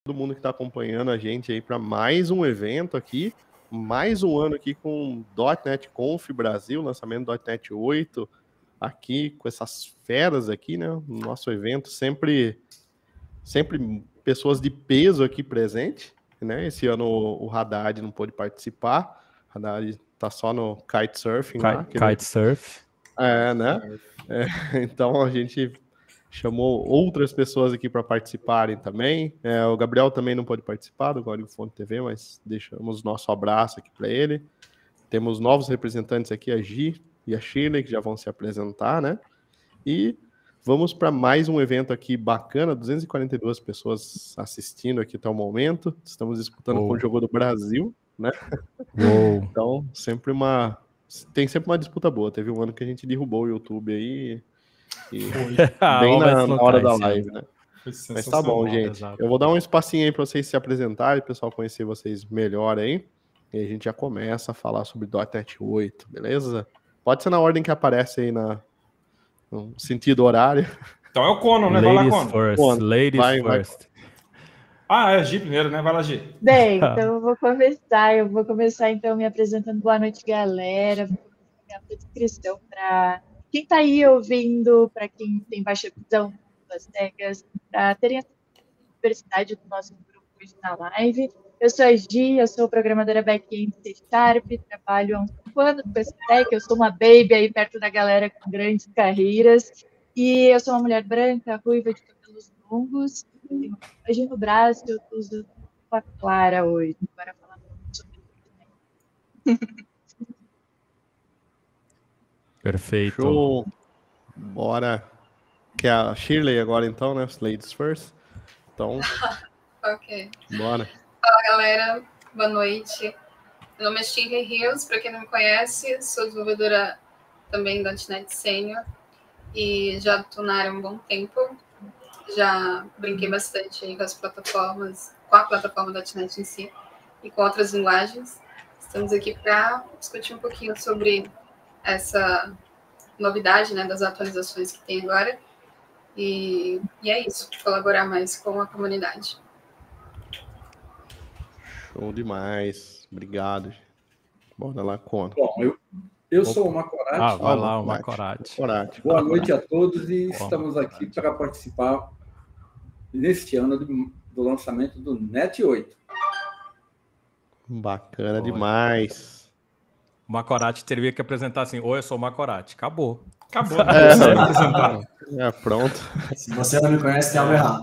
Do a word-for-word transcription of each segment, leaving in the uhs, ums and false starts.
todo mundo que está acompanhando a gente aí para mais um evento aqui, mais um ano aqui com .ponto net Conf Brasil, lançamento do .ponto net oito, aqui com essas feras aqui, né? No nosso evento, sempre, sempre pessoas de peso aqui presente, né? Esse ano o, o Haddad não pôde participar, o Haddad tá só no kitesurfing lá. Kitesurf. É, né? É, então a gente chamou outras pessoas aqui para participarem também. É, o Gabriel também não pôde participar do Código Fonte T V, mas deixamos nosso abraço aqui para ele. Temos novos representantes aqui, a Gi e a Shirley, que já vão se apresentar, né? E vamos para mais um evento aqui bacana, duzentas e quarenta e duas pessoas assistindo aqui até o momento. Estamos disputando oh. com o Jogo do Brasil, né? Oh. Então, sempre uma... Tem sempre uma disputa boa. Teve um ano que a gente derrubou o YouTube aí, e bem na, na hora da live, né? Mas tá bom, gente. Exato. Eu vou dar um espacinho aí para vocês se apresentarem, o pessoal conhecer vocês melhor aí. E a gente já começa a falar sobre .ponto net oito, beleza? Pode ser na ordem que aparece aí na, no sentido horário. Então é o Cono, né? Ladies vai lá, Cono. First. Cono. Ladies vai, first. Vai. Ah, é a Gi primeiro, né? Vai lá, Gi. Bem, então eu vou começar. Eu vou começar, então, me apresentando. Boa noite, galera. Vou fazer a descrição para quem está aí ouvindo, para quem tem baixa visão das Vegas, para terem a diversidade do nosso grupo hoje na live. Eu sou a Gi, eu sou programadora back-end C Sharp, trabalho há uns cinco anos com esse tech, eu sou uma baby aí perto da galera com grandes carreiras, e eu sou uma mulher branca, ruiva, de cabelos longos, tenho hoje no braço, eu estou usando a Clara hoje, para falar sobre isso. Perfeito. Show. Bora. Que é a Shirley agora então, né? Os ladies first. Então, ok. Bora. Fala, galera. Boa noite. Meu nome é Shirley Rios, para quem não me conhece, sou desenvolvedora também da .ponto net Senior e já estou na área há um bom tempo. Já brinquei bastante aí com as plataformas, com a plataforma da .ponto net em si e com outras linguagens. Estamos aqui para discutir um pouquinho sobre essa novidade, né, das atualizações que tem agora. E, e é isso, colaborar mais com a comunidade. Show demais. Obrigado. Bora lá, Cono. Bom, eu, eu sou o Macorati. Ah, vai lá, o Macorati. Boa noite a todos e estamos aqui para participar neste ano do, do lançamento do Net oito. Bacana Boa. demais. O Macorati teria que apresentar assim, oi, eu sou o Macorati. Acabou. Acabou. Né? É, é, pronto. Se você não me conhece, tem algo errado.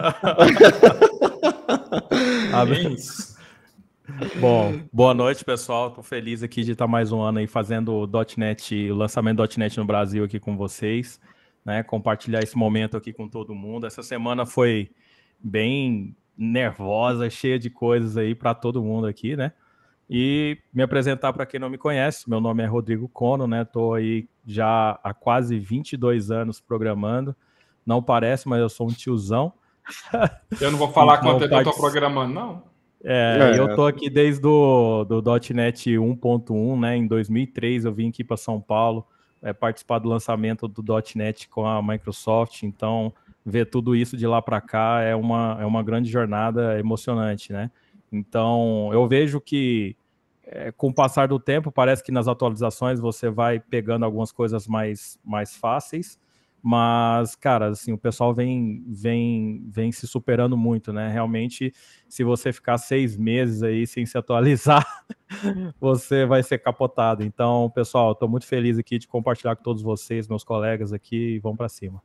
Amém. Bom, boa noite, pessoal. Estou feliz aqui de estar mais um ano aí fazendo o .ponto net, o lançamento do .ponto net no Brasil aqui com vocês, né? Compartilhar esse momento aqui com todo mundo. Essa semana foi bem nervosa, cheia de coisas aí para todo mundo aqui, né? E me apresentar para quem não me conhece, meu nome é Rodrigo Cono, né? Estou aí já há quase vinte e dois anos programando. Não parece, mas eu sou um tiozão. Eu não vou falar então, quanto é que eu estou programando, não. É, é, eu tô aqui desde o do, do .ponto net um ponto um, né? Em dois mil e três eu vim aqui para São Paulo é, participar do lançamento do .ponto net com a Microsoft. Então, ver tudo isso de lá para cá é uma, é uma grande jornada emocionante, né? Então, eu vejo que é, com o passar do tempo, parece que nas atualizações você vai pegando algumas coisas mais, mais fáceis. Mas, cara, assim, o pessoal vem, vem, vem se superando muito, né? Realmente, se você ficar seis meses aí sem se atualizar, você vai ser capotado. Então, pessoal, estou muito feliz aqui de compartilhar com todos vocês, meus colegas aqui, e vamos para cima.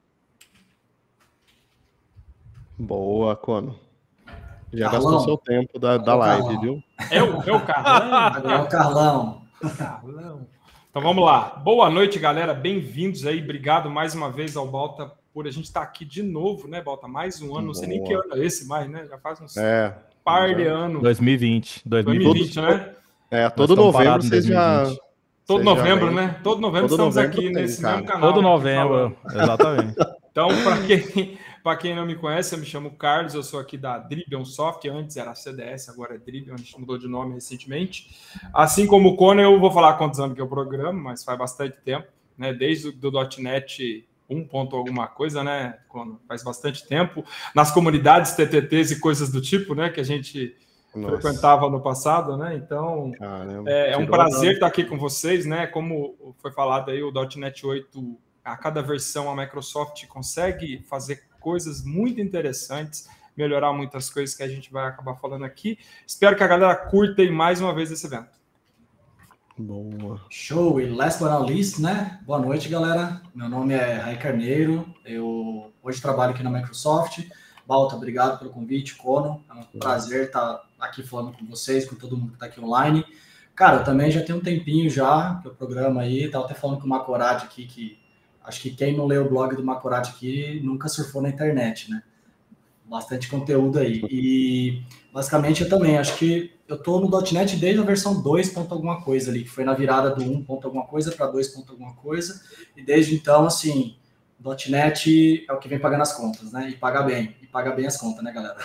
Boa, Cono. Já Carlão. gastou seu tempo da, da live, viu? É o, é o Carlão? É o Carlão. Carlão. Então vamos lá. Boa noite, galera. Bem-vindos aí. Obrigado mais uma vez ao Balta por a gente estar aqui de novo, né, Balta? Mais um ano. Não sei nem que ano é esse mais, né? Já faz uns é, par já. de anos. dois mil e vinte. dois mil e vinte, né? É, todo novembro vocês já... Todo novembro, né? Todo novembro Todo estamos novembro aqui tem, nesse cara. mesmo canal. Todo novembro, exatamente. Então, para quem, para quem não me conhece, eu me chamo Carlos, eu sou aqui da Dribion Soft, antes era C D S, agora é Dribion, a gente mudou de nome recentemente. Assim como o Cono, eu vou falar quantos anos que eu programo, mas faz bastante tempo, né? Desde o do .ponto net um ponto alguma coisa, né? Quando, faz bastante tempo. Nas comunidades T T Ts e coisas do tipo, né? Que a gente Nossa. frequentava no passado, né? Então, Caramba, é, é um prazer estar aqui com vocês, né? Como foi falado aí, o .ponto net oito, a cada versão a Microsoft consegue fazer coisas muito interessantes, melhorar muitas coisas que a gente vai acabar falando aqui. Espero que a galera curta aí mais uma vez esse evento. Boa. Show! E last but not least, né? Boa noite, galera. Meu nome é Rai Carneiro. Eu hoje trabalho aqui na Microsoft. Balta, obrigado pelo convite. Cono, é um prazer estar aqui falando com vocês, com todo mundo que está aqui online. Cara, eu também já tem um tempinho já que eu programa aí. Estava até falando com o Macorad aqui, que acho que quem não leu o blog do Macorad aqui nunca surfou na internet, né? Bastante conteúdo aí. E basicamente eu também acho que eu tô no .ponto net desde a versão dois ponto alguma coisa ali, que foi na virada do um ponto alguma coisa para dois ponto alguma coisa, e desde então, assim, o .ponto net é o que vem pagando as contas, né? E paga bem, e paga bem as contas, né, galera?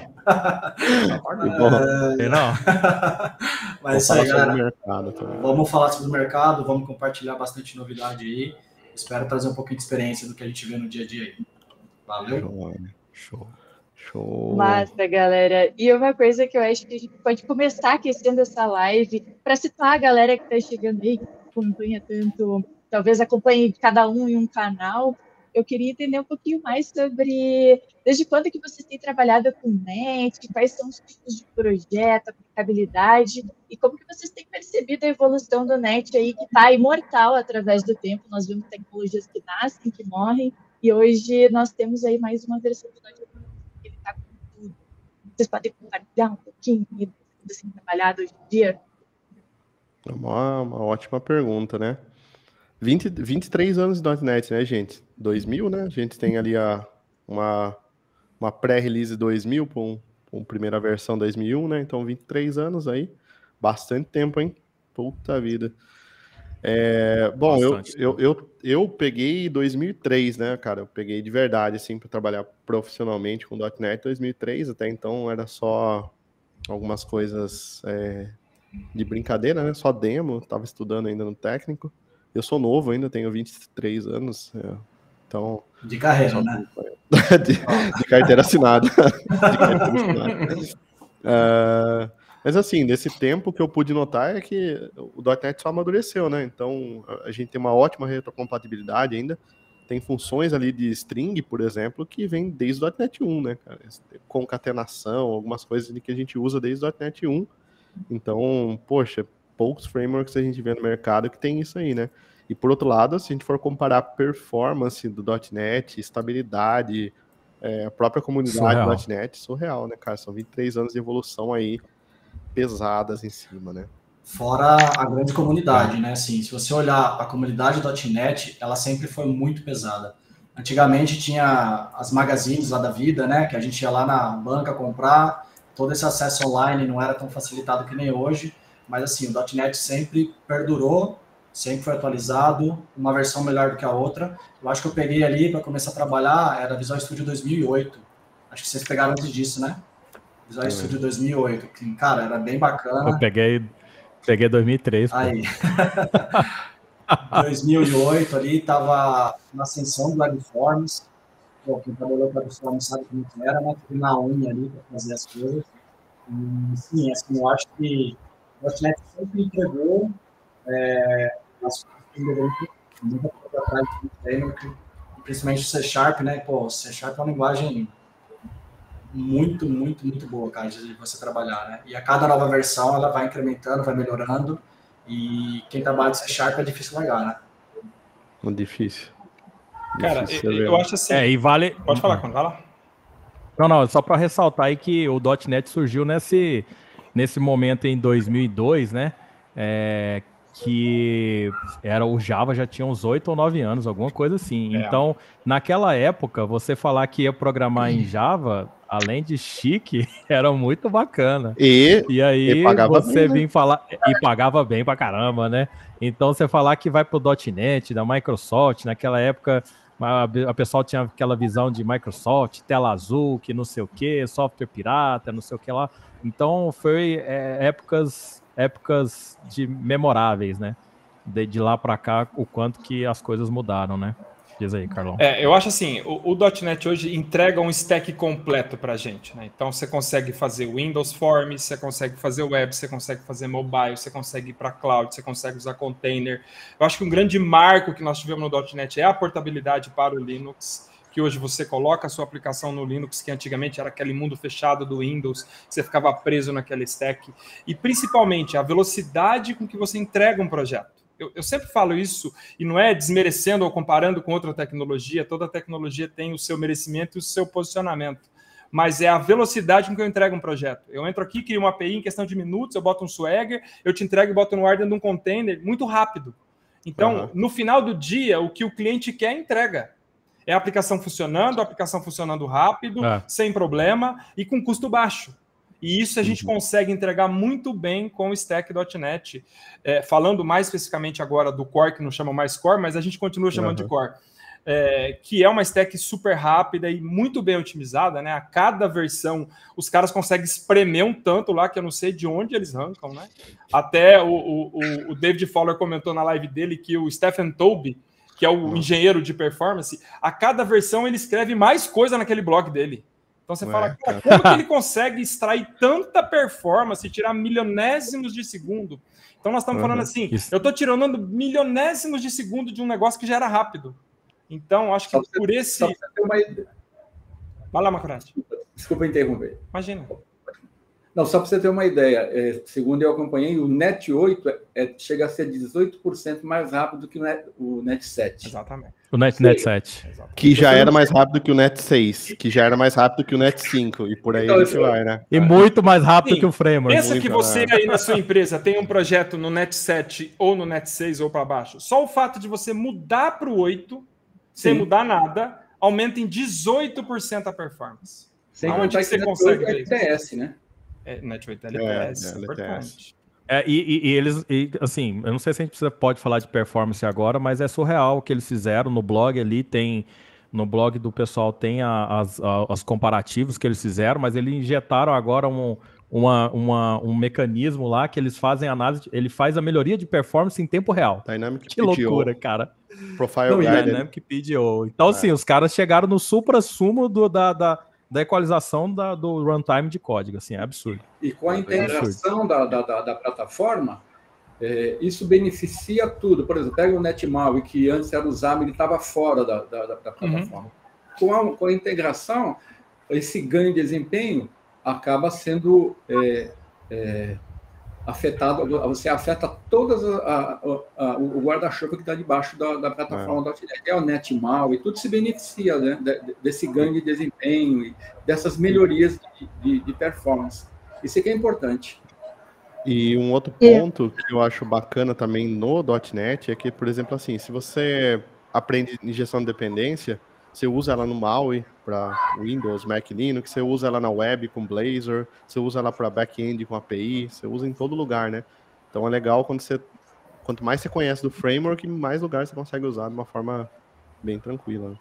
é, não. Mas isso aí, galera. Vamos falar sobre o mercado, vamos compartilhar bastante novidade aí. Espero trazer um pouquinho de experiência do que a gente vê no dia a dia aí. Valeu? Show. Show. Massa, galera. E uma coisa que eu acho que a gente pode começar aquecendo essa live, para situar a galera que está chegando aí, que acompanha tanto, talvez acompanhe cada um em um canal, eu queria entender um pouquinho mais sobre desde quando que vocês têm trabalhado com o Net, quais são os tipos de projeto, aplicabilidade, e como que vocês têm percebido a evolução do Net aí, que está imortal através do tempo. Nós vemos tecnologias que nascem, que morrem, e hoje nós temos aí mais uma versão do Net. Vocês podem compartilhar um pouquinho do que vocês têm trabalhado hoje em dia? Uma, uma ótima pergunta, né? vinte, vinte e três anos de .ponto net, né, gente? dois mil, né? A gente tem ali a, uma, uma pré-release dois mil, com um, primeira versão dois mil e um, né? Então, vinte e três anos aí. Bastante tempo, hein? Puta vida. É, bom, eu, eu, eu, eu peguei dois mil e três, né, cara? Eu peguei de verdade, assim, para trabalhar profissionalmente com .ponto net dois mil e três. Até então era só algumas coisas é, de brincadeira, né? Só demo. Tava estudando ainda no técnico. Eu sou novo ainda, tenho vinte e três anos. É, então... De carreira, só... né? de, de carteira assinada. de carteira assinada. Uh... Mas assim, nesse tempo que eu pude notar é que o .ponto net só amadureceu, né? Então, a gente tem uma ótima retrocompatibilidade ainda. Tem funções ali de string, por exemplo, que vem desde o .ponto net um, né, cara? Concatenação, algumas coisas que a gente usa desde o .ponto net um. Então, poxa, poucos frameworks a gente vê no mercado que tem isso aí, né? E por outro lado, se a gente for comparar a performance do .ponto net, estabilidade, é, a própria comunidade surreal. do .ponto net, surreal, né, cara? São vinte e três anos de evolução aí, pesadas em cima, né? Fora a grande comunidade, né? Assim, se você olhar a comunidade do .ponto net, ela sempre foi muito pesada. Antigamente tinha as magazines lá da vida, né? Que a gente ia lá na banca comprar, todo esse acesso online não era tão facilitado que nem hoje, mas assim, o .ponto net sempre perdurou, sempre foi atualizado, uma versão melhor do que a outra. Eu acho que eu peguei ali para começar a trabalhar, era Visual Studio dois mil e oito. Acho que vocês pegaram antes disso, né? Visual Studio dois mil e oito, que, cara, era bem bacana. Eu peguei, peguei dois mil e três. Aí. dois mil e oito ali, tava na ascensão do WebForms. Pô, quem trabalhou com WebForms sabe como que era, né? Tive na unha ali para fazer as coisas. E, sim, assim, eu acho que o .ponto net sempre entregou é, as coisas que deveriam ter muita coisa atrás do framework, principalmente o C Sharp, né? Pô, o C Sharp é uma linguagem muito, muito, muito boa, cara, de você trabalhar, né? E a cada nova versão, ela vai incrementando, vai melhorando, e quem trabalha com C Sharp é difícil largar, né? Muito difícil. Cara, difícil eu, eu acho assim... É, e vale... Pode falar, quando vai lá. Não, não, só para ressaltar aí que o .ponto net surgiu nesse, nesse momento em dois mil e dois, né? É, que era o Java já tinha uns oito ou nove anos, alguma coisa assim. É. Então, naquela época, você falar que ia programar em Java, além de chique, era muito bacana. E, e aí e pagava você bem, vir falar... E pagava bem pra caramba, né? Então, você falar que vai pro .ponto net, da Microsoft, naquela época... A, a pessoa tinha aquela visão de Microsoft, tela azul, que não sei o que, software pirata, não sei o que lá. Então, foi é, épocas, épocas de memoráveis, né? De, de lá para cá, o quanto que as coisas mudaram, né? Diz aí, Carlão. É, eu acho assim, o, o .NET hoje entrega um stack completo para a gente, né? Então você consegue fazer Windows Forms, você consegue fazer web, você consegue fazer mobile, você consegue ir para cloud, você consegue usar container. Eu acho que um grande marco que nós tivemos no .NET é a portabilidade para o Linux, que hoje você coloca a sua aplicação no Linux, que antigamente era aquele mundo fechado do Windows, você ficava preso naquele stack. E, principalmente, a velocidade com que você entrega um projeto. Eu, eu sempre falo isso, e não é desmerecendo ou comparando com outra tecnologia, toda tecnologia tem o seu merecimento e o seu posicionamento, mas é a velocidade com que eu entrego um projeto. Eu entro aqui, crio uma A P I em questão de minutos, eu boto um Swagger, eu te entrego e boto no ar dentro de um container, muito rápido. Então, uhum. no final do dia, o que o cliente quer, entrega. É a aplicação funcionando, a aplicação funcionando rápido, é. sem problema e com custo baixo. E isso a gente uhum. consegue entregar muito bem com o Stack ponto net. É, falando mais especificamente agora do Core, que não chama mais Core, mas a gente continua chamando uhum. de Core. É, que é uma stack super rápida e muito bem otimizada, né? A cada versão, os caras conseguem espremer um tanto lá, que eu não sei de onde eles arrancam, né? Até o, o, o David Fowler comentou na live dele que o Stephen Toby, que é o uhum. engenheiro de performance, a cada versão ele escreve mais coisa naquele blog dele. Então você Ué, fala, cara, como que ele consegue extrair tanta performance e tirar milionésimos de segundo? Então nós estamos uhum. falando assim, eu estou tirando milionésimos de segundo de um negócio que já era rápido. Então, acho que só por você, esse... Só você ter uma ideia. Vai lá, Macorati. Desculpa, desculpa interromper. Imagina. Não, só para você ter uma ideia, é, segundo eu acompanhei, o Net oito é, é, chega a ser dezoito por cento mais rápido que o Net, o Net sete. Exatamente. O Net, Net sete. Que já era mais rápido que o Net seis, que já era mais rápido que o Net cinco, e por aí então, a gente vai, né? E muito mais rápido Sim, que o Framework. Pensa que você aí na sua empresa tem um projeto no Net sete ou no Net seis ou para baixo. Só o fato de você mudar para o oito, sem Sim. mudar nada, aumenta em dezoito por cento a performance. Sem Aonde que você consegue ver isso? L T S, né? É, Net oito L T S, é, é, L T S. É, e, e, e eles, e, assim, eu não sei se a gente precisa, pode falar de performance agora, mas é surreal o que eles fizeram no blog ali, tem, no blog do pessoal tem a, as, a, as comparativos que eles fizeram, mas eles injetaram agora um, uma, uma, um mecanismo lá que eles fazem análise, ele faz a melhoria de performance em tempo real. Dynamic que loucura, cara. Profile não, Guide. Dynamic P D O. Então, é. assim, os caras chegaram no supra-sumo do, da... da da equalização da, do runtime de código, assim, é absurdo. E com a integração da, da, da, da plataforma, é, isso beneficia tudo. Por exemplo, pega o NetMaui, que antes era usado, ele estava fora da, da, da plataforma. Uhum. Com, a, com a integração, esse ganho de desempenho acaba sendo é, é, afetado, você afeta todas a, a, a, o guarda-chuva que está debaixo da, da plataforma é. .NET. É o NetMaui, e tudo se beneficia, né, desse ganho de desempenho e dessas melhorias de, de, de performance. Isso aqui é importante. E um outro ponto que eu acho bacana também no .NET é que, por exemplo, assim, se você aprende injeção de dependência, você usa ela no Maui para Windows, Mac, Linux, você usa ela na web com Blazor, você usa ela para back-end com A P I, você usa em todo lugar, né? Então é legal quando você, quanto mais você conhece do framework, mais lugar você consegue usar de uma forma bem tranquila.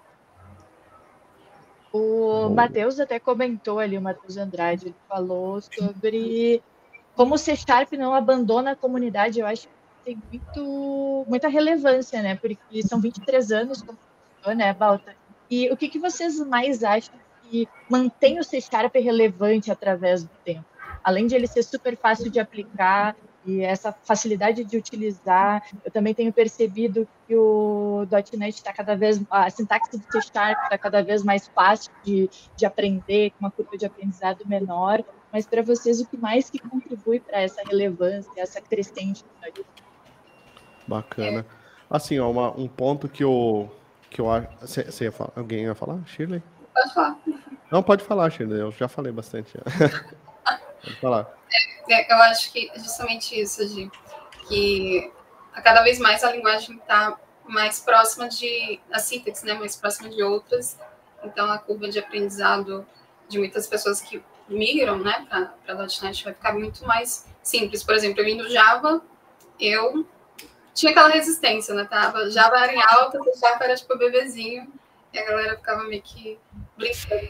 O Matheus até comentou ali, o Matheus Andrade, ele falou sobre como o C Sharp não abandona a comunidade. Eu acho que tem muito, muita relevância, né? Porque são vinte e três anos, como falou, né, Balta? E o que, que vocês mais acham que mantém o C Sharp relevante através do tempo? Além de ele ser super fácil de aplicar e essa facilidade de utilizar, eu também tenho percebido que o .NET está cada vez, a sintaxe do C Sharp está cada vez mais fácil de, de aprender, com uma curva de aprendizado menor. Mas para vocês, o que mais que contribui para essa relevância, essa crescente? Bacana. Assim, ó, uma, um ponto que eu... que eu acho... Você ia falar? Alguém ia falar, Shirley? Pode falar. Não, pode falar, Shirley. Eu já falei bastante. Pode falar. É, eu acho que é justamente isso, Gi, que a cada vez mais a linguagem está mais próxima de... a sintaxe, né? Mais próxima de outras. Então, a curva de aprendizado de muitas pessoas que migram, né, para .NET vai ficar muito mais simples. Por exemplo, eu vim do Java, eu... tinha aquela resistência, né? Tava, Java era em alta, o Java era tipo bebezinho, e a galera ficava meio que brincando.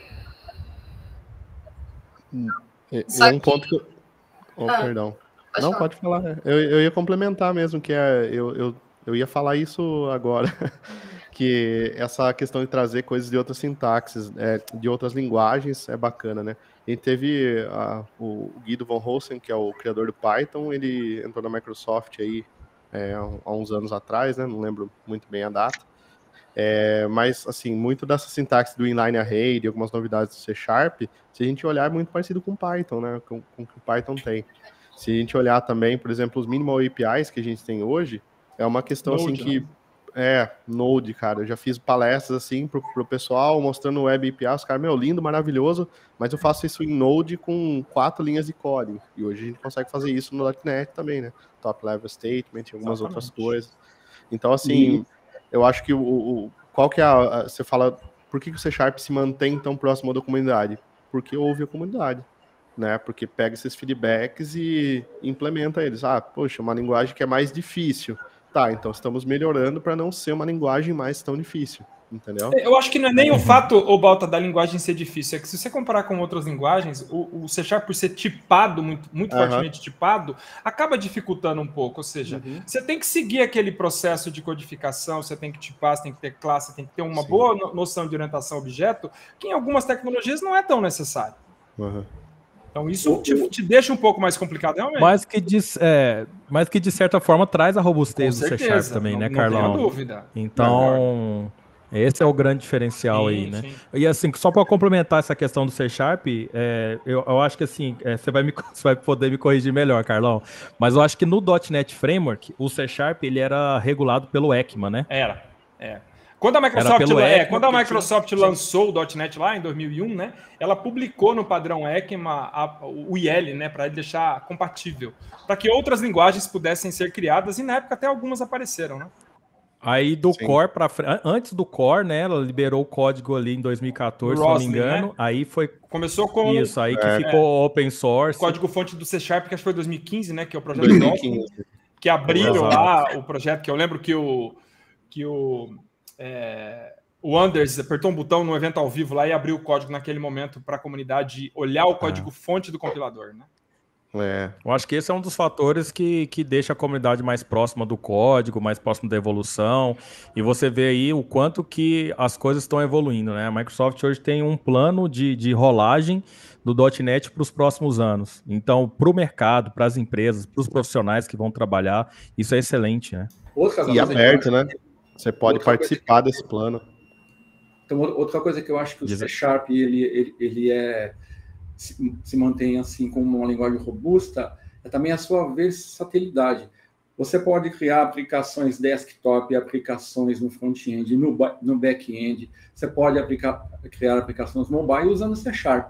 É, é um que... ponto que... Oh, ah, perdão. Pode Não, falar. pode falar. Eu, eu ia complementar mesmo, que é, eu, eu, eu ia falar isso agora. que essa questão de trazer coisas de outras sintaxes, é, de outras linguagens, é bacana, né? A gente teve a, o Guido von Rosen, que é o criador do Python, ele entrou na Microsoft aí é, há uns anos atrás, né? Não lembro muito bem a data. É, mas, assim, muito dessa sintaxe do inline array, de algumas novidades do C Sharp, se a gente olhar, é muito parecido com o Python, né? Com, com o que o Python tem. Se a gente olhar também, por exemplo, os minimal A P Is que a gente tem hoje, é uma questão, Node, assim, que... Né? É, Node, cara. Eu já fiz palestras, assim, pro, pro pessoal, mostrando o Web A P I. Os caras, meu, lindo, maravilhoso, mas eu faço isso em Node com quatro linhas de código. E hoje a gente consegue fazer isso no .ponto net também, né? Top Level Statement e algumas Exatamente. outras coisas. Então, assim... E... Eu acho que o, o qual que é a, a, você fala, por que, que o C Sharp se mantém tão próximo da comunidade? Porque ouve a comunidade, né? Porque pega esses feedbacks e implementa eles. Ah, poxa, uma linguagem que é mais difícil. Tá, então estamos melhorando para não ser uma linguagem mais tão difícil. Entendeu? Eu acho que não é nem o fato, ô Balta, da linguagem ser difícil, é que se você comparar com outras linguagens, o, o C Sharp, por ser tipado, muito, muito uhum. fortemente tipado, acaba dificultando um pouco. Ou seja, uhum. você tem que seguir aquele processo de codificação, você tem que tipar, você tem que ter classe, você tem que ter uma Sim. boa noção de orientação a objeto, que em algumas tecnologias não é tão necessário. Uhum. Então isso te, te deixa um pouco mais complicado, realmente. Mas que, de, é, mas que de certa forma traz a robustez do C Sharp também, não, né, não Carlão? Não tenho dúvida. Então... Esse é o grande diferencial sim, aí, né? Sim. E assim, só para complementar essa questão do C Sharp, é, eu, eu acho que assim, é, você, vai me, você vai poder me corrigir melhor, Carlão, mas eu acho que no .ponto net Framework, o C Sharp ele era regulado pelo ECMA, né? Era, é. Quando a Microsoft, é, quando a Microsoft tinha... lançou o .ponto net lá em dois mil e um, né, ela publicou no padrão ECMA a, o I L, né, para ele deixar compatível, para que outras linguagens pudessem ser criadas, e na época até algumas apareceram, né? Aí do Sim. Core para antes do Core, né? Ela liberou o código ali em dois mil e quatorze, Roslyn, se não me engano. Né? Aí foi começou com isso aí que é, ficou é, open source. O código fonte do C Sharp, que acho que foi dois mil e quinze, né? Que é o projeto Dolphin, que abriram Exato. lá o projeto. Que eu lembro que o que o é, o Anders apertou um botão no evento ao vivo lá e abriu o código naquele momento para a comunidade olhar o código ah. fonte do compilador, né? É. Eu acho que esse é um dos fatores que, que deixa a comunidade mais próxima do código, mais próximo da evolução, e você vê aí o quanto que as coisas estão evoluindo, né? A Microsoft hoje tem um plano de, de rolagem do .ponto net para os próximos anos. Então, para o mercado, para as empresas, para os profissionais que vão trabalhar, isso é excelente, né? Outra e aberto, né? Você pode outra participar que... desse plano. Então, outra coisa que eu acho que o Diz... C Sharp, ele, ele, ele é... Se, se mantém assim como uma linguagem robusta, é também a sua versatilidade. Você pode criar aplicações desktop, aplicações no front-end, no, no back-end, você pode aplicar, criar aplicações mobile usando C Sharp.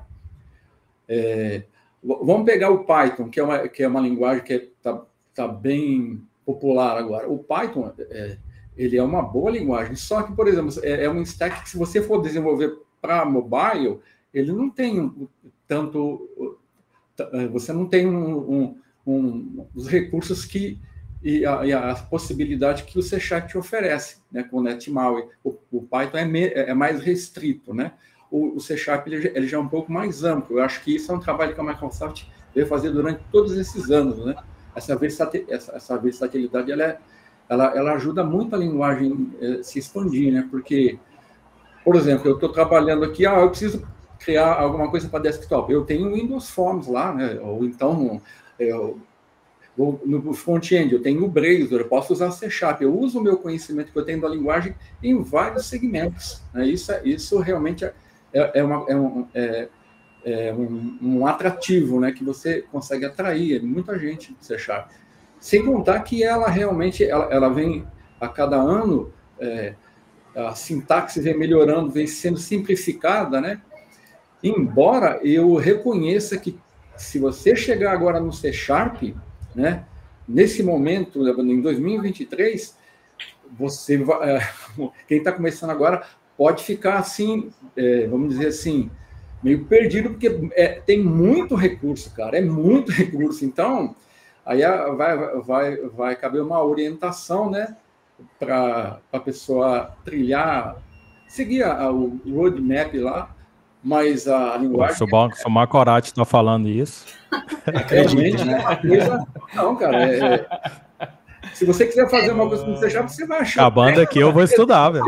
É, vamos pegar o Python, que é uma, que é uma linguagem que está tá bem popular agora. O Python, é, ele é uma boa linguagem, só que, por exemplo, é, é um stack que se você for desenvolver para mobile, ele não tem tanto, você não tem um, um, um, os recursos que, e a, e a possibilidade que o C Sharp te oferece, né, com o NetMaui. O, o Python é, me, é mais restrito, né? O, o C Sharp ele, ele já é um pouco mais amplo. Eu acho que isso é um trabalho que a Microsoft veio fazer durante todos esses anos, né? Essa, versatil, essa, essa versatilidade ela, é, ela, ela ajuda muito a linguagem a se expandir, né? Porque, por exemplo, eu estou trabalhando aqui, ah, eu preciso criar alguma coisa para desktop. Eu tenho Windows Forms lá, né? Ou então, eu, no front-end, eu tenho o Blazor, eu posso usar C Sharp. Eu uso o meu conhecimento que eu tenho da linguagem em vários segmentos. Né? Isso, isso realmente é, é, uma, é, um, é, é um, um atrativo, né? Que você consegue atrair muita gente do C Sharp. Sem contar que ela realmente ela, ela vem a cada ano, é, a sintaxe vem melhorando, vem sendo simplificada, né? Embora eu reconheça que se você chegar agora no C Sharp, né, nesse momento, em dois mil e vinte e três, você vai, quem está começando agora pode ficar assim, é, vamos dizer assim, meio perdido, porque é, tem muito recurso, cara, é muito recurso. Então, aí vai, vai, vai caber uma orientação, né, para a pessoa trilhar, seguir a, a, o roadmap lá. Mas a linguagem... Se o Marco Arati está falando isso... Acredite, né? Coisa... Não, cara, é... Se você quiser fazer uma coisa com C Sharp, você vai achar. Acabando aqui, eu vou estudar, velho.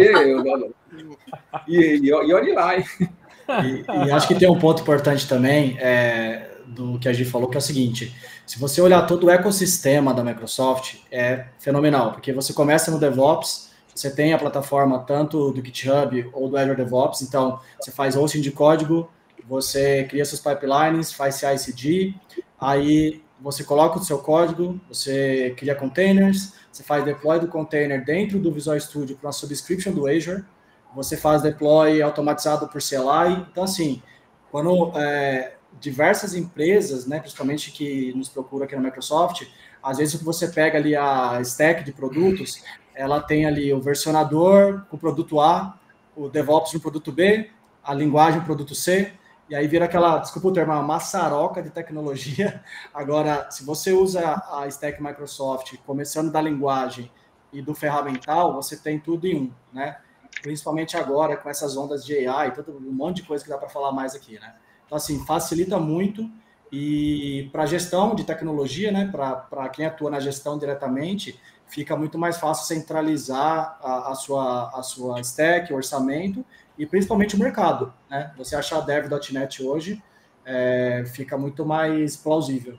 E, e, e olhe lá, hein? E, e acho que tem um ponto importante também é, do que a Gi falou, que é o seguinte: se você olhar todo o ecossistema da Microsoft, é fenomenal, porque você começa no DevOps, você tem a plataforma tanto do GitHub ou do Azure DevOps, então você faz hosting de código, você cria seus pipelines, faz C I C D, aí você coloca o seu código, você cria containers, você faz deploy do container dentro do Visual Studio para uma subscription do Azure, você faz deploy automatizado por C L I. Então, assim, quando é, diversas empresas, né, principalmente que nos procuram aqui na Microsoft, às vezes você pega ali a stack de produtos, ela tem ali o versionador com o produto A, o DevOps no produto B, a linguagem no produto C, e aí vira aquela, desculpa o termo, uma maçaroca de tecnologia. Agora, se você usa a stack Microsoft, começando da linguagem e do ferramental, você tem tudo em um, né? Principalmente agora, com essas ondas de A I, todo, um monte de coisa que dá para falar mais aqui, né? Então, assim, facilita muito, e para gestão de tecnologia, né, para quem atua na gestão diretamente, fica muito mais fácil centralizar a, a, sua, a sua stack, o orçamento, e principalmente o mercado, né? Você achar dev ponto net hoje é, fica muito mais plausível.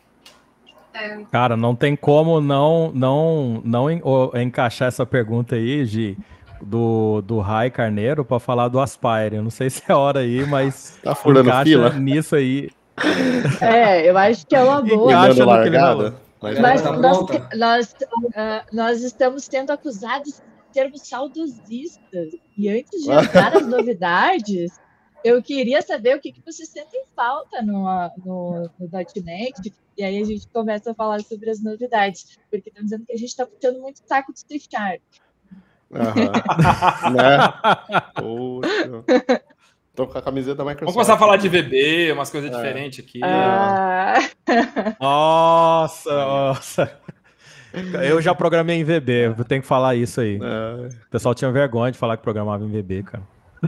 Cara, não tem como não, não, não en, ou, encaixar essa pergunta aí, Gi, do, do Rai Carneiro, para falar do Aspire. Eu não sei se é hora aí, mas tá furando encaixa fila nisso aí. É, eu acho que é uma boa. Encaixa no que ele falou. Mas, mas tá nós, nós, uh, nós estamos sendo acusados de sermos saudosistas. E antes de entrar nas novidades, eu queria saber o que, que vocês sentem falta no, no, no .NET. E aí a gente começa a falar sobre as novidades. Porque estão dizendo que a gente está puxando muito saco de C Sharp. Aham. Né? Poxa. Tô com a camiseta da Microsoft. Vamos começar a falar de V B, umas coisas é. diferentes aqui. Ah. Nossa, nossa. Eu já programei em V B, eu tenho que falar isso aí. É. O pessoal tinha vergonha de falar que programava em V B, cara.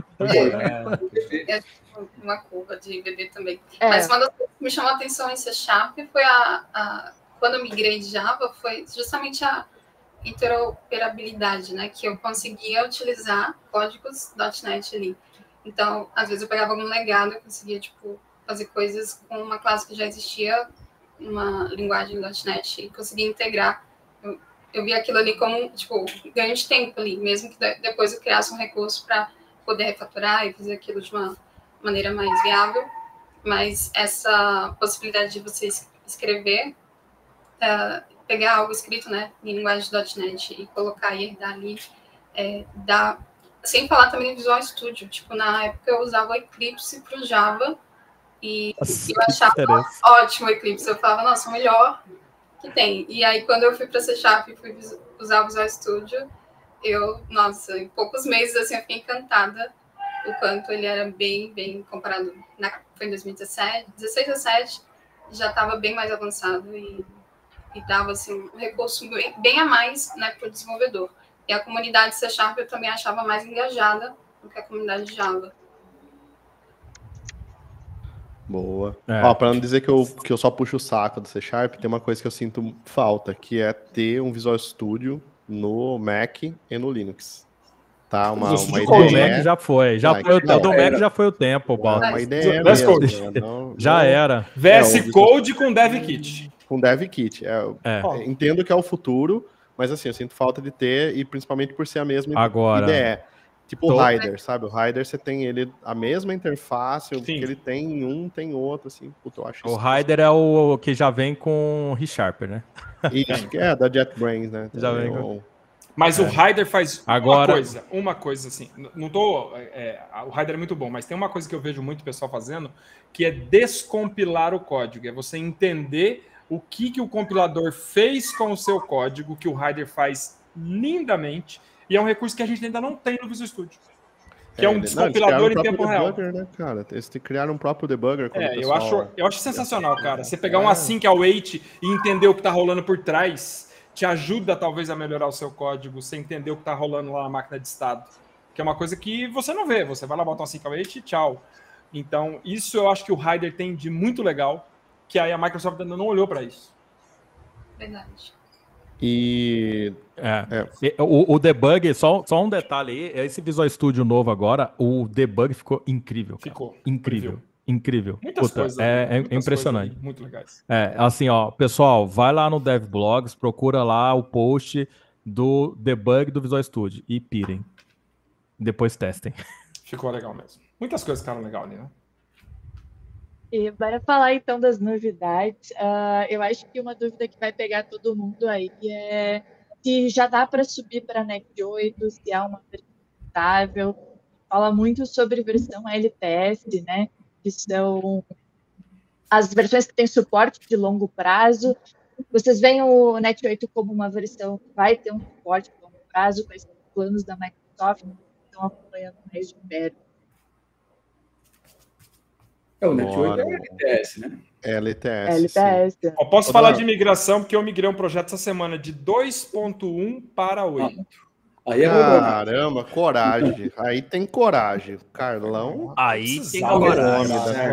É, é uma curva de V B também. É. Mas uma das coisas que me chamou a atenção em C Sharp foi a, a... Quando eu migrei de Java, foi justamente a interoperabilidade, né? Que eu conseguia utilizar códigos .NET ali. Então, às vezes eu pegava algum legado, eu conseguia, tipo, fazer coisas com uma classe que já existia, uma linguagem .NET, e conseguia integrar. Eu, eu vi aquilo ali como, tipo, ganho de tempo ali, mesmo que depois eu criasse um recurso para poder refatorar e fazer aquilo de uma maneira mais viável. Mas essa possibilidade de você escrever, uh, pegar algo escrito, né, em linguagem .NET e colocar e herdar ali, é, dá... Sem falar também no Visual Studio. Tipo, na época eu usava o Eclipse para o Java e nossa, eu achava ótimo o Eclipse. Eu falava, nossa, o melhor que tem. E aí, quando eu fui para C Sharp e fui usar o Visual Studio, eu, nossa, em poucos meses, assim, eu fiquei encantada o quanto ele era bem, bem comparado. Na, foi em dois mil e dezessete, dezesseis, dezessete, já estava bem mais avançado e, e dava, assim, um recurso bem, bem a mais, né, para o desenvolvedor. E a comunidade C Sharp eu também achava mais engajada do que a comunidade de Java. Boa. É. Ó, para não dizer que eu, que eu só puxo o saco do C Sharp, tem uma coisa que eu sinto falta, que é ter um Visual Studio no Mac e no Linux. Tá, uma, uma ideia. Do Mac já foi. Já ah, foi o, do Mac já foi o tempo, Baldo. Uma ideia mesmo, né? não, já não... era. V S é, Code com DevKit. Com DevKit. É, é. Entendo que é o futuro, mas assim, eu sinto falta de ter, e principalmente por ser a mesma Agora, ideia. Tipo tô... o Rider, sabe? O Rider, você tem ele, a mesma interface, o que ele tem em um, tem outro, assim. Puta, eu acho o Rider é o que já vem com ReSharper, né? Isso, que é da JetBrains, né? Já vem com... Mas é. o Rider faz Agora... uma coisa, uma coisa assim, não tô, é, o Rider é muito bom, mas tem uma coisa que eu vejo muito o pessoal fazendo, que é descompilar o código, é você entender o que, que o compilador fez com o seu código, que o Rider faz lindamente, e é um recurso que a gente ainda não tem no Visual Studio, que é, é um descompilador em tempo real. Debugger, né, cara? Eles criaram um próprio debugger. É, pessoal... eu, acho, eu acho sensacional, cara. Você pegar um async await e entender o que está rolando por trás, te ajuda talvez a melhorar o seu código, você entender o que está rolando lá na máquina de estado, que é uma coisa que você não vê. Você vai lá, bota um async await e tchau. Então, isso eu acho que o Rider tem de muito legal, que aí a Microsoft ainda não olhou para isso. Verdade. E... É. É. O, o debug, só, só um detalhe aí, esse Visual Studio novo agora, o debug ficou incrível. Cara. Ficou. Incrível. Incrível. Incrível. Muitas Puta, coisas. É, é muitas impressionante. Coisas muito legais. É, assim, ó, pessoal, vai lá no DevBlogs, procura lá o post do debug do Visual Studio e pirem. Depois testem. Ficou legal mesmo. Muitas coisas ficaram legal ali, né? E para falar então das novidades, uh, eu acho que uma dúvida que vai pegar todo mundo aí é se já dá para subir para N E T oito, se é uma versão estável. Fala muito sobre versão L T S, né? Que são as versões que têm suporte de longo prazo. Vocês veem o N E T oito como uma versão que vai ter um suporte de longo prazo, com os planos da Microsoft, que estão acompanhando mais de perto. É, o N E T oito é L T S, né? É L T S. L T S. Eu posso falar de migração, porque eu migrei um projeto essa semana de dois ponto um para oito. Ah, aí é Caramba, coragem. Aí tem coragem. Carlão. Aí tem coragem.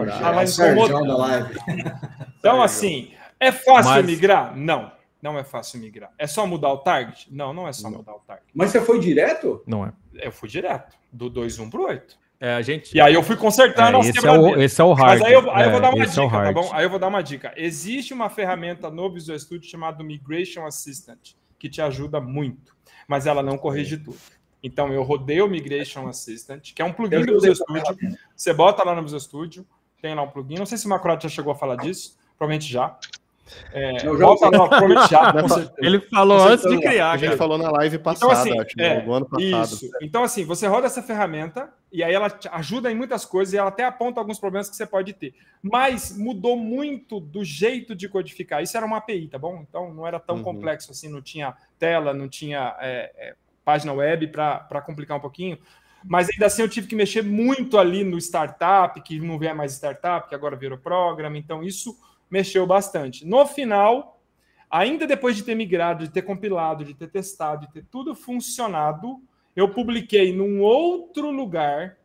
Então, assim, é fácil Mas... migrar? Não. Não é fácil migrar. É só mudar o target? Não, não é só não. mudar o target. Mas você foi direto? Não é. Eu fui direto. Do dois ponto um para o oito. É, a gente... E aí eu fui consertando é, as esse, é o, esse é o hard. Mas aí eu, aí é, eu vou dar uma dica, é tá bom? Aí eu vou dar uma dica. Existe uma ferramenta no Visual Studio chamada Migration Assistant, que te ajuda muito, mas ela não corrige tudo. Então eu rodei o Migration Assistant, que é um plugin do Visual Studio. Você bota lá no Visual Studio, tem lá um plugin. Não sei se o Macroat já chegou a falar disso, provavelmente já. É, eu já bota lá, provavelmente já. Ele falou antes de criar. A gente cara. falou na live passada, então, assim, acho, é, no ano passado. Isso. Então, assim, você roda essa ferramenta e aí ela te ajuda em muitas coisas e ela até aponta alguns problemas que você pode ter. Mas mudou muito do jeito de codificar. Isso era uma A P I, tá bom? Então não era tão uhum. complexo assim, não tinha tela, não tinha é, é, página web para complicar um pouquinho. Mas ainda assim eu tive que mexer muito ali no startup, que não é mais startup, que agora virou programa. Então isso mexeu bastante. No final, ainda depois de ter migrado, de ter compilado, de ter testado, de ter tudo funcionado, eu publiquei num outro lugar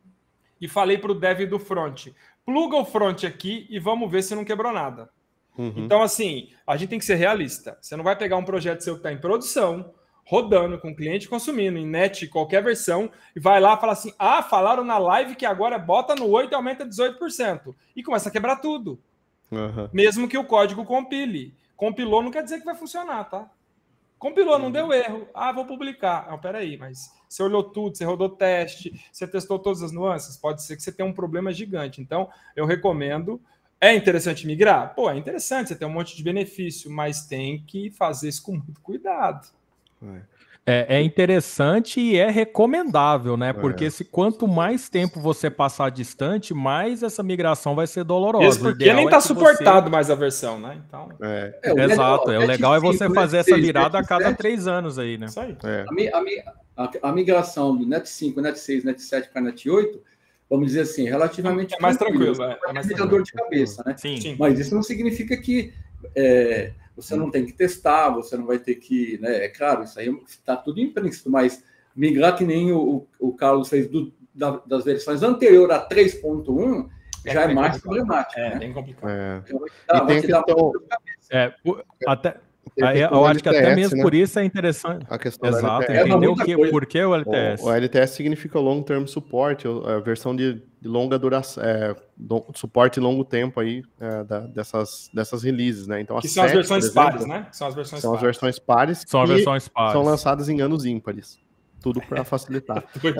e falei para o dev do front, pluga o front aqui e vamos ver se não quebrou nada. Uhum. Então, assim, a gente tem que ser realista. Você não vai pegar um projeto seu que está em produção, rodando, com o cliente consumindo, em net, qualquer versão, e vai lá e fala assim, ah, falaram na live que agora bota no oito e aumenta dezoito por cento. E começa a quebrar tudo. Uhum. Mesmo que o código compile. Compilou não quer dizer que vai funcionar, tá? Compilou, não deu erro. Ah, vou publicar. Não, peraí, mas você olhou tudo, você rodou teste, você testou todas as nuances, pode ser que você tenha um problema gigante. Então, eu recomendo. É interessante migrar? Pô, é interessante, você tem um monte de benefício, mas tem que fazer isso com muito cuidado. É. É, é interessante e é recomendável, né? Porque é. se quanto mais tempo você passar distante, mais essa migração vai ser dolorosa. Isso porque nem está é suportado você... mais a versão, né? Então... É. É, o Exato. Legal, é, o legal é você fazer essa virada a cada três anos aí, né? Isso aí. É. A, a, a migração do Net cinco, Net seis, Net sete para Net oito, vamos dizer assim, relativamente é mais tranquilo. tranquilo é, é mais tranquilo. Dor de cabeça, né? Sim. Sim. Mas isso não significa que é, você não tem que testar, você não vai ter que, né? É claro, isso aí está tudo implícito, mas migrar que nem o, o Carlos fez do, da, das versões anteriores a três ponto um é já é mais problemático. É, né? bem complicado. É. Então, vai, vai te dar questão... é, até... Aí, eu acho que até L T S, mesmo né? por isso é interessante. A questão Exato, L T S. entender o que, por que o L T S. O, o L T S significa Long Term Support, a versão de, de longa duração, é, do, suporte longo tempo aí é, da, dessas, dessas releases, né? Então, que são sete, as versões exemplo, pares, né? Que são as versões são pares. as versões pares são as versões pares. São lançadas em anos ímpares. Tudo para facilitar.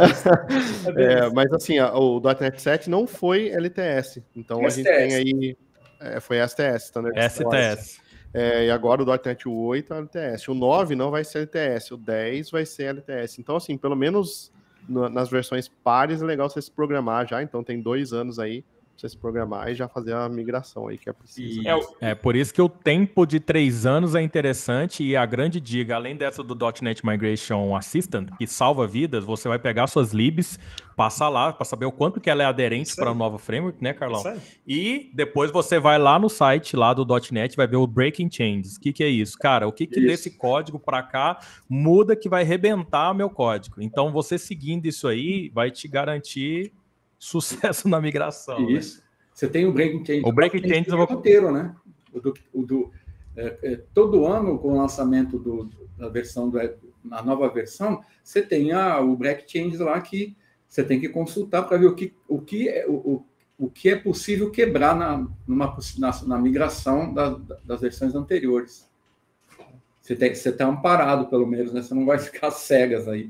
é, mas assim, a, o .NET sete não foi L T S, então S T S. A gente tem aí é, foi S T S, Standard S T S. É, e agora o .NET oito é L T S. O nove não vai ser L T S, o dez vai ser L T S. Então, assim, pelo menos no, nas versões pares é legal você se programar já. Então, tem dois anos aí pra você se programar e já fazer a migração aí que é preciso. E, é, é por isso que o tempo de três anos é interessante e a grande dica, além dessa do .NET Migration Assistant, que salva vidas, você vai pegar suas libs, passar lá para saber o quanto que ela é aderente para o novo framework, né, Carlão? E depois você vai lá no site lá do .NET, vai ver o Breaking Changes. O que, que é isso? Cara, o que, que desse código para cá muda que vai rebentar meu código? Então, você seguindo isso aí vai te garantir sucesso na migração. Isso. Né? Você tem o Breaking Changes. O Breaking Changes eu vou... roteiro, né? O do, o do, é, é, todo ano, com o lançamento do, da versão, do, na nova versão, você tem a, o break change lá que você tem que consultar para ver o que, o, que é, o, o que é possível quebrar na, numa, na, na migração da, das versões anteriores. Você tem, você está amparado, pelo menos, né? Você não vai ficar cegas aí.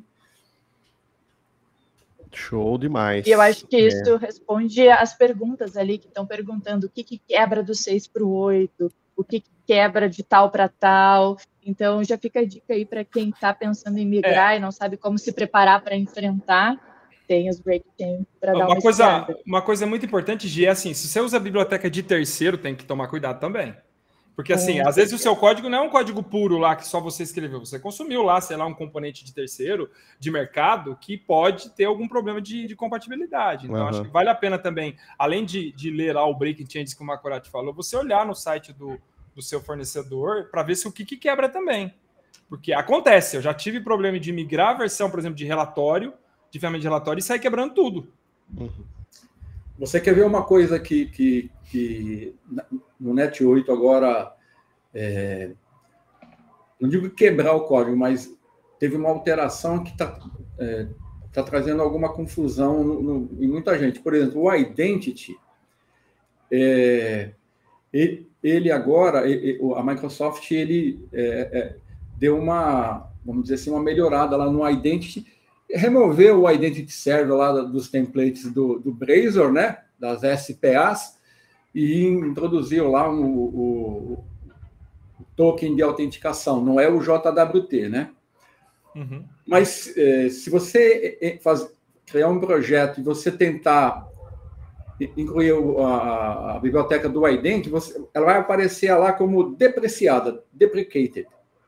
Show demais. E eu acho que isso é. responde às perguntas ali que estão perguntando o que, que quebra do seis para o oito, o que, que quebra de tal para tal. Então, já fica a dica aí para quem está pensando em migrar é. e não sabe como se preparar para enfrentar. Tem os breakdowns para dar uma coisa, uma coisa muito importante, Gi, é assim, se você usa a biblioteca de terceiro, tem que tomar cuidado também. Porque, assim, é. às vezes o seu código não é um código puro lá que só você escreveu. Você consumiu lá, sei lá, um componente de terceiro, de mercado, que pode ter algum problema de, de compatibilidade. Então, uhum. acho que vale a pena também, além de, de ler lá o breaking changes que o Macorati falou, você olhar no site do, do seu fornecedor para ver se o que, que quebra também. Porque acontece, eu já tive problema de migrar a versão, por exemplo, de relatório, de ferramenta de relatório, e sair quebrando tudo. Uhum. Você quer ver uma coisa que, que, que no Net oito agora, é, não digo quebrar o código, mas teve uma alteração que está é, tá trazendo alguma confusão no, no, em muita gente. Por exemplo, o Identity, é, ele, ele agora, ele, a Microsoft, ele é, é, deu uma, vamos dizer assim, uma melhorada lá no Identity, removeu o Identity Server lá dos templates do, do Blazor, né, das S P As, e introduziu lá um, o, o token de autenticação, não é o J W T, né? Uhum. Mas é, se você faz, criar um projeto e você tentar incluir a, a biblioteca do Identity, você, ela vai aparecer lá como depreciada, deprecated.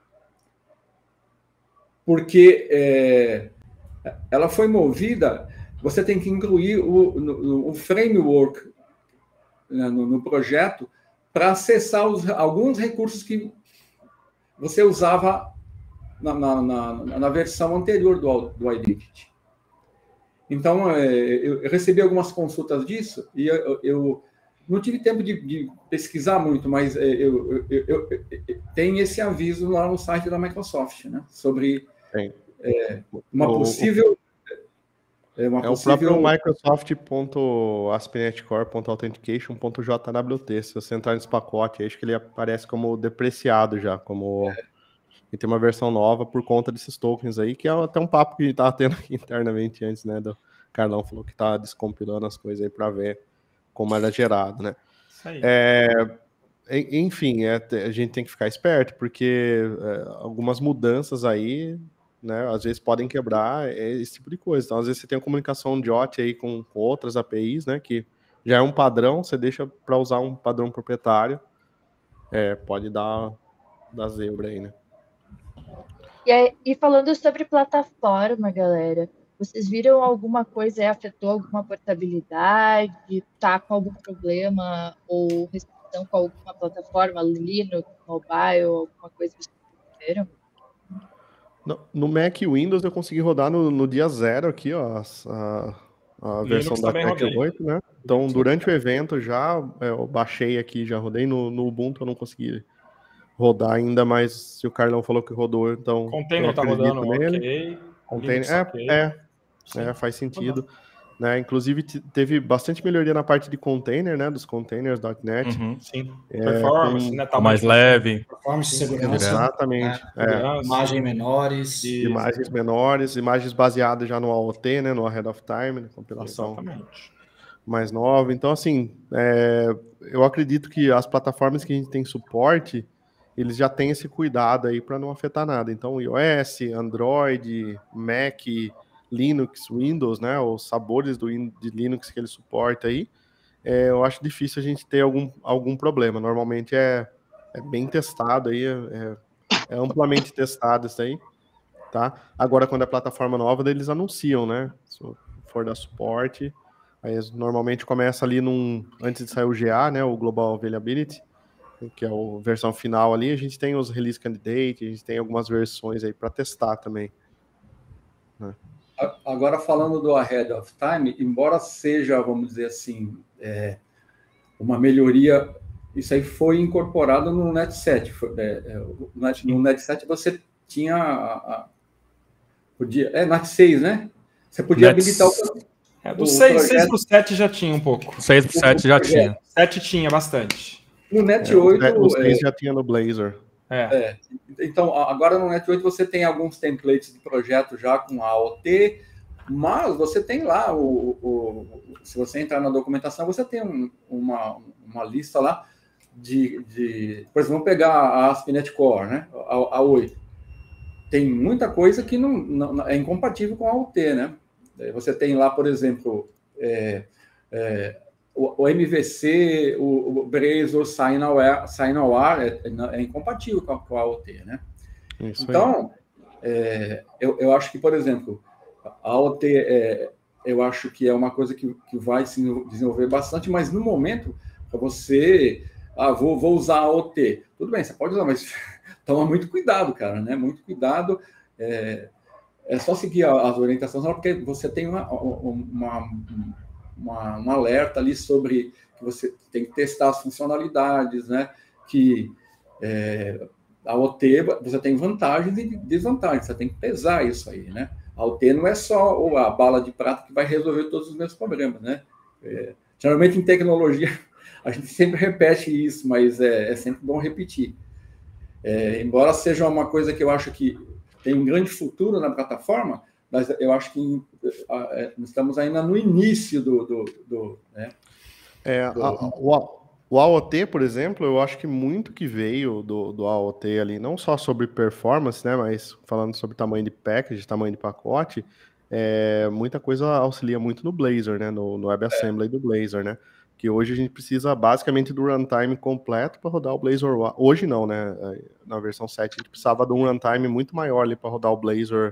Porque é, ela foi movida, você tem que incluir o, no, o framework, né, no, no projeto para acessar os, alguns recursos que você usava na, na, na, na versão anterior do, do Identity. Então, é, eu, eu recebi algumas consultas disso e eu, eu não tive tempo de, de pesquisar muito, mas eu, eu, eu, eu, eu tenho esse aviso lá no site da Microsoft, né, sobre é, uma possível... É, uma é possível... o próprio Microsoft ponto A S P ponto NET Core ponto authentication ponto J W T. Se você entrar nesse pacote, acho que ele aparece como depreciado já, como... É. E tem uma versão nova por conta desses tokens aí, que é até um papo que a gente estava tendo aqui internamente antes, né? Do Carlão falou que tá descompilando as coisas aí para ver como era gerado, né? Isso aí. É, enfim, é, a gente tem que ficar esperto, porque é, algumas mudanças aí... Né, às vezes podem quebrar esse tipo de coisa. Então, às vezes você tem uma comunicação de O T aí com, com outras A P Is, né, que já é um padrão, você deixa para usar um padrão proprietário, é, pode dar, dar zebra aí, né. E, aí, e falando sobre plataforma, galera, vocês viram alguma coisa aí, afetou alguma portabilidade, tá com algum problema ou restrição com alguma plataforma, Linux, mobile, alguma coisa que vocês viram? No, no Mac e Windows eu consegui rodar no, no dia zero aqui, ó, a, a versão da Mac oito, né? Então, Linux durante o evento já, eu baixei aqui, já rodei no, no Ubuntu, eu não consegui rodar ainda, mas se o Carlão falou que rodou, então... Container tá rodando, nele. Ok. Container, é, okay. é, é, faz sentido. Né? Inclusive, teve bastante melhoria na parte de container, né? Dos containers ponto net. Uhum, sim. É, performance, com... né? Tá mais leve. Performance, segurança. Exatamente. Né? É. Imagens menores. Isso. Imagens menores, imagens baseadas já no A O T, né? No Ahead of Time, na compilação Exatamente. mais nova. Então, assim, é... eu acredito que as plataformas que a gente tem suporte, eles já têm esse cuidado aí para não afetar nada. Então, iOS, Android, Mac... Linux, Windows, né, os sabores do, de Linux que ele suporta aí, é, eu acho difícil a gente ter algum, algum problema. Normalmente é, é bem testado aí, é, é amplamente testado isso aí, tá? Agora, quando é plataforma nova, eles anunciam, né, se for dar suporte, aí normalmente começa ali num, antes de sair o G A, né, o Global Availability, que é a versão final ali, a gente tem os Release Candidate, a gente tem algumas versões aí para testar também, né? Agora, falando do Ahead of Time, embora seja, vamos dizer assim, é, uma melhoria isso aí foi incorporado no Net sete. É, é, no Net sete você tinha... A, a, podia, é, Net seis, né? Você podia Net... habilitar o... É, do seis para o sete já tinha um pouco. seis para o sete já tinha. sete tinha bastante. No Net oito... É, o seis é, já tinha no Blazor. É. É. Então, agora no Net oito você tem alguns templates de projeto já com A O T, mas você tem lá, o, o, se você entrar na documentação, você tem um, uma, uma lista lá de, de... Por exemplo, vamos pegar a ASP.NET Core, né? A, a oito. Tem muita coisa que não, não, é incompatível com a A O T, né? Você tem lá, por exemplo, é, é, o, o M V C, o, o Blazor, SignAware, SignAware é, é incompatível com a, com a A O T, né? Isso então, é, eu, eu acho que, por exemplo, a A O T, é, eu acho que é uma coisa que, que vai se desenvolver bastante, mas no momento, para você, ah, vou, vou usar a A O T. Tudo bem, você pode usar, mas toma muito cuidado, cara, né? Muito cuidado. É, é só seguir as orientações, porque você tem uma, uma, uma, um alerta ali sobre que você tem que testar as funcionalidades, né? Que é, a A O T, você tem vantagens e desvantagens, você tem que pesar isso aí, né? A A O T não é só a bala de prata que vai resolver todos os meus problemas, né? É, geralmente em tecnologia a gente sempre repete isso, mas é, é sempre bom repetir. É, embora seja uma coisa que eu acho que tem um grande futuro na plataforma, mas eu acho que é, estamos ainda no início do... do, do, né? É, do... A, o, o A O T, por exemplo, eu acho que muito que veio do, do A O T ali, não só sobre performance, né, mas falando sobre tamanho de package, tamanho de pacote, é, muita coisa auxilia muito no Blazor, né, no, no WebAssembly é. do Blazor, né, que hoje a gente precisa basicamente do runtime completo para rodar o Blazor. Hoje não, né, na versão sete a gente precisava de um runtime muito maior ali para rodar o Blazor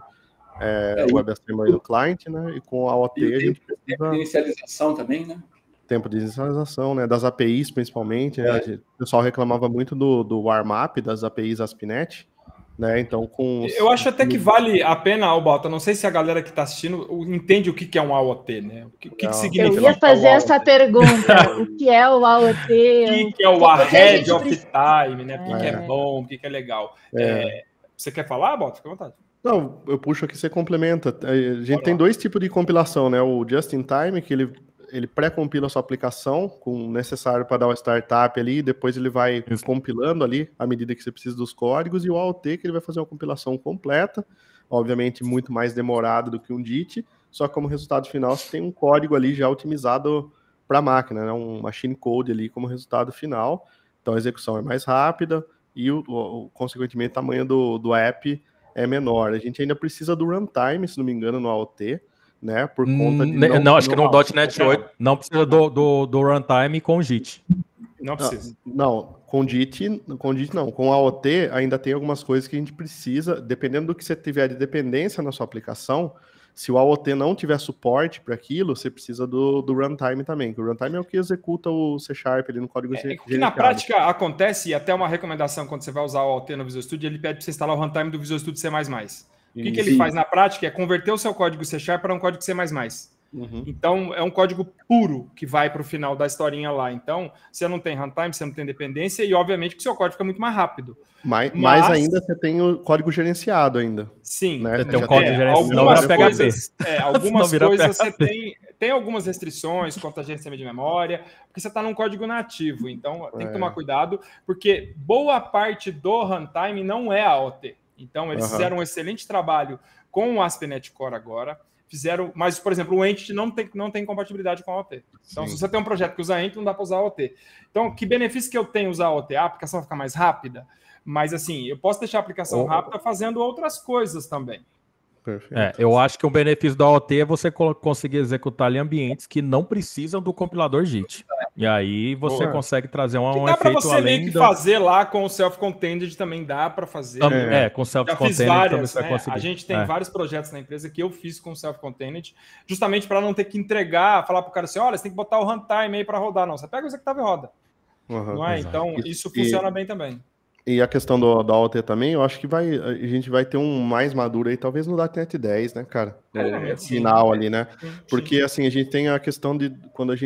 é, é, WebAssembly no client, né, e com o A O T a gente precisa... Tempo de inicialização também, né? Tempo de inicialização, né, das A P Is principalmente, é. né, o pessoal reclamava muito do, do warm-up das A P Is ASP.NET, né, então com... Eu acho até que vale a pena, Albalta, não sei se a galera que está assistindo entende o que é um A O T, né, o que, que, que significa. Eu ia fazer essa pergunta, o que é o A O T? O que, que é o Ahead of Time, né, por que é. é bom, o que, que é legal. É. É, você quer falar, Albalta? Fica à vontade. Não, eu puxo aqui, você complementa. A gente Bora tem lá. dois tipos de compilação, né, o Just in Time, que ele... ele pré-compila a sua aplicação com o necessário para dar uma startup ali, depois ele vai Isso. compilando ali à medida que você precisa dos códigos, e o A O T que ele vai fazer uma compilação completa, obviamente muito mais demorado do que um D I T, só que como resultado final você tem um código ali já otimizado para a máquina, né? Um machine code ali como resultado final, então a execução é mais rápida e, o, o, consequentemente, o tamanho do, do app é menor. A gente ainda precisa do runtime, se não me engano, no A O T, né, por conta de... Não, não acho que no .NET oito não precisa do, do, do runtime com J I T. Não precisa. Não, não, com J I T, com J I T não. Com A O T ainda tem algumas coisas que a gente precisa, dependendo do que você tiver de dependência na sua aplicação, se o A O T não tiver suporte para aquilo, você precisa do, do runtime também, que o runtime é o que executa o C Sharp ali no código. É, que na prática acontece, e até uma recomendação quando você vai usar o A O T no Visual Studio, ele pede para você instalar o runtime do Visual Studio C mais mais. O que, que ele faz na prática é converter o seu código C Sharp para um código C mais mais. Uhum. Então, é um código puro que vai para o final da historinha lá. Então, você não tem runtime, você não tem dependência e, obviamente, que o seu código fica muito mais rápido. Mais, Mas... mais ainda você tem o código gerenciado ainda. Sim. Né? Você tem um código é, gerenciado. Algumas coisas, é, algumas coisas você tem, tem algumas restrições quanto a gerenciamento de memória, porque você está num código nativo. Então, tem que tomar cuidado, porque boa parte do runtime não é A O T. Então, eles uhum. fizeram um excelente trabalho com o ASP.NET Core agora, fizeram, mas, por exemplo, o Entity não tem, não tem compatibilidade com a A O T. Então, Sim. se você tem um projeto que usa Entity, não dá para usar a O T. Então, que benefício que eu tenho usar a O T? A aplicação vai ficar mais rápida, mas, assim, eu posso deixar a aplicação oh. rápida fazendo outras coisas também. Perfeito. É, eu acho que o benefício da A O T é você conseguir executar ali ambientes que não precisam do compilador J I T. E aí você Boa. consegue trazer um, um dá efeito você além meio que da... fazer lá com o self-contained também dá para fazer. É, é com self-contained você vai conseguir. A gente tem é. vários projetos na empresa que eu fiz com self-contained, justamente para não ter que entregar, falar para o cara assim, olha, você tem que botar o runtime aí para rodar. Não, você pega o executável e roda. Uhum, não é? Exato. Então, isso e... funciona bem também. E a questão do, da A O T também, eu acho que vai, a gente vai ter um mais maduro aí, talvez no .NET dez, né, cara? No é, final sim, ali, né? Sim. Porque, assim, a gente tem a questão de, quando a gente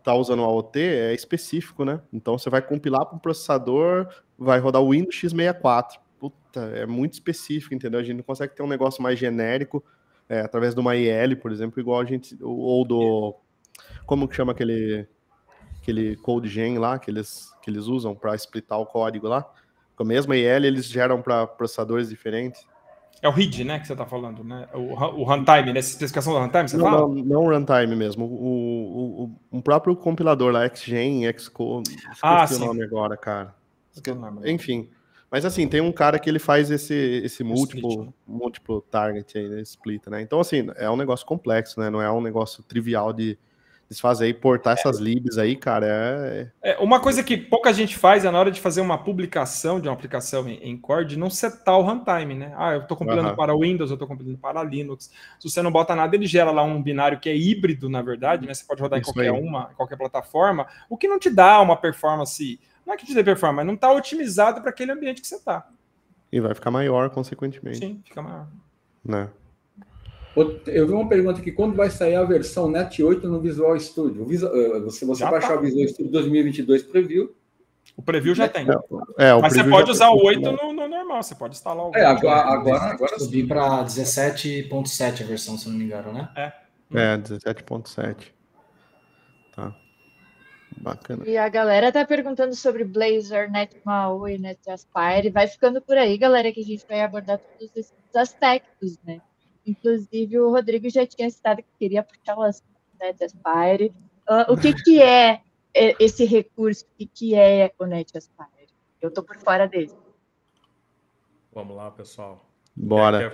tá usando o A O T é específico, né? Então você vai compilar para um processador, vai rodar o Windows x sessenta e quatro. Puta, é muito específico, entendeu? A gente não consegue ter um negócio mais genérico é, através de uma I L, por exemplo, igual a gente, ou do, como que chama aquele, aquele CodeGen lá, que eles, que eles usam para splitar o código lá? Com a mesma I L, eles geram para processadores diferentes. É o R I D, né, que você está falando, né? O, o runtime, né? Essa especificação do runtime, você não, fala? Não, não o runtime mesmo. O, o, o, um próprio compilador lá, Xgen, Xcode, esqueci ah, o sim. nome agora, cara. Esqueci, enfim. Mas assim, tem um cara que ele faz esse, esse múltiplo, split, né? múltiplo target aí, né? Split, né? Então, assim, é um negócio complexo, né? Não é um negócio trivial de desfazer e portar é. essas libs aí, cara. É... é... Uma coisa que pouca gente faz é na hora de fazer uma publicação de uma aplicação em, em Core, de não setar o runtime, né? Ah, eu estou compilando uh-huh. para Windows, eu estou compilando para Linux. Se você não bota nada, ele gera lá um binário que é híbrido, na verdade, né? Você pode rodar Isso em qualquer aí. uma, em qualquer plataforma, o que não te dá uma performance, não é que te dê performance, mas não está otimizado para aquele ambiente que você está. E vai ficar maior, consequentemente. Sim, fica maior. Né? Eu vi uma pergunta aqui, quando vai sair a versão Net oito no Visual Studio? Se você já baixar tá. o Visual Studio dois mil e vinte e dois Preview... O Preview já tem. É, o Mas você pode usar o oito no, no normal, você pode instalar o... É, agora, agora, agora subir para dezessete ponto sete a versão, se não me engano, né? É, é dezessete ponto sete. Tá. Bacana. E a galera tá perguntando sobre Blazor, NetMAU e NetAspire. Vai ficando por aí, galera, que a gente vai abordar todos esses aspectos, né? Inclusive, o Rodrigo já tinha citado que queria puxar o assunto do NetAspire. Uh, o que, que é esse recurso? O que, que é o NetAspire? Eu estou por fora dele. Vamos lá, pessoal. Bora.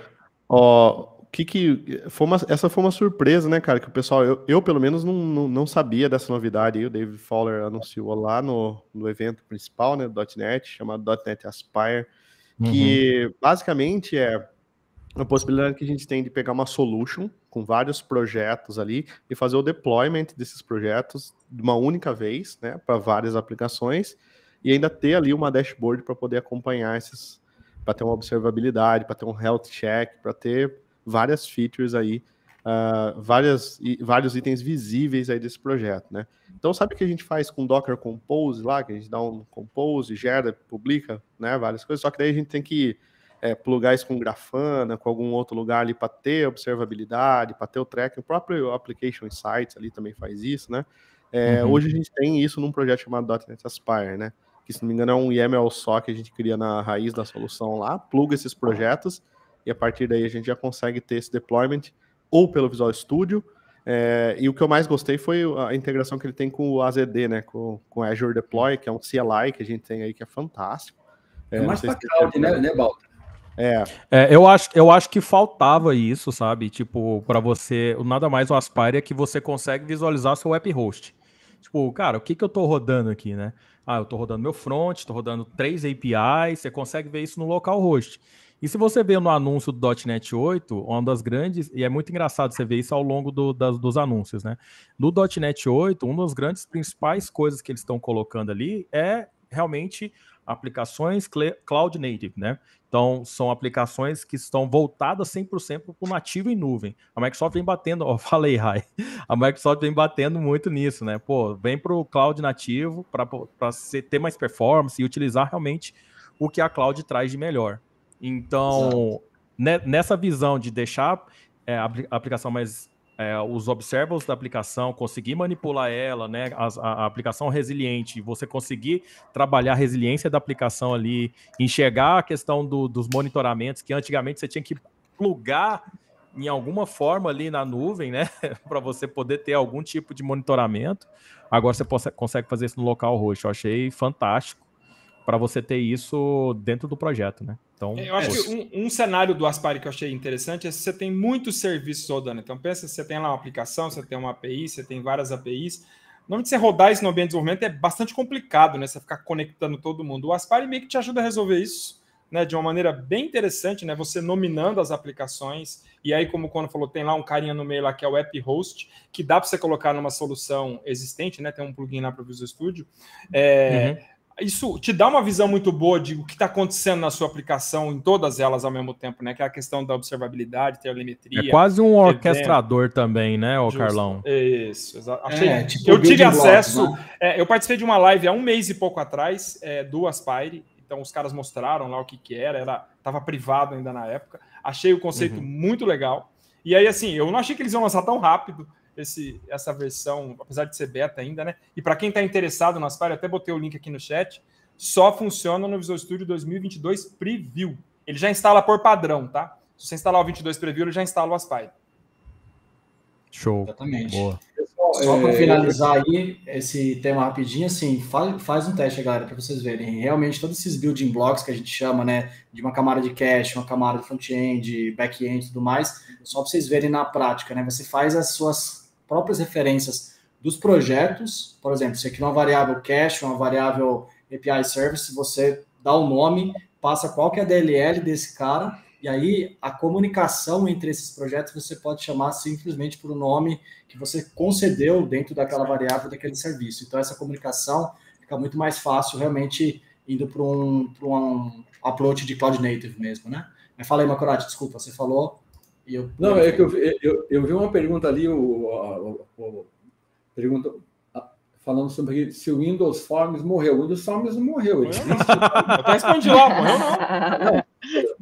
Ó, o que que... Foi uma, essa foi uma surpresa, né, cara? Que o pessoal... Eu, eu pelo menos, não, não, não sabia dessa novidade aí. O David Fowler anunciou lá no, no evento principal, né, do .ponto net, chamado .ponto net Aspire, uhum. que basicamente é a possibilidade que a gente tem de pegar uma solution com vários projetos ali e fazer o deployment desses projetos de uma única vez, né, para várias aplicações e ainda ter ali uma dashboard para poder acompanhar esses, para ter uma observabilidade, para ter um health check, para ter várias features aí, uh, várias, e, vários itens visíveis aí desse projeto, né. Então, sabe o que a gente faz com Docker Compose lá, que a gente dá um compose, gera, publica, né, várias coisas, só que daí a gente tem que É, plugar isso com Grafana, com algum outro lugar ali para ter observabilidade, para ter o tracking. O próprio Application Insights ali também faz isso, né? É, uhum. Hoje a gente tem isso num projeto chamado .ponto net Aspire, né? Que, se não me engano, é um YAML só que a gente cria na raiz da solução lá, pluga esses projetos e a partir daí a gente já consegue ter esse deployment ou pelo Visual Studio. É, e o que eu mais gostei foi a integração que ele tem com o A Z D, né? Com o Azure Deploy, que é um C L I que a gente tem aí que é fantástico. É, é mais para cloud, né, né, Balta? É. é, eu acho, eu acho que faltava isso, sabe? Tipo, para você, nada mais o Aspire é que você consegue visualizar seu app host. Tipo, cara, o que que eu tô rodando aqui, né? Ah, eu tô rodando meu front, tô rodando três A P Is, você consegue ver isso no localhost. E se você vê no anúncio do .ponto net oito, uma das grandes, e é muito engraçado você ver isso ao longo do, das, dos anúncios, né? No .ponto net oito, uma das grandes principais coisas que eles estão colocando ali é realmente aplicações cloud native, né? Então, são aplicações que estão voltadas cem por cento para o nativo em nuvem. A Microsoft vem batendo, ó, falei, Rai, a Microsoft vem batendo muito nisso, né? Pô, vem para o cloud nativo para você ter mais performance e utilizar realmente o que a cloud traz de melhor. Então, né, nessa visão de deixar é, a aplicação mais... É, os observables da aplicação, conseguir manipular ela, né, a, a aplicação resiliente, você conseguir trabalhar a resiliência da aplicação ali, enxergar a questão do, dos monitoramentos, que antigamente você tinha que plugar em alguma forma ali na nuvem, né, para você poder ter algum tipo de monitoramento. Agora você consegue fazer isso no localhost. Eu achei fantástico para você ter isso dentro do projeto, né? Então, eu acho que um, um cenário do Aspire que eu achei interessante é se você tem muitos serviços rodando. Então, pensa, você tem lá uma aplicação, você tem uma A P I, você tem várias A P Is. Normalmente, você rodar isso no ambiente de desenvolvimento é bastante complicado, né? Você ficar conectando todo mundo. O Aspire meio que te ajuda a resolver isso, né? De uma maneira bem interessante, né? Você nominando as aplicações. E aí, como o Cono falou, tem lá um carinha no meio lá que é o App Host, que dá para você colocar numa solução existente, né? Tem um plugin lá para o Visual Studio. É... Uhum. isso te dá uma visão muito boa de o que está acontecendo na sua aplicação em todas elas ao mesmo tempo, né? Que é a questão da observabilidade, telemetria. É quase um orquestrador evento. também, né, o Carlão? Isso, exato. Achei, é, tipo eu tive acesso, blocos, né? é, eu participei de uma live há um mês e pouco atrás, é, do Aspire, então os caras mostraram lá o que, que era, era, tava privado ainda na época, achei o conceito uhum. muito legal, e aí assim, eu não achei que eles iam lançar tão rápido esse, essa versão, apesar de ser beta ainda, né? E para quem está interessado no Aspire, até botei o link aqui no chat, só funciona no Visual Studio dois mil e vinte e dois Preview. Ele já instala por padrão, tá? Se você instalar o vinte e dois Preview, ele já instala o Aspire. Show. Exatamente. Boa. Só para finalizar aí esse tema rapidinho, assim, faz, faz um teste, galera, para vocês verem. Realmente, todos esses building blocks que a gente chama, né, de uma camada de cache, uma camada de front-end, back-end e tudo mais, só para vocês verem na prática, né? Você faz as suas próprias referências dos projetos, por exemplo, você cria uma variável cache, uma variável A P I Service, você dá o nome, passa qual que é a D L L desse cara, e aí a comunicação entre esses projetos você pode chamar simplesmente por um nome que você concedeu dentro daquela variável daquele serviço. Então essa comunicação fica muito mais fácil realmente indo para um, para um approach de Cloud Native mesmo, né? Mas fala aí, Macorati, desculpa, você falou e eu... Não, é que eu, eu, eu vi uma pergunta ali, o, o, o pergunta... falando sobre se o Windows Forms morreu. O Windows Forms não morreu. Ele morreu não. Eu até respondi lá, morreu não. não.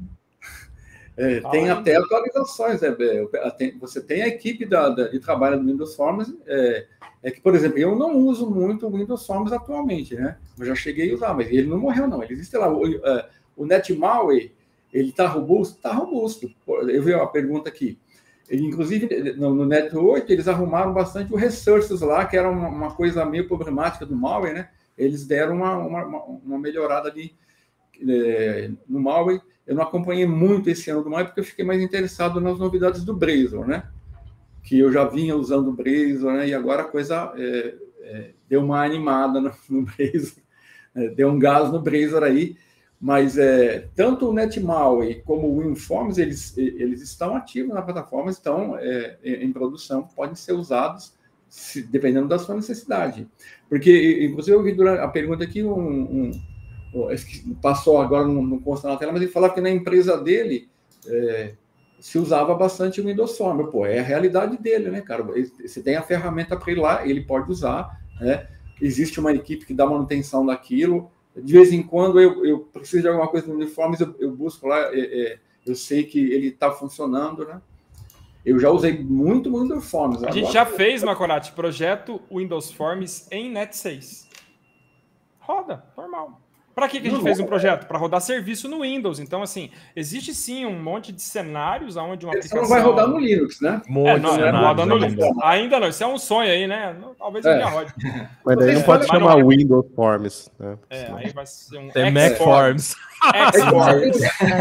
É, tem ah, até atualizações. É, tem, você tem a equipe da, da, de trabalho do Windows Forms. É, é que, por exemplo, eu não uso muito o Windows Forms atualmente, né? Eu já cheguei a usar, mas ele não morreu, não. Ele existe lá. O, uh, o NetMalware, ele está robusto? Está robusto. Eu vi uma pergunta aqui. Ele, inclusive, no, no Net oito, eles arrumaram bastante o Resources lá, que era uma, uma coisa meio problemática do malware, né? Eles deram uma, uma, uma melhorada ali é, no malware. Eu não acompanhei muito esse ano do malware, porque eu fiquei mais interessado nas novidades do Blazor, né? Que eu já vinha usando o Blazor, né? E agora a coisa é, é, deu uma animada no, no Blazor, é, deu um gás no Blazor aí. Mas é, tanto o NetMalware como o WinForms, eles, eles estão ativos na plataforma, estão é, em produção, podem ser usados se, dependendo da sua necessidade. Porque, inclusive, eu vi durante a pergunta aqui, um, um, um, passou agora, não, não consta na tela, mas ele falava que na empresa dele é, se usava bastante o Windows Forms. Pô, é a realidade dele, né, cara? Você tem a ferramenta para ir lá, ele pode usar, né? Existe uma equipe que dá manutenção daquilo. De vez em quando eu, eu preciso de alguma coisa no Uniformes, eu, eu busco lá, é, é, eu sei que ele está funcionando, né? Eu já usei muito o Windows Forms. A agora, gente já fez, Macorati, projeto Windows Forms em Net seis. Roda, normal. Para que, que a gente fez um projeto? Para rodar serviço no Windows. Então, assim, existe sim um monte de cenários onde uma aplicação... Você não vai rodar no Linux, né? É, não, não roda no Linux. Ainda não, isso é um sonho aí, né? Talvez é. Ele rode. Mas daí não pode é, chamar não... Windows Forms. Né? É, aí vai ser um... Tem Mac Forms. X-Forms.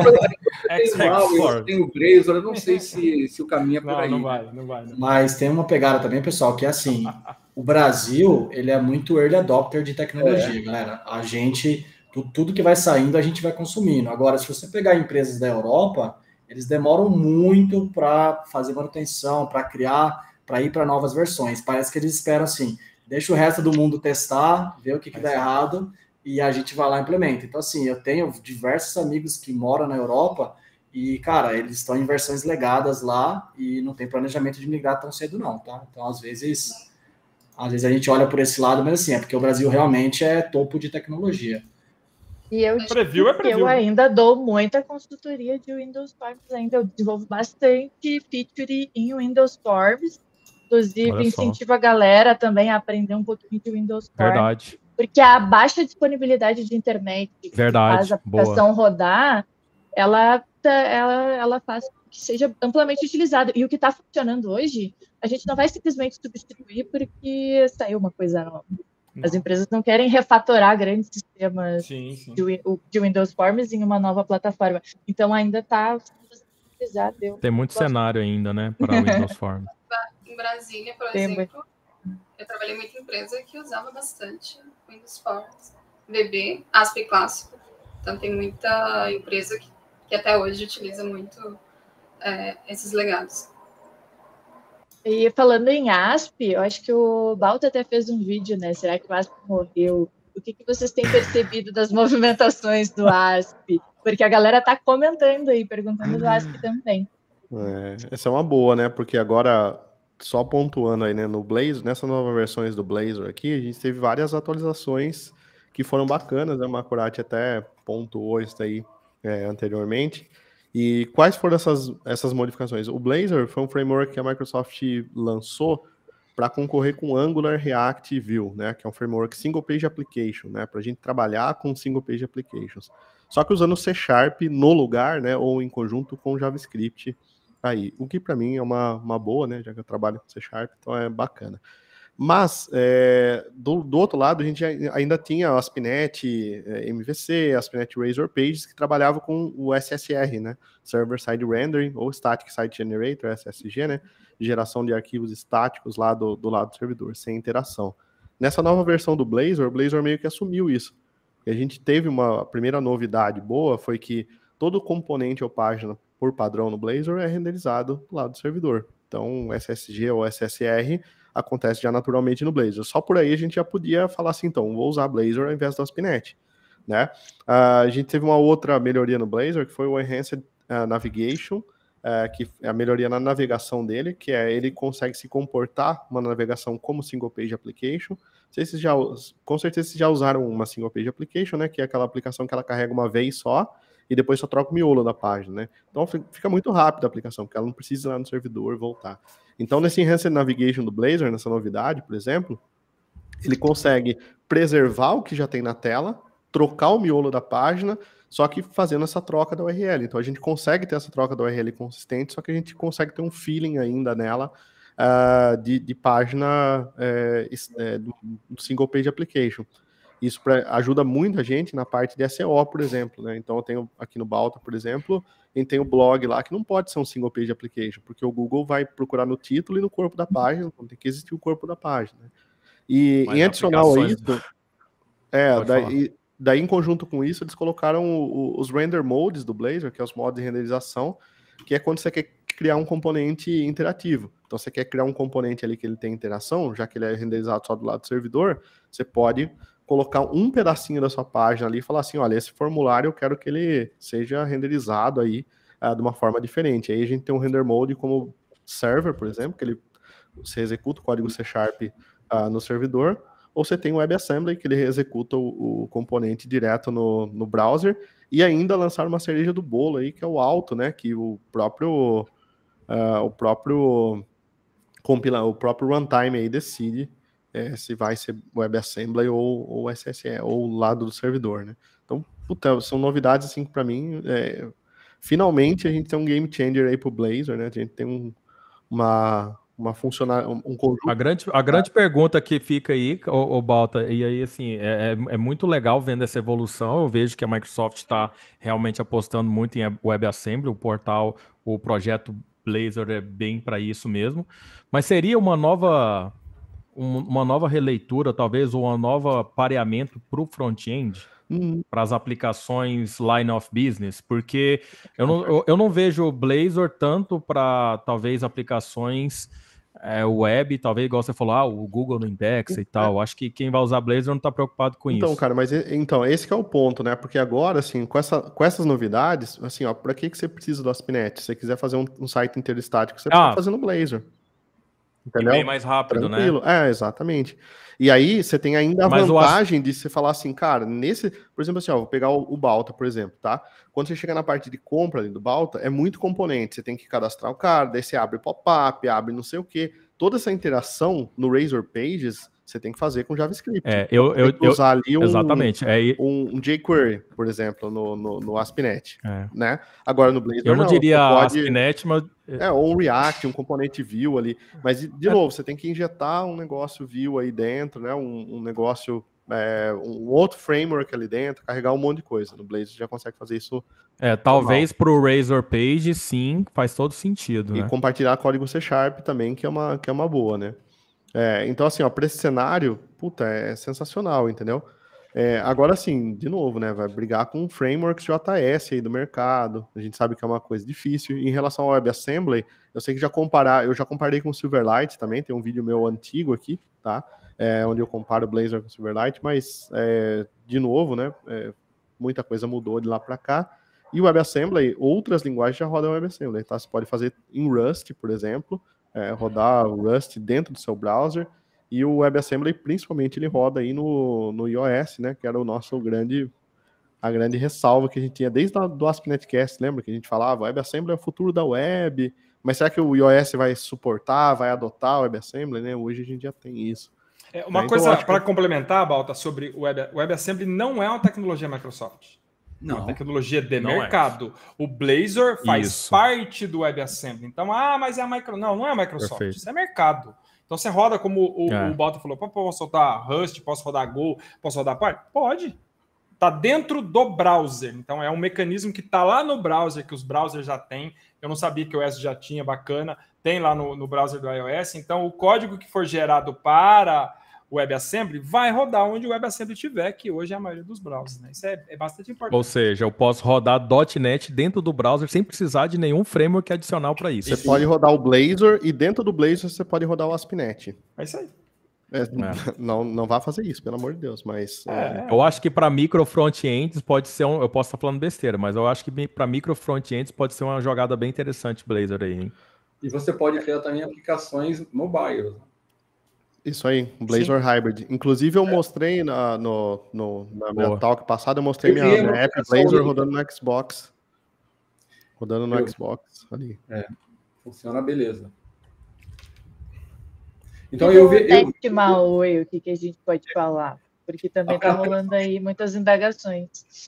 Tem o Blazor, eu não sei se, se o caminho é por não, aí. Não vai, não vai. Não. Mas tem uma pegada também, pessoal, que é assim, o Brasil, ele é muito early adopter de tecnologia, é. galera. A gente... Tudo que vai saindo, a gente vai consumindo. Agora, se você pegar empresas da Europa, eles demoram muito para fazer manutenção, para criar, para ir para novas versões. Parece que eles esperam assim, deixa o resto do mundo testar, ver o que, que dá errado, e a gente vai lá e implementa. Então, assim, eu tenho diversos amigos que moram na Europa e, cara, eles estão em versões legadas lá e não tem planejamento de migrar tão cedo, não, tá? Então, às vezes, às vezes a gente olha por esse lado, mas assim, é porque o Brasil realmente é topo de tecnologia. E eu, preview é preview. eu ainda dou muita consultoria de Windows Forms, ainda eu desenvolvo bastante feature em Windows Forms, inclusive incentivo a galera também a aprender um pouquinho de Windows Forms. Verdade. Porque a baixa disponibilidade de internet que Verdade. faz a aplicação Boa. rodar, ela, ela, ela faz que seja amplamente utilizado. E o que está funcionando hoje, a gente não vai simplesmente substituir porque saiu uma coisa nova. As empresas não querem refatorar grandes sistemas sim, sim. De, de Windows Forms em uma nova plataforma. Então, ainda está utilizado. Tem muito gosto. cenário ainda, né, para o Windows Forms. Em Brasília, por Tem exemplo, muito. eu trabalhei em muita empresa que usava bastante Windows Forms. V B, A S P I clássico. Então, tem muita empresa que, que até hoje utiliza muito é, esses legados. E falando em A S P, eu acho que o Balta até fez um vídeo, né? Será que o A S P morreu? o que, que vocês têm percebido das movimentações do A S P? Porque a galera está comentando aí, perguntando do A S P também. É, essa é uma boa, né? Porque agora, só pontuando aí, né, no Blazor, nessas novas versões do Blazor aqui, a gente teve várias atualizações que foram bacanas, né? O Makurati até pontuou isso aí é, anteriormente. E quais foram essas, essas modificações? O Blazor foi um framework que a Microsoft lançou para concorrer com Angular, React e Vue, né? Que é um framework single page application, né? Para a gente trabalhar com single page applications. Só que usando C Sharp no lugar, né? Ou em conjunto com JavaScript aí. O que para mim é uma, uma boa, né? Já que eu trabalho com C Sharp, então é bacana. Mas, é, do, do outro lado, a gente ainda tinha o ASP.NET é, M V C, ASP.NET Razor Pages, que trabalhava com o S S R, né? Server Side Rendering, ou Static Site Generator, S S G, né? Geração de arquivos estáticos lá do, do lado do servidor, sem interação. Nessa nova versão do Blazor, o Blazor meio que assumiu isso. E a gente teve uma a primeira novidade boa, foi que todo componente ou página por padrão no Blazor é renderizado do lado do servidor. Então, o S S G ou S S R acontece já naturalmente no Blazor. Só por aí a gente já podia falar assim, então, vou usar Blazor ao invés do ASP.NET, né? Uh, a gente teve uma outra melhoria no Blazor, que foi o Enhanced uh, Navigation, uh, que é a melhoria na navegação dele, que é ele consegue se comportar uma navegação como Single Page Application. Vocês já, com certeza vocês já usaram uma Single Page Application, né? Que é aquela aplicação que ela carrega uma vez só, e depois só troca o miolo da página, né? Então fica muito rápido a aplicação, porque ela não precisa ir lá no servidor e voltar. Então, nesse Enhanced Navigation do Blazor, nessa novidade, por exemplo, ele consegue preservar o que já tem na tela, trocar o miolo da página, só que fazendo essa troca da U R L. Então, a gente consegue ter essa troca da U R L consistente, só que a gente consegue ter um feeling ainda nela uh, de, de página é, é, do, do Single Page Application. Isso pra, ajuda muito a gente na parte de S E O, por exemplo, né? Então, eu tenho aqui no Balta, por exemplo, a gente tem o blog lá que não pode ser um single page application, porque o Google vai procurar no título e no corpo da página, então tem que existir o corpo da página. E em adicional a isso, é, daí, daí em conjunto com isso, eles colocaram o, o, os render modes do Blazor, que é os modos de renderização, que é quando você quer criar um componente interativo. Então, você quer criar um componente ali que ele tem interação, já que ele é renderizado só do lado do servidor, você pode colocar um pedacinho da sua página ali e falar assim, olha, esse formulário eu quero que ele seja renderizado aí uh, de uma forma diferente. Aí a gente tem um render mode como server, por exemplo, que ele, você executa o código C Sharp uh, no servidor, ou você tem o WebAssembly, que ele executa o, o componente direto no, no browser, e ainda lançar uma cereja do bolo aí, que é o Alto, né, que o próprio uh, o próprio compila, o próprio runtime aí decide É, se vai ser WebAssembly ou, ou S S E, ou o lado do servidor, né? Então, puta, são novidades, assim, que para mim, é... finalmente a gente tem um game changer aí pro Blazor, né? A gente tem um, uma, uma funcionar, um, um conjunto... A grande, a grande pergunta que fica aí, ô, ô Balta, e aí, assim, é, é muito legal vendo essa evolução, eu vejo que a Microsoft está realmente apostando muito em WebAssembly, o portal, o projeto Blazor é bem para isso mesmo, mas seria uma nova... uma nova releitura, talvez, ou um novo pareamento para o front-end, uhum. para as aplicações line of business, porque eu não, eu, eu não vejo o Blazor tanto para, talvez, aplicações é, web, talvez, igual você falou, ah, o Google no indexa e tal. Acho que quem vai usar Blazor não está preocupado com então, isso. Então, cara, mas então, esse que é o ponto, né? Porque agora, assim, com, essa, com essas novidades, assim, ó, para que, que você precisa do ASP.NET? Se você quiser fazer um, um site inteiro estático, você ah. pode fazer no Blazor. Entendeu? E bem mais rápido, Tranquilo. né? É, exatamente. E aí, você tem ainda a Mas vantagem as... de você falar assim, cara, nesse... Por exemplo, assim, ó, vou pegar o, o Balta, por exemplo, tá? Quando você chega na parte de compra ali do Balta, é muito componente. Você tem que cadastrar o cara, daí você abre pop-up, abre não sei o quê. Toda essa interação no Razor Pages, você tem que fazer com JavaScript. É, eu... eu, eu usar ali um, exatamente. É, um, um jQuery, por exemplo, no, no, no ASP.NET, é. né? Agora, no Blazor, eu não, não diria pode... ASP.NET, mas... É, ou um React, um componente Vue ali. Mas, de novo, você tem que injetar um negócio Vue aí dentro, né? Um, um negócio, é, um outro framework ali dentro, carregar um monte de coisa. No Blazor já consegue fazer isso. É, talvez para o Razor Page, sim, faz todo sentido. E né? compartilhar código C Sharp também, que é uma, que é uma boa, né? É, então, assim, ó, para esse cenário, puta, é sensacional, entendeu? É, agora sim, de novo, né? Vai brigar com frameworks J S aí do mercado. A gente sabe que é uma coisa difícil. Em relação ao WebAssembly, eu sei que já comparar, eu já comparei com o Silverlight também, tem um vídeo meu antigo aqui, tá? é, onde eu comparo o Blazor com o Silverlight, mas, é, de novo, né, é, muita coisa mudou de lá para cá. E o WebAssembly, outras linguagens já rodam WebAssembly, tá? Você pode fazer em Rust, por exemplo, é, rodar o Rust dentro do seu browser, e o WebAssembly, principalmente, ele roda aí no, no iOS, né, que era o nosso grande, a grande ressalva que a gente tinha desde o do AspNetCast, lembra que a gente falava, o WebAssembly é o futuro da web, mas será que o iOS vai suportar, vai adotar o WebAssembly, né? Hoje a gente já tem isso. É, uma é, coisa então, para que... complementar, Balta, sobre o Web, o WebAssembly não é uma tecnologia Microsoft. Não. É uma tecnologia de não mercado. É. O Blazor faz isso. parte do WebAssembly. Então, ah, mas é a Microsoft. Não, não é a Microsoft. Perfeito. Isso é mercado. Então, você roda como o, é. o Balta falou, posso rodar Rust, posso rodar Go, posso rodar Python? Pode. Está dentro do browser. Então, é um mecanismo que está lá no browser, que os browsers já têm. Eu não sabia que o iOS já tinha, bacana. Tem lá no, no browser do iOS. Então, o código que for gerado para o WebAssembly vai rodar onde o WebAssembly tiver, que hoje é a maioria dos browsers. Né? Isso é, é bastante importante. Ou seja, eu posso rodar .NET dentro do browser sem precisar de nenhum framework adicional para isso. Você Sim. pode rodar o Blazor e dentro do Blazor você pode rodar o AspNet. É isso aí. É, é. Não, não vá fazer isso, pelo amor de Deus, mas... É, é... Eu acho que para micro front-ends pode ser um... Eu posso estar falando besteira, mas eu acho que para micro front-ends pode ser uma jogada bem interessante Blazor aí, hein? E você pode criar também aplicações mobile. Isso aí, Blazor Sim. Hybrid. Inclusive eu é. mostrei na, no, no, na minha Boa. talk passada, eu mostrei eu minha, minha app Blazor rodando no Xbox. Rodando no eu... Xbox ali. É, funciona beleza. Então, eu vi. Eu... Teste Maui, o que, que a gente pode falar? Porque também está rolando aí muitas indagações.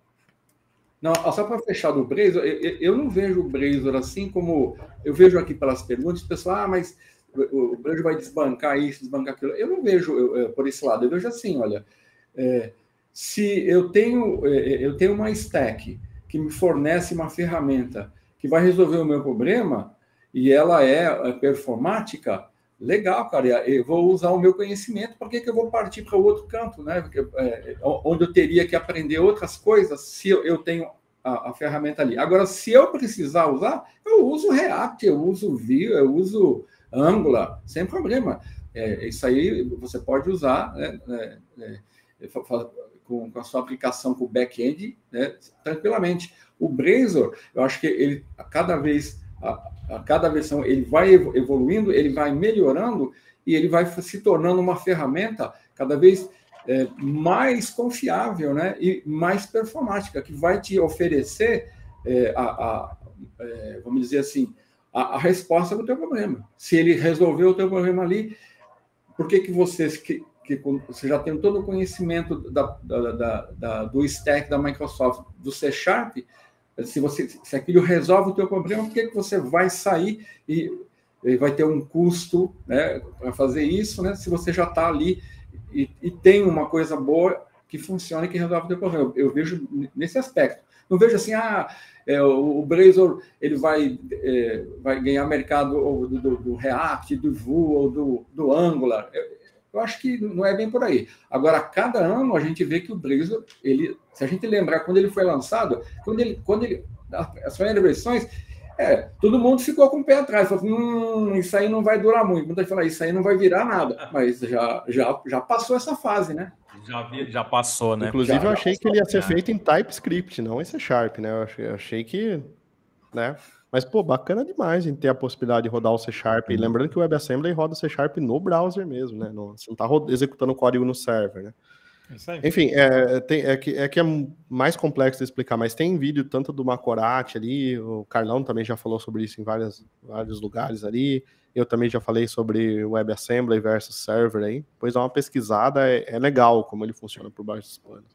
Não, só para fechar do Blazor, eu, eu não vejo o Blazor assim como. Eu vejo aqui pelas perguntas, o pessoal, ah, mas o Blazor vai desbancar isso, desbancar aquilo. Eu não vejo eu, eu, por esse lado, eu vejo assim, olha. É, se eu tenho, eu tenho uma stack que me fornece uma ferramenta que vai resolver o meu problema, e ela é performática. Legal, cara, eu vou usar o meu conhecimento, por que, que eu vou partir para o outro campo, né? Porque, é, onde eu teria que aprender outras coisas se eu, eu tenho a, a ferramenta ali. Agora, se eu precisar usar, eu uso React, eu uso Vue, eu uso Angular, sem problema. É, isso aí você pode usar né, é, é, com, com a sua aplicação com o back-end né, tranquilamente. O Blazor, eu acho que ele, a cada vez... A, a cada versão ele vai evoluindo, ele vai melhorando e ele vai se tornando uma ferramenta cada vez é, mais confiável né, e mais performática, que vai te oferecer, é, a, a, é, vamos dizer assim, a, a resposta do teu problema. Se ele resolveu o teu problema ali, por que, que vocês, que, que você já tem todo o conhecimento da, da, da, da, do stack da Microsoft, do C Sharp, Se, você, se aquilo resolve o teu problema, por que, que você vai sair e, e vai ter um custo né, para fazer isso, né, se você já está ali e, e tem uma coisa boa que funciona e que resolve o teu problema? Eu, eu vejo nesse aspecto. Não vejo assim, ah, é, o, o Blazor ele vai, é, vai ganhar mercado ou do, do, do React, do Vue ou do, do Angular. Eu, eu acho que não é bem por aí. Agora, cada ano a gente vê que o Blazor, ele, se a gente lembrar quando ele foi lançado, quando ele, quando ele, as primeiras versões, é, todo mundo ficou com o pé atrás, falou, hum, isso aí não vai durar muito. Muita gente fala, isso aí não vai virar nada, mas já, já, já passou essa fase, né? Já, vi, já passou, né? Inclusive, já, eu achei que ele ia ser é. feito em TypeScript, não em C Sharp, né? Eu achei, eu achei que, né? Mas, pô, bacana demais em ter a possibilidade de rodar o C Sharp. E lembrando que o WebAssembly roda o C Sharp no browser mesmo, né? No, você não está executando o código no server, né? Isso aí. Enfim, é, tem, é, que, é que é mais complexo de explicar, mas tem vídeo tanto do Macorati ali, o Carlão também já falou sobre isso em várias, vários lugares ali. Eu também já falei sobre WebAssembly versus server aí. Depois dá uma pesquisada, é, é legal como ele funciona por baixo dos panos.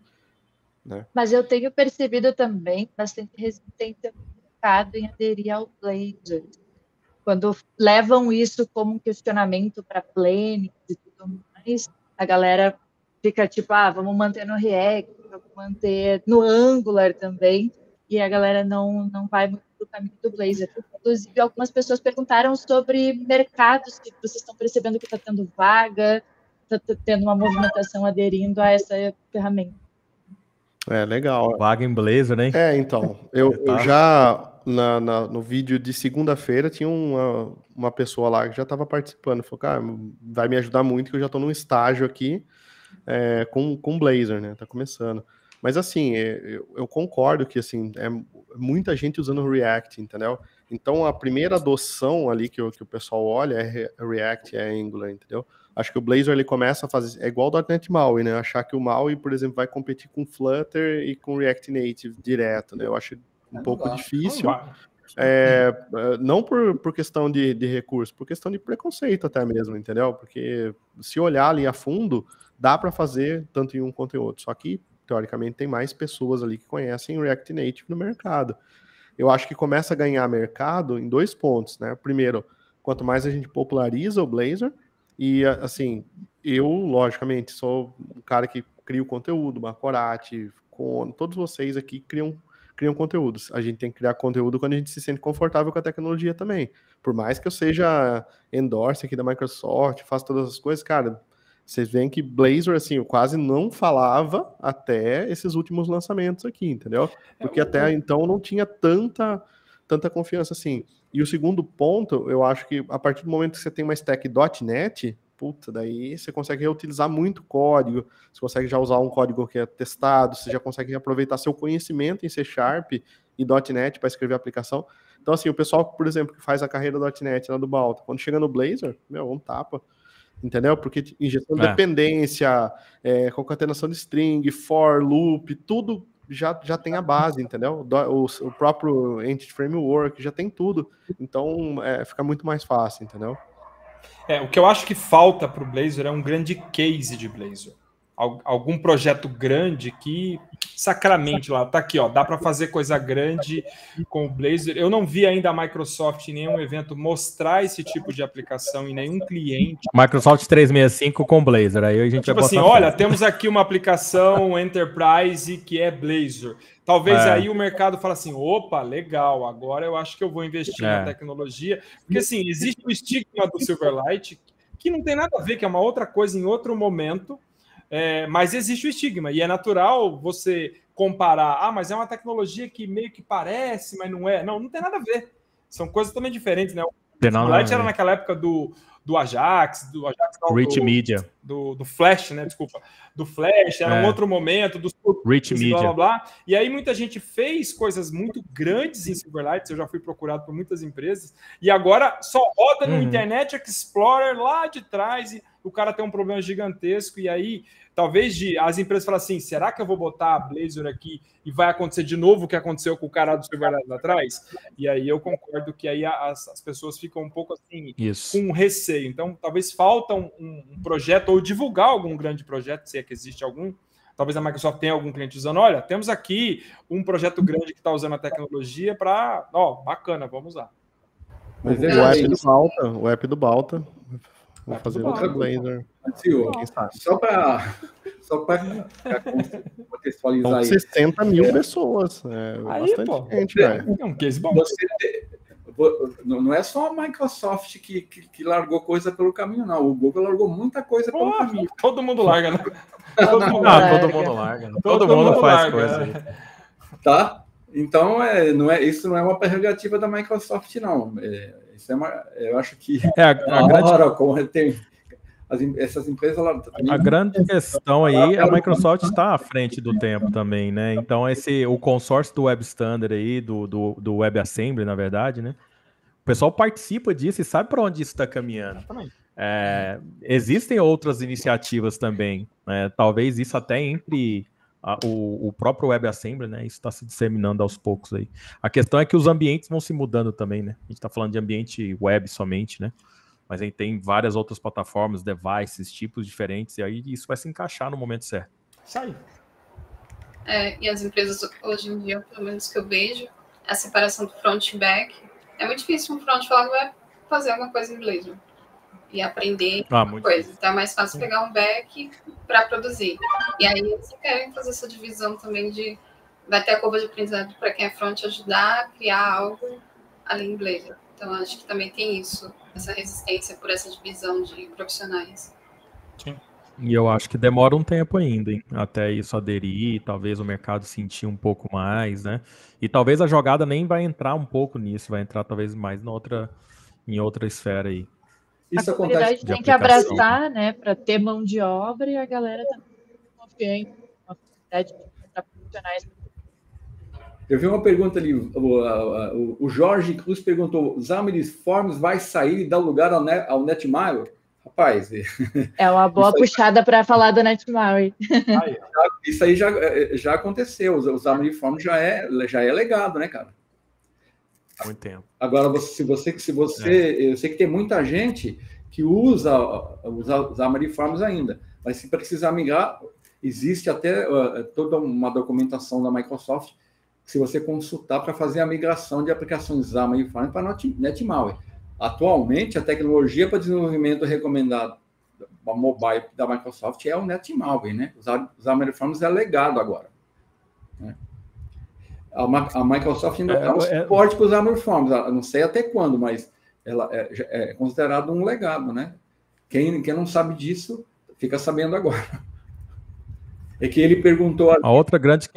Né? Mas eu tenho percebido também bastante resistência em aderir ao Blazor. Quando levam isso como um questionamento para Planning e tudo mais, a galera fica tipo, ah, vamos manter no React, vamos manter no Angular também, e a galera não, não vai muito para o caminho do Blazor. Inclusive, algumas pessoas perguntaram sobre mercados que vocês estão percebendo que está tendo vaga, está tendo uma movimentação aderindo a essa ferramenta. É, legal. Vaga em Blazor, né? É, então, eu, eu já... na, na, no vídeo de segunda-feira tinha uma, uma pessoa lá que já estava participando. Falou, cara, vai me ajudar muito que eu já estou num estágio aqui é, com, com Blazor, né? Tá começando. Mas assim, eu, eu concordo que assim, é muita gente usando o React, entendeu? Então a primeira adoção ali que, que o pessoal olha é React, é Angular, entendeu? Acho que o Blazor ele começa a fazer, é igual o .ponto net MAUI, né? Achar que o MAUI, por exemplo, vai competir com Flutter e com React Native direto, né? Eu acho um é pouco legal. difícil. É, não por, por questão de, de recurso, por questão de preconceito até mesmo, entendeu? Porque se olhar ali a fundo, dá para fazer tanto em um quanto em outro. Só que, teoricamente, tem mais pessoas ali que conhecem React Native no mercado. Eu acho que começa a ganhar mercado em dois pontos, né? Primeiro, quanto mais a gente populariza o Blazor, e assim, eu, logicamente, sou um cara que cria o conteúdo, Macorati, com todos vocês aqui criam, criam conteúdos. A gente tem que criar conteúdo quando a gente se sente confortável com a tecnologia também. Por mais que eu seja endorse aqui da Microsoft, faça todas as coisas, cara, vocês veem que Blazor, assim, eu quase não falava até esses últimos lançamentos aqui, entendeu? Porque até então não tinha tanta, tanta confiança assim. E o segundo ponto, eu acho que a partir do momento que você tem uma stack .ponto net, puta, daí você consegue reutilizar muito código, você consegue já usar um código que é testado, você já consegue aproveitar seu conhecimento em C Sharp e .ponto net para escrever a aplicação. Então, assim, o pessoal, por exemplo, que faz a carreira .ponto net lá do Balta, quando chega no Blazor, meu, um tapa. Entendeu? Porque injeção de é. dependência, é, concatenação de string, for, loop, tudo já, já tem a base, entendeu? O, o próprio Entity Framework já tem tudo. Então, é, fica muito mais fácil, entendeu? É, o que eu acho que falta para o Blazor é um grande case de Blazor. Algum projeto grande que sacramente lá, tá aqui, ó, dá para fazer coisa grande com o Blazor. Eu não vi ainda a Microsoft em nenhum evento mostrar esse tipo de aplicação em nenhum cliente. Microsoft trezentos e sessenta e cinco com Blazor, aí a gente tipo vai assim, olha, temos aqui uma aplicação Enterprise que é Blazor. Talvez é. aí o mercado fale assim, opa, legal, agora eu acho que eu vou investir é. na tecnologia. Porque assim, existe o estigma do Silverlight que não tem nada a ver, que é uma outra coisa em outro momento. É, mas existe o estigma, e é natural você comparar, ah, mas é uma tecnologia que meio que parece, mas não é. Não, não tem nada a ver. São coisas também diferentes, né? O Silverlight era naquela época do, do Ajax, do Ajax não, Rich do, Media. Do, do Flash, né? Desculpa. Do Flash, era é. um outro momento, do Rich Media. Blá, blá, blá. E aí muita gente fez coisas muito grandes em Silverlight, eu já fui procurado por muitas empresas, e agora só roda no uhum. Internet Explorer lá de trás, e o cara tem um problema gigantesco, e aí talvez de, as empresas falam assim, será que eu vou botar a Blazor aqui e vai acontecer de novo o que aconteceu com o cara do Silverlight lá atrás? E aí eu concordo que aí as, as pessoas ficam um pouco assim, Isso. com receio. Então talvez falta um, um projeto, ou divulgar algum grande projeto, se é que existe algum. Talvez a Microsoft tenha algum cliente usando, olha, temos aqui um projeto grande que está usando a tecnologia para, ó, bacana, vamos usar. Mas é o app do Balta, o app do Balta. Vou fazer outra Blazor. Só para só para contextualizar aí. sessenta mil pessoas. É aí, bastante pô, gente, é, é um case bom. Você te, não é só a Microsoft que, que, que largou coisa pelo caminho, não. O Google largou muita coisa pelo oh, caminho. Todo mundo larga, né? Todo mundo, ah, larga. Todo mundo larga. Todo, todo mundo, mundo faz larga. coisa aí. Tá? Então, é, não é, isso não é uma prerrogativa da Microsoft, não. É, isso é uma, eu acho que é, a, a, a grande... hora, como tem as, essas empresas... Ela, a grande questão aí, a Microsoft está à frente do tempo também, né? Então, esse, o consórcio do Web Standard aí, do, do, do WebAssembly, na verdade, né? O pessoal participa disso e sabe para onde isso está caminhando. É, existem outras iniciativas também, né? Talvez isso até entre... O, o próprio WebAssembly, né? Isso está se disseminando aos poucos aí. A questão é que os ambientes vão se mudando também, né? A gente está falando de ambiente web somente, né? Mas aí tem várias outras plataformas, devices, tipos diferentes, e aí isso vai se encaixar no momento certo. Isso aí. É, e as empresas hoje em dia, pelo menos que eu vejo, a separação do front e back. É muito difícil um front falar que vai fazer alguma coisa em Blazor e aprender ah, coisa. Difícil. Então é mais fácil pegar um back para produzir. E aí eles querem fazer essa divisão também de... Vai ter a curva de aprendizado para quem é front ajudar a criar algo ali em Blazor. Então acho que também tem isso, essa resistência por essa divisão de profissionais. Sim. E eu acho que demora um tempo ainda, hein? Até isso aderir, talvez o mercado sentir um pouco mais, né? E talvez a jogada nem vai entrar um pouco nisso, vai entrar talvez mais na outra, em outra esfera aí. Isso a comunidade tem que abraçar, né, para ter mão de obra, e a galera também confia em uma comunidade de profissionais. Eu vi uma pergunta ali, o, o, o Jorge Cruz perguntou: o Xamarin Forms vai sair e dar lugar ao, Net, ao Netmile? Rapaz, é uma boa puxada para falar do Netmile. Isso aí já, já aconteceu. O Xamarin Forms já é, já é legado, né, cara? Muito tempo. Agora, você, se você, se você, é. eu sei que tem muita gente que usa os Xamarin Forms ainda, mas se precisar migrar, existe até uh, toda uma documentação da Microsoft, se você consultar para fazer a migração de aplicações Xamarin Forms para Netmile. Atualmente, a tecnologia para desenvolvimento recomendado da mobile da Microsoft é o Netmile, né? O Xamarin Forms é legado agora, né? A Microsoft ainda dá um suporte para os Xamarin Forms, não sei até quando, mas ela é, é considerado um legado, né? Quem, quem não sabe disso, fica sabendo agora. É que ele perguntou... A, a outra grande...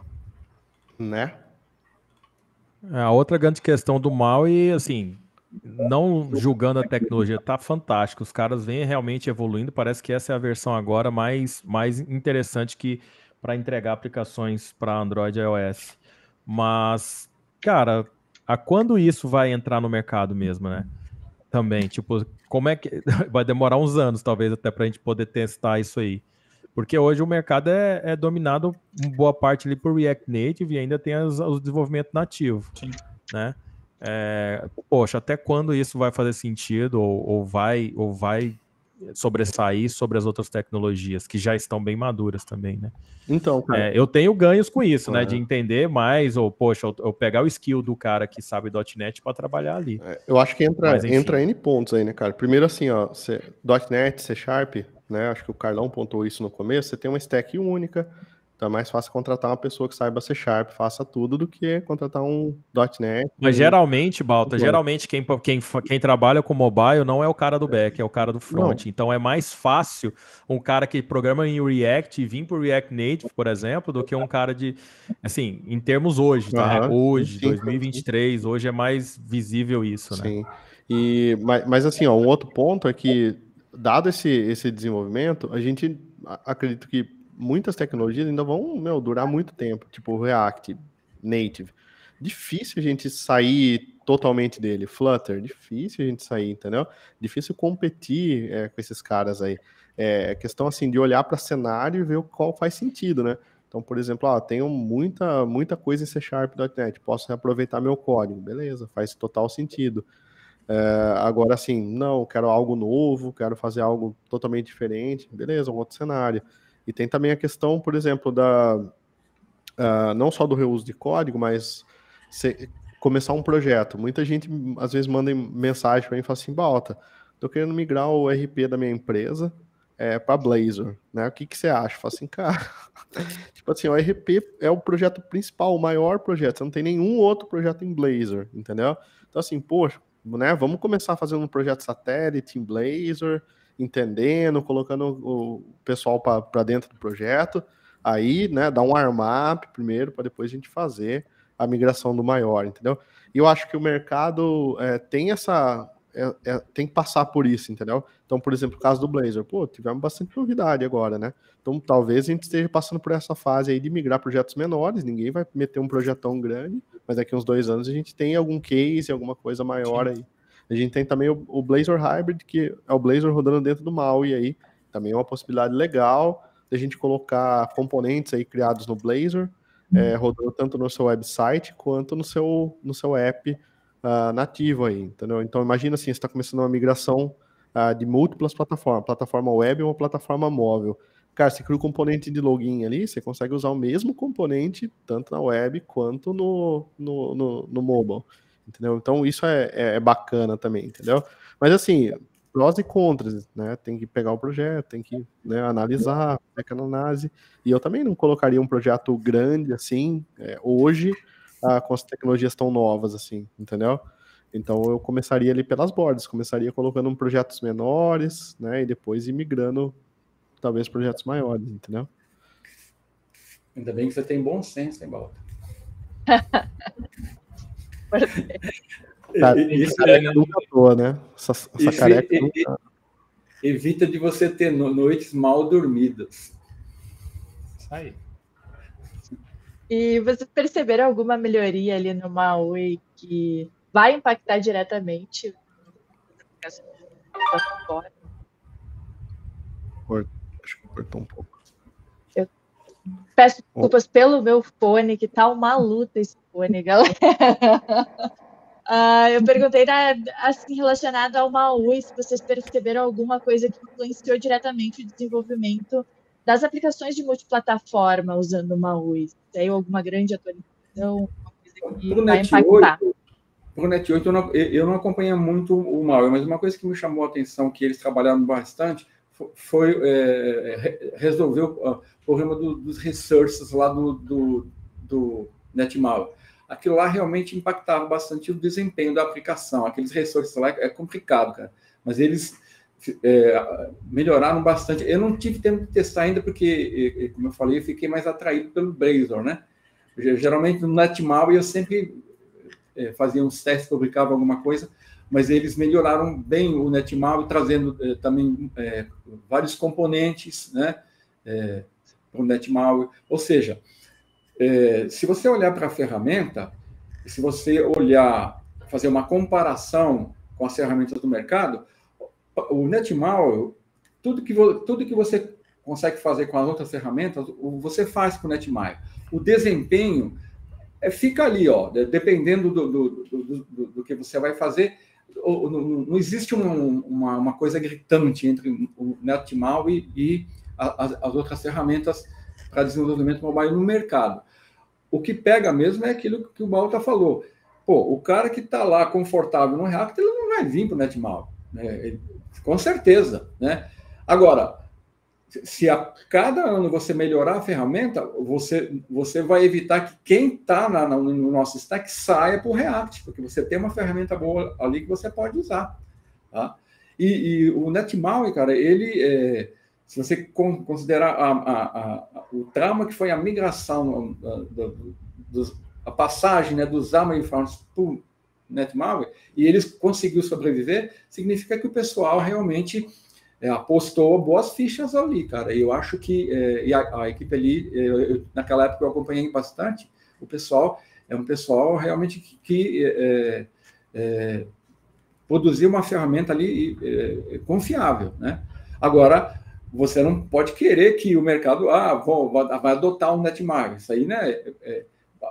Né? A outra grande questão do mal e, assim, não julgando a tecnologia, tá fantástico. Os caras vêm realmente evoluindo, parece que essa é a versão agora mais, mais interessante que para entregar aplicações para Android e iOS. Mas, cara, a quando isso vai entrar no mercado mesmo, né? Também, tipo, como é que... vai demorar uns anos, talvez, até pra gente poder testar isso aí. Porque hoje o mercado é, é dominado, em boa parte ali por React Native e ainda tem as, o desenvolvimento nativo, Sim. né? É, poxa, até quando isso vai fazer sentido ou, ou, vai, ou vai sobressair sobre as outras tecnologias que já estão bem maduras também, né? Então, cara, é, eu tenho ganhos com isso, é. né? De entender mais, ou, poxa, eu, eu pegar o skill do cara que sabe .NET para trabalhar ali. É, eu acho que entra, Mas, entra N pontos aí, né, cara? Primeiro, assim, ó, C, .NET, C Sharp, né? Acho que o Carlão pontuou isso no começo. Você tem uma stack única, então é mais fácil contratar uma pessoa que saiba C Sharp, faça tudo, do que contratar um .NET. Mas um... geralmente, Balta, geralmente quem, quem, quem trabalha com mobile não é o cara do back, é o cara do front. Não. Então é mais fácil um cara que programa em React e vir para o React Native, por exemplo, do que um cara de, assim, em termos hoje, tá? Uhum. Hoje, sim, dois mil e vinte e três, sim. Hoje é mais visível isso, né? Sim. E, mas, mas assim, ó, um outro ponto é que, dado esse, esse desenvolvimento, a gente acredita que muitas tecnologias ainda vão, meu, durar muito tempo, tipo o React Native. Difícil a gente sair totalmente dele. Flutter, difícil a gente sair, entendeu? Difícil competir é, com esses caras aí. É questão, assim, de olhar para cenário e ver qual faz sentido, né? Então, por exemplo, ó, tenho muita, muita coisa em C Sharp ponto net, posso reaproveitar meu código. Beleza, faz total sentido. É, agora, assim, não, quero algo novo, quero fazer algo totalmente diferente. Beleza, um outro cenário. E tem também a questão, por exemplo, da uh, não só do reuso de código, mas se, começar um projeto. Muita gente, às vezes, manda mensagem para mim e fala assim, Balta, tô querendo migrar o R P da minha empresa é, para Blazor, né? O que, que você acha? Eu falo assim, cara, tipo assim, o R P é o projeto principal, o maior projeto, você não tem nenhum outro projeto em Blazor, entendeu? Então, assim, poxa, né, vamos começar fazendo um projeto satélite em Blazor, entendendo, colocando o pessoal para dentro do projeto, aí, né, dar um warm-up primeiro, para depois a gente fazer a migração do maior, entendeu? E eu acho que o mercado é, tem essa... É, é, tem que passar por isso, entendeu? Então, por exemplo, o caso do Blazor, pô, tivemos bastante novidade agora, né? Então, talvez a gente esteja passando por essa fase aí de migrar projetos menores, ninguém vai meter um projetão grande, mas daqui uns dois anos a gente tem algum case, alguma coisa maior aí. A gente tem também o, o Blazor Hybrid, que é o Blazor rodando dentro do M A U I aí, também é uma possibilidade legal de a gente colocar componentes aí criados no Blazor, é, rodando tanto no seu website quanto no seu, no seu app uh, nativo aí, entendeu? Então imagina assim, você está começando uma migração uh, de múltiplas plataformas, plataforma web e uma plataforma móvel. Cara, você cria um componente de login ali, você consegue usar o mesmo componente tanto na web quanto no, no, no, no mobile. Entendeu? Então isso é, é, é bacana também, entendeu? Mas assim, prós e contras, né? Tem que pegar o projeto, tem que, né, analisar, fazer aquela análise. E eu também não colocaria um projeto grande assim, é, hoje, ah, com as tecnologias tão novas assim, entendeu? Então eu começaria ali pelas bordas, começaria colocando um projetos menores, né? E depois ir migrando talvez projetos maiores, entendeu? Ainda bem que você tem bom senso, hein, Balta? Cara, isso é nunca toa, né? Essa, essa careca e, nunca... Evita de você ter noites mal dormidas. Isso aí. E vocês perceberam alguma melhoria ali no Maui que vai impactar diretamente Acho que cortou um pouco. Eu peço desculpas oh. pelo meu fone, que tá uma luta esse fone, galera. Uh, eu perguntei na, assim, relacionado ao Maui, se vocês perceberam alguma coisa que influenciou diretamente o desenvolvimento das aplicações de multiplataforma usando o Maui. Se tem alguma grande atualização, uma coisa que vai impactar. Para o Net oito, eu não, eu não acompanho muito o Maui, mas uma coisa que me chamou a atenção, que eles trabalharam bastante, foi é, resolver o problema do, dos resources lá do, do, do NetMaui. Aquilo lá realmente impactava bastante o desempenho da aplicação. Aqueles resources lá é complicado, cara. Mas eles é, melhoraram bastante. Eu não tive tempo de testar ainda, porque, como eu falei, eu fiquei mais atraído pelo Blazor, né? Geralmente, no NetMaui, eu sempre é, fazia uns testes, publicava alguma coisa, mas eles melhoraram bem o NetMaui, trazendo é, também é, vários componentes, né? É, para o NetMaui. Ou seja... É, se você olhar para a ferramenta, se você olhar, fazer uma comparação com as ferramentas do mercado, o NetMaui, tudo que, tudo que você consegue fazer com as outras ferramentas, você faz com o NetMaui. O desempenho é, fica ali, ó, dependendo do, do, do, do, do que você vai fazer. Não, não existe um, uma, uma coisa gritante entre o NetMaui e as, as outras ferramentas para desenvolvimento mobile no mercado. O que pega mesmo é aquilo que o Balta falou. Pô, o cara que está lá confortável no React, ele não vai vir para o NetMaui, né? Ele, com certeza, né? Agora, se a cada ano você melhorar a ferramenta, você, você vai evitar que quem está no nosso stack saia para o React, porque você tem uma ferramenta boa ali que você pode usar, tá? E, e o NetMaui, cara, ele... É, se você considerar a, a, a, o trauma que foi a migração, do, do, do, a passagem, né, dos Xamarin Farms para o NetMaui, e eles conseguiram sobreviver, significa que o pessoal realmente é, apostou boas fichas ali, cara. E eu acho que é, e a, a equipe ali, eu, eu, naquela época eu acompanhei bastante, o pessoal é um pessoal realmente que, que é, é, produziu uma ferramenta ali é, confiável, né? Agora, você não pode querer que o mercado ah, vou, vai adotar um NetMaui. Isso aí, né? É, é,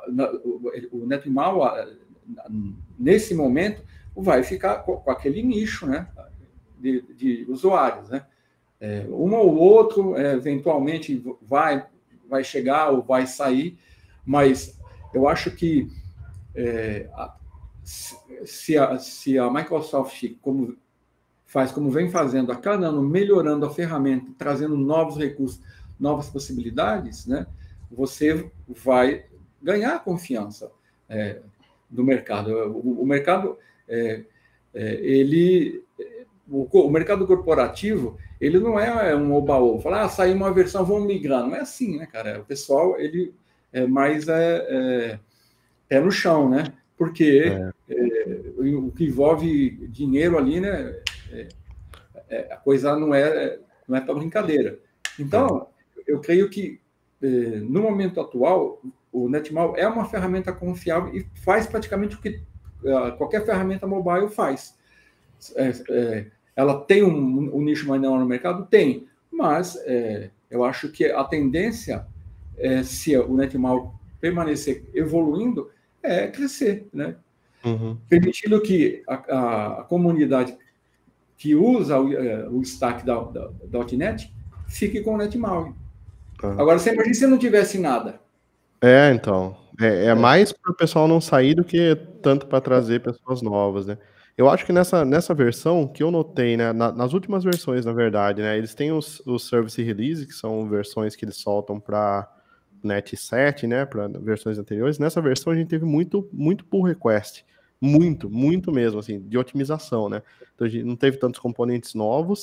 o NetMaui, nesse momento, vai ficar com, com aquele nicho, né? De, de usuários, né? É, um ou outro, é, eventualmente, vai, vai chegar ou vai sair, mas eu acho que é, a, se, a, se a Microsoft, como faz como vem fazendo a cada ano, melhorando a ferramenta, trazendo novos recursos, novas possibilidades, né? Você vai ganhar confiança é, do mercado. O, o mercado, é, é, ele, o, o mercado corporativo, ele não é um oba-oba. Falar, ah, saiu uma versão, vamos migrar. Não é assim, né, cara? O pessoal, ele é mais é, é, pé no chão, né? Porque é. É, o que envolve dinheiro ali, né? É, é, a coisa não é, não é para brincadeira. Então, eu creio que, é, no momento atual, o NetMaui é uma ferramenta confiável e faz praticamente o que é, qualquer ferramenta mobile faz. É, é, ela tem um, um nicho menor no mercado? Tem, mas é, eu acho que a tendência, é, se o NetMaui permanecer evoluindo, é crescer, né? Uhum. Permitindo que a, a, a comunidade que usa o, é, o stack da, da, da .NET fique com o NetMaui. Uhum. Agora, você imagina se não tivesse nada. É, então. É, é, é. mais para o pessoal não sair do que tanto para trazer pessoas novas, né? Eu acho que nessa, nessa versão que eu notei, né, na, nas últimas versões, na verdade, né, eles têm os, os Service Release, que são versões que eles soltam para Net sete, né, para versões anteriores. Nessa versão a gente teve muito, muito pull request. Muito, muito mesmo, assim, de otimização, né? Então a gente não teve tantos componentes novos,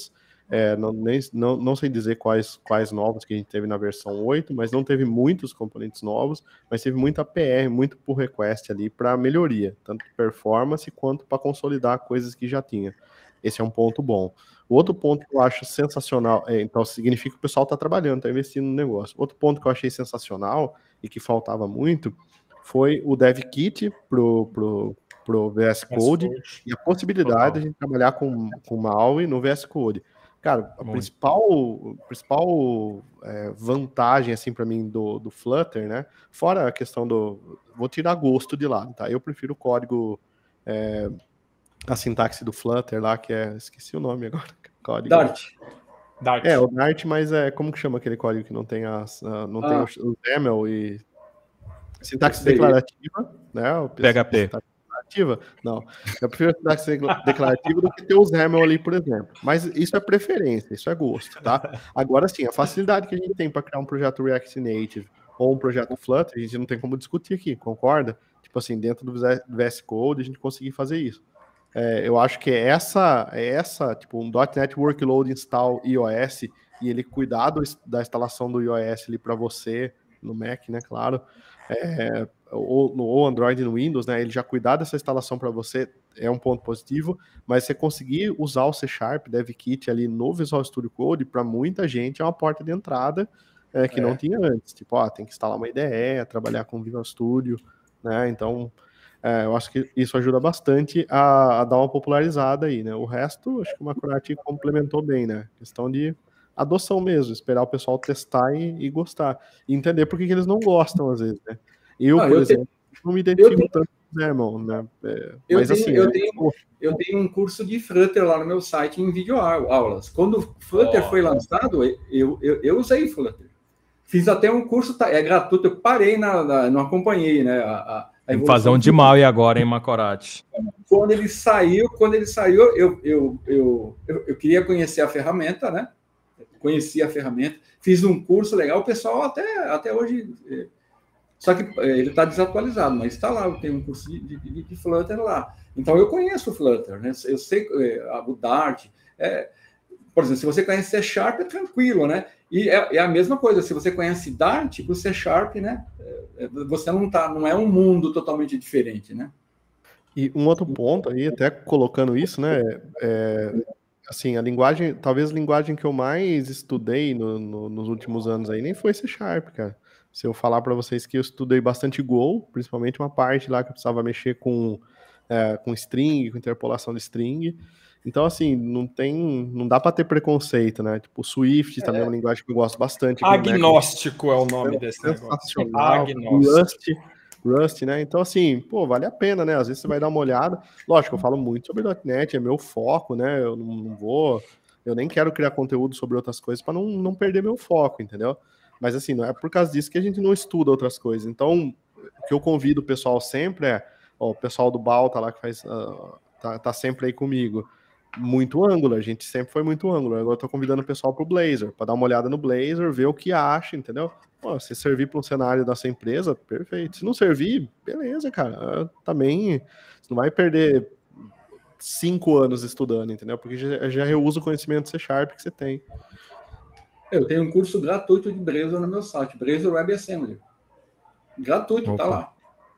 É, não, nem, não, não sei dizer quais, quais novos que a gente teve na versão oito, mas não teve muitos componentes novos, mas teve muita P R, muito pull request ali para melhoria, tanto performance quanto para consolidar coisas que já tinha. Esse é um ponto bom. O outro ponto que eu acho sensacional, é, então significa que o pessoal está trabalhando, está investindo no negócio. Outro ponto que eu achei sensacional e que faltava muito foi o Dev Kit pro, pro, pro V S Code e a possibilidade de a gente trabalhar com, com M A U I no V S Code. Cara, a Muito. principal, principal é, vantagem, assim, para mim, do, do Flutter, né? Fora a questão do... Vou tirar gosto de lado, tá? Eu prefiro o código... É, a sintaxe do Flutter lá, que é... Esqueci o nome agora. Código. Dart. Dart. É, o Dart, mas é... Como que chama aquele código que não tem as... Uh, não ah. tem o, o D E M L e... Sintaxe declarativa, né? O P H P. Declarativa? Não. Eu prefiro a sintaxe declarativa do que ter os Hamel ali, por exemplo. Mas isso é preferência, isso é gosto, tá? Agora sim, a facilidade que a gente tem para criar um projeto React Native ou um projeto Flutter, a gente não tem como discutir aqui, concorda? Tipo assim, dentro do V S Code, a gente conseguir fazer isso. É, eu acho que é essa, é essa, tipo, um .NET Workload Install iOS e ele cuidar do, da instalação do iOS ali para você, no Mac, né, claro, é, ou no Android e no Windows, né, ele já cuidar dessa instalação para você é um ponto positivo, mas você conseguir usar o C Sharp, DevKit ali no Visual Studio Code, para muita gente é uma porta de entrada é, que é. não tinha antes. Tipo, ó, tem que instalar uma I D E, trabalhar com Visual Studio, né, então é, eu acho que isso ajuda bastante a, a dar uma popularizada aí, né, o resto, acho que o Macorati complementou bem, né, questão de adoção mesmo, esperar o pessoal testar e, e gostar, e entender por que, que eles não gostam às vezes, né. Eu, ah, por eu exemplo, tenho... não me identifico tenho... tanto com o irmão, né? É, eu, mas, tenho, assim, eu, é... tenho, eu tenho um curso de Flutter lá no meu site em videoaulas. Quando o Flutter oh. foi lançado, eu, eu, eu usei Flutter. Fiz até um curso, é gratuito, eu parei, na, na não acompanhei, né? A, a Tem que fazer um de mal e agora, hein, Macorati? Quando ele saiu, quando ele saiu, eu, eu, eu, eu, eu queria conhecer a ferramenta, né? Conheci a ferramenta, fiz um curso legal, o pessoal até, até hoje... Só que ele está desatualizado, mas está lá, eu tenho um curso de, de, de Flutter lá. Então, eu conheço o Flutter, né? Eu sei é, o Dart. É, por exemplo, se você conhece C Sharp, é tranquilo, né? E é, é a mesma coisa, se você conhece Dart, o C Sharp, né? É, você não tá, não é um mundo totalmente diferente, né? E um outro ponto aí, até colocando isso, né? É, assim, a linguagem, talvez a linguagem que eu mais estudei no, no, nos últimos anos aí, nem foi C Sharp, cara. Se eu falar para vocês que eu estudei bastante Go, principalmente uma parte lá que eu precisava mexer com, é, com string, com interpolação de string. Então, assim, não tem, não dá para ter preconceito, né? Tipo, Swift é. também é uma linguagem que eu gosto bastante. Agnóstico é o nome é desse negócio. Agnóstico. Rust, Rust, né? Então, assim, pô, vale a pena, né? Às vezes você vai dar uma olhada. Lógico, eu falo muito sobre .NET, é meu foco, né? Eu não, não vou... Eu nem quero criar conteúdo sobre outras coisas para não, não perder meu foco, entendeu? Mas, assim, não é por causa disso que a gente não estuda outras coisas. Então, o que eu convido o pessoal sempre é... Ó, o pessoal do Balta lá que faz... Uh, tá, tá sempre aí comigo. Muito Angular. A gente sempre foi muito Angular. Agora eu tô convidando o pessoal pro Blazor, para dar uma olhada no Blazor, ver o que acha, entendeu? Pô, se servir para um cenário da sua empresa, perfeito. Se não servir, beleza, cara. Também você não vai perder cinco anos estudando, entendeu? Porque já, já reusa o conhecimento C Sharp que você tem. Eu tenho um curso gratuito de Blazor no meu site, Blazor WebAssembly. Gratuito, Opa. Tá lá.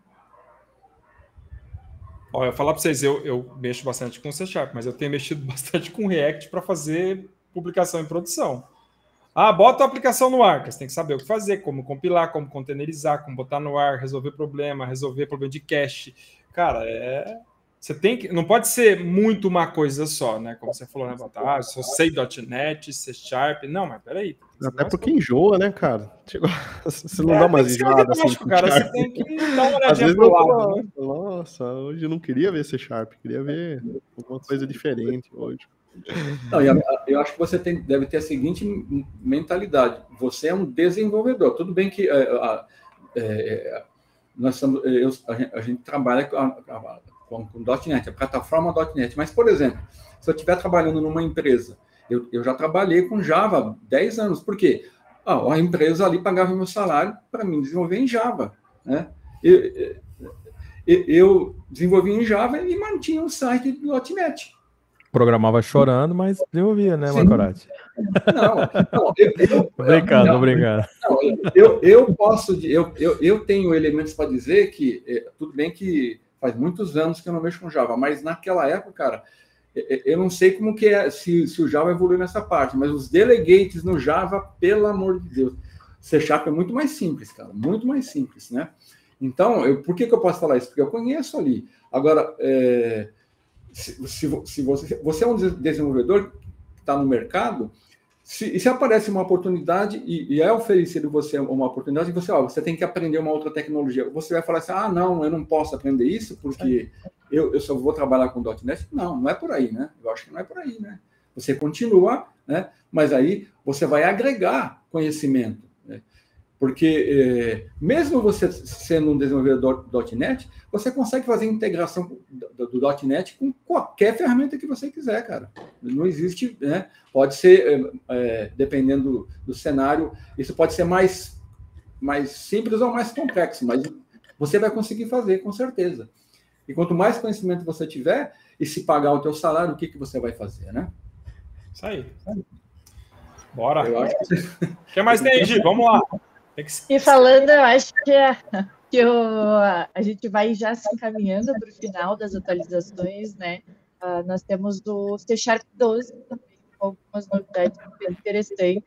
Ó, eu vou falar para vocês, eu, eu mexo bastante com C Sharp, mas eu tenho mexido bastante com React para fazer publicação em produção. Ah, bota a aplicação no ar, você tem que saber o que fazer, como compilar, como containerizar, como botar no ar, resolver problema, resolver problema de cache. Cara, é... Você tem que... Não pode ser muito uma coisa só, né? Como você falou, né? Ah, eu só sei .NET, C Sharp. Não, mas peraí. Até porque enjoa, né, cara? Tipo, você não é, dá umas enjoadas assim. Cara, você tem que dar uma olhadinha pro lado, né? Nossa, hoje eu não queria ver C Sharp, queria ver alguma coisa diferente hoje. Não, eu acho que você tem, deve ter a seguinte mentalidade. Você é um desenvolvedor. Tudo bem que é, é, nós estamos, eu, a, gente, a gente trabalha com... A, a, com .NET, a plataforma .NET. Mas, por exemplo, se eu estiver trabalhando numa empresa, eu, eu já trabalhei com Java há dez anos. Por quê? Ah, a empresa ali pagava meu salário para mim desenvolver em Java. Né? Eu, eu, eu desenvolvi em Java e mantinha um site do .NET. Programava chorando, mas desenvolvia, né, Macorati? Não, não, eu, eu, obrigado, não, obrigado. Não, eu, eu posso, eu, eu, eu tenho elementos para dizer que, é, tudo bem que faz muitos anos que eu não mexo com Java, mas naquela época, cara, eu não sei como que é, se, se o Java evoluiu nessa parte, mas os delegates no Java, pelo amor de Deus, C Sharp é muito mais simples, cara, muito mais simples, né? Então, eu, por que, que eu posso falar isso? Porque eu conheço ali. Agora, é, se, se, se você, você é um desenvolvedor que está no mercado, se, se aparece uma oportunidade e, e é oferecido você uma oportunidade, você, ó, você tem que aprender uma outra tecnologia. Você vai falar assim, ah, não, eu não posso aprender isso porque eu, eu só vou trabalhar com .ponto net. Não, não é por aí, né? Eu acho que não é por aí, né? Você continua, né? Mas aí você vai agregar conhecimento. Né? Porque é, mesmo você sendo um desenvolvedor .ponto net, você consegue fazer integração do, do .ponto net com qualquer ferramenta que você quiser, cara. Não existe, né? Pode ser, é, dependendo do, do cenário, isso pode ser mais, mais simples ou mais complexo, mas você vai conseguir fazer, com certeza. E quanto mais conhecimento você tiver, e se pagar o teu salário, o que, que você vai fazer, né? Isso aí. Bora. Eu acho que... O que mais tem, Gi? Vamos lá. E falando, eu acho que, a, que o, a gente vai já se encaminhando para o final das atualizações, né? Uh, nós temos o C Sharp doze também, com algumas novidades bem interessantes,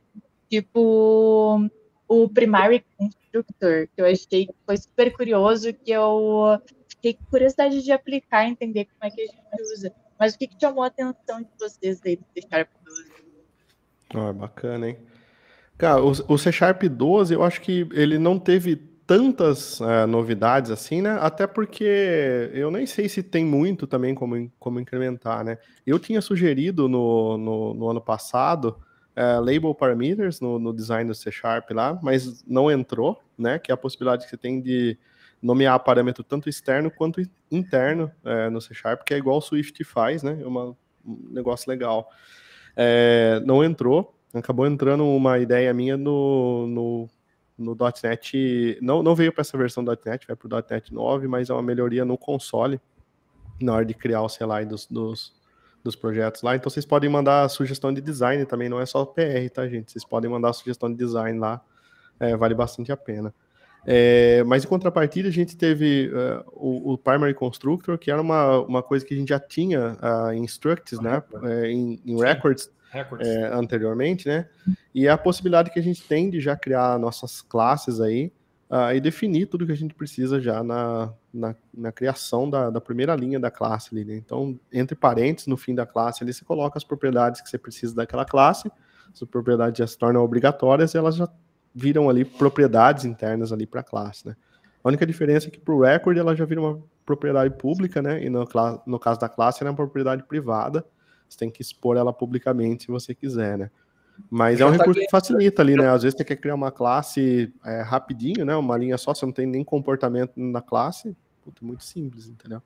tipo o Primary Constructor, que eu achei que foi super curioso, que eu fiquei com curiosidade de aplicar, entender como é que a gente usa. Mas o que, que chamou a atenção de vocês aí do C Sharp doze? Ah, bacana, hein? Cara, o, o C Sharp doze, eu acho que ele não teve tantas uh, novidades assim, né? Até porque eu nem sei se tem muito também como, como incrementar, né? Eu tinha sugerido no, no, no ano passado uh, Label Parameters no, no design do C Sharp lá, mas não entrou, né? Que é a possibilidade que você tem de nomear parâmetro tanto externo quanto interno uh, no C Sharp, que é igual o Swift faz, né? É uma, um negócio legal. É, não entrou, acabou entrando uma ideia minha no, no, no .ponto net, não, não veio para essa versão do .ponto net, vai para o .ponto net nove, mas é uma melhoria no console, na hora de criar o C L I dos, dos, dos projetos lá. Então vocês podem mandar sugestão de design também, não é só P R, tá, gente? Vocês podem mandar sugestão de design lá, é, vale bastante a pena. É, mas em contrapartida a gente teve uh, o, o Primary Constructor, que era uma, uma coisa que a gente já tinha uh, em Structs, né, é, em, em Records, é, anteriormente, né, e é a possibilidade que a gente tem de já criar nossas classes aí uh, e definir tudo que a gente precisa já na, na, na criação da, da primeira linha da classe ali, né? Então, entre parênteses, no fim da classe ali, você coloca as propriedades que você precisa daquela classe, as propriedades já se tornam obrigatórias e elas já viram ali propriedades internas ali para a classe, né? A única diferença é que para o record ela já vira uma propriedade pública, né? E no, no caso da classe ela é uma propriedade privada. Você tem que expor ela publicamente se você quiser, né? Mas é um recurso que facilita ali, né? Às vezes você quer criar uma classe é, rapidinho, né? Uma linha só, você não tem nem comportamento na classe. Puta, muito simples, entendeu?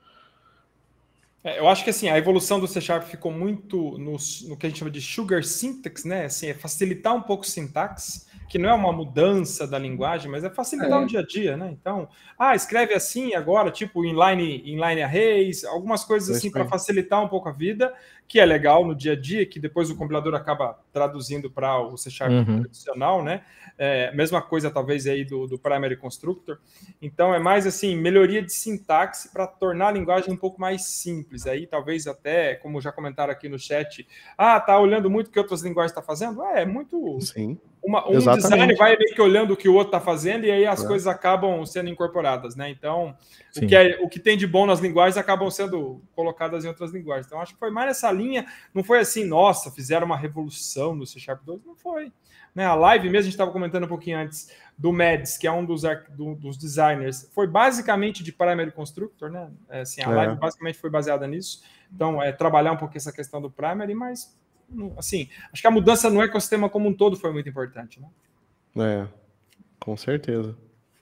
É, eu acho que assim, a evolução do C Sharp ficou muito no, no que a gente chama de sugar syntax, né? Assim, é facilitar um pouco a sintaxe, que não é uma mudança da linguagem, mas é facilitar é. o dia a dia, né? Então, ah, escreve assim agora, tipo inline, inline arrays, algumas coisas assim para facilitar um pouco a vida, que é legal no dia a dia, que depois o compilador acaba traduzindo para o C Sharp uhum. tradicional, né? É, mesma coisa talvez aí do, do Primary Constructor. Então, é mais assim, melhoria de sintaxe para tornar a linguagem um pouco mais simples. Aí talvez até, como já comentaram aqui no chat, ah, tá olhando muito o que outras linguagens estão fazendo? É, é muito... Sim. Uma, um Exatamente. design vai meio que olhando o que o outro está fazendo e aí as é. coisas acabam sendo incorporadas, né? Então, o que, é, o que tem de bom nas linguagens acabam sendo colocadas em outras linguagens. Então, acho que foi mais nessa linha. Não foi assim, nossa, fizeram uma revolução no C Sharp doze. Não foi. Né? A live mesmo, a gente estava comentando um pouquinho antes, do Mads, que é um dos, do, dos designers, foi basicamente de Primary Constructor, né? É, assim, a é. live basicamente foi baseada nisso. Então, é trabalhar um pouquinho essa questão do Primary, mas... assim, acho que a mudança no ecossistema como um todo foi muito importante, né? É, com certeza.